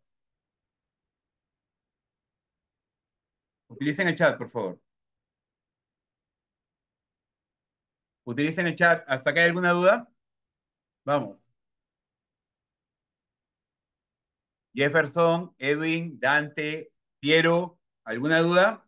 Utilicen el chat, por favor. Utilicen el chat. ¿Hasta acá hay alguna duda? Vamos. Jefferson, Edwin, Dante, Piero, ¿alguna duda?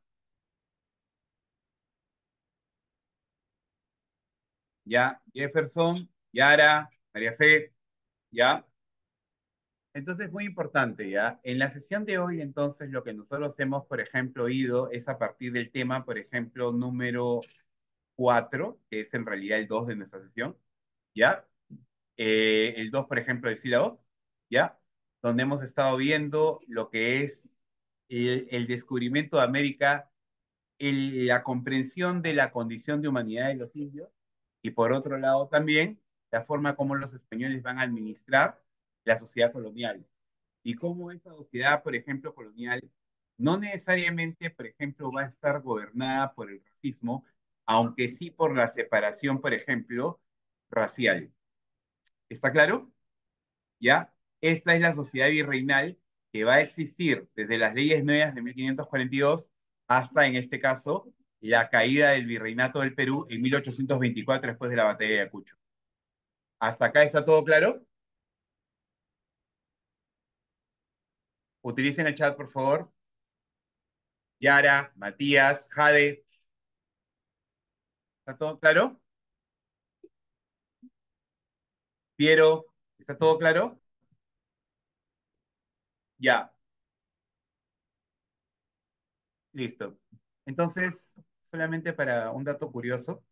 Ya, Jefferson, Yara, María Fe, ya. Entonces, muy importante, ¿ya? En la sesión de hoy, entonces, lo que nosotros hemos, por ejemplo, ido es a partir del tema, por ejemplo, número cuatro, que es en realidad el dos de nuestra sesión, ¿ya? Eh, el dos, por ejemplo, del sílabo, ¿ya? Donde hemos estado viendo lo que es el, el descubrimiento de América, el, la comprensión de la condición de humanidad de los indios, y por otro lado también la forma como los españoles van a administrar la sociedad colonial y cómo esa sociedad, por ejemplo, colonial, no necesariamente, por ejemplo, va a estar gobernada por el racismo, aunque sí por la separación, por ejemplo, racial. ¿Está claro? ¿Ya? Esta es la sociedad virreinal que va a existir desde las leyes nuevas de mil quinientos cuarenta y dos hasta, en este caso, la caída del virreinato del Perú en mil ochocientos veinticuatro después de la batalla de Ayacucho. ¿Hasta acá está todo claro? Utilicen el chat, por favor. Yara, Matías, Jade, ¿está todo claro? Piero, ¿está todo claro? Ya, listo. Entonces, solamente para un dato curioso,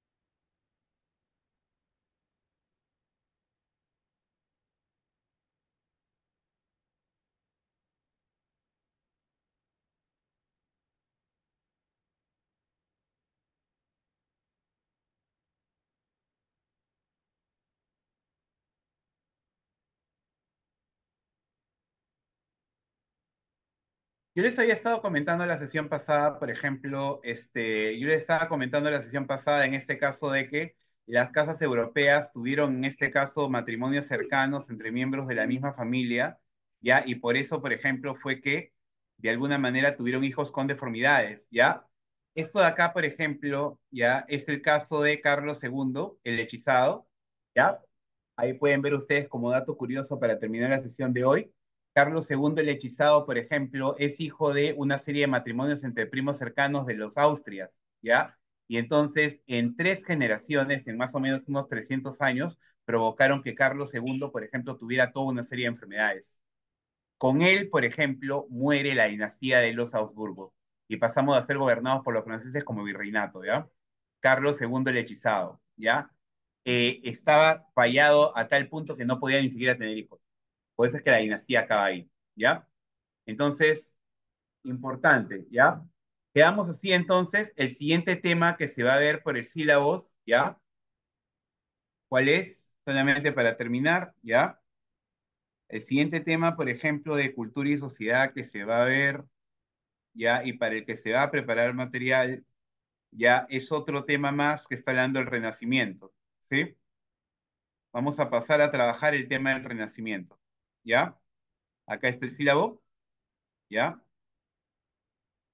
yo les había estado comentando la sesión pasada, por ejemplo, este, yo les estaba comentando la sesión pasada en este caso de que las casas europeas tuvieron en este caso matrimonios cercanos entre miembros de la misma familia, ¿ya? Y por eso, por ejemplo, fue que de alguna manera tuvieron hijos con deformidades, ¿ya? Esto de acá, por ejemplo, ¿ya? Es el caso de Carlos segundo, el hechizado, ¿ya? Ahí pueden ver ustedes como dato curioso para terminar la sesión de hoy. Carlos segundo el Hechizado, por ejemplo, es hijo de una serie de matrimonios entre primos cercanos de los Austrias, ¿ya? Y entonces, en tres generaciones, en más o menos unos trescientos años, provocaron que Carlos segundo, por ejemplo, tuviera toda una serie de enfermedades. Con él, por ejemplo, muere la dinastía de los Habsburgo y pasamos a ser gobernados por los franceses como virreinato, ¿ya? Carlos segundo el Hechizado, ¿ya? Eh, estaba fallado a tal punto que no podía ni siquiera tener hijos. Por eso es que la dinastía acaba ahí, ¿ya? Entonces, importante, ¿ya? Quedamos así entonces. El siguiente tema que se va a ver por el sílabos, ¿ya? ¿Cuál es? Solamente para terminar, ¿ya? El siguiente tema, por ejemplo, de cultura y sociedad que se va a ver, ¿ya? Y para el que se va a preparar material, ya es otro tema más que está hablando del renacimiento, ¿sí? Vamos a pasar a trabajar el tema del renacimiento, ¿ya? Acá está el sílabo, ¿ya?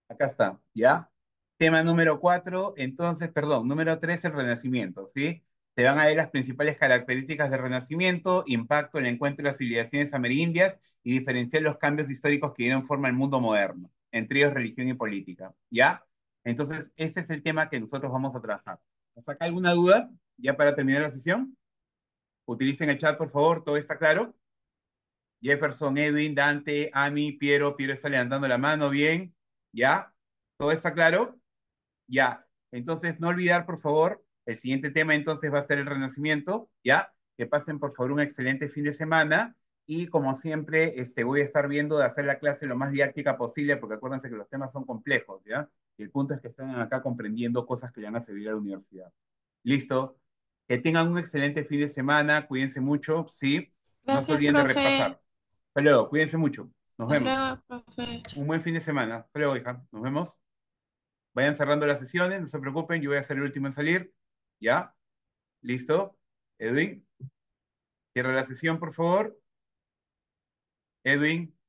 Acá está, ¿ya? Tema número cuatro, entonces, perdón, número tres, el Renacimiento, ¿sí? Te van a ver las principales características del Renacimiento, impacto en el encuentro de las civilizaciones amerindias y diferenciar los cambios históricos que dieron forma al mundo moderno, entre ellos religión y política, ¿ya? Entonces, ese es el tema que nosotros vamos a trabajar. ¿Hasta acá alguna duda? ¿Ya para terminar la sesión? Utilicen el chat, por favor, ¿todo está claro? Jefferson, Edwin, Dante, Ami, Piero, Piero está levantando la mano, bien, ¿ya? ¿Todo está claro? Ya. Entonces, no olvidar, por favor, el siguiente tema entonces va a ser el Renacimiento, ¿ya? Que pasen, por favor, un excelente fin de semana y como siempre, este, voy a estar viendo de hacer la clase lo más didáctica posible porque acuérdense que los temas son complejos, ¿ya? Y el punto es que estén acá comprendiendo cosas que le van a servir a la universidad. ¿Listo? Que tengan un excelente fin de semana, cuídense mucho, ¿sí? No se Gracias, olviden de profe. repasar. Hasta luego, cuídense mucho. Nos Hasta vemos. luego, profe. Un buen fin de semana. Hasta luego, hija. Nos vemos. Vayan cerrando las sesiones, no se preocupen, yo voy a ser el último en salir. ¿Ya? ¿Listo? Edwin, cierra la sesión, por favor. Edwin,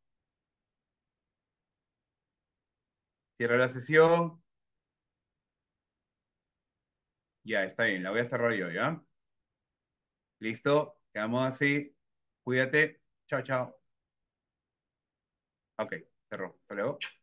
cierra la sesión. Ya, está bien, la voy a cerrar yo, ¿ya? ¿Listo? Quedamos así. Cuídate. Chao, chao. Ok, cerró. Hasta luego.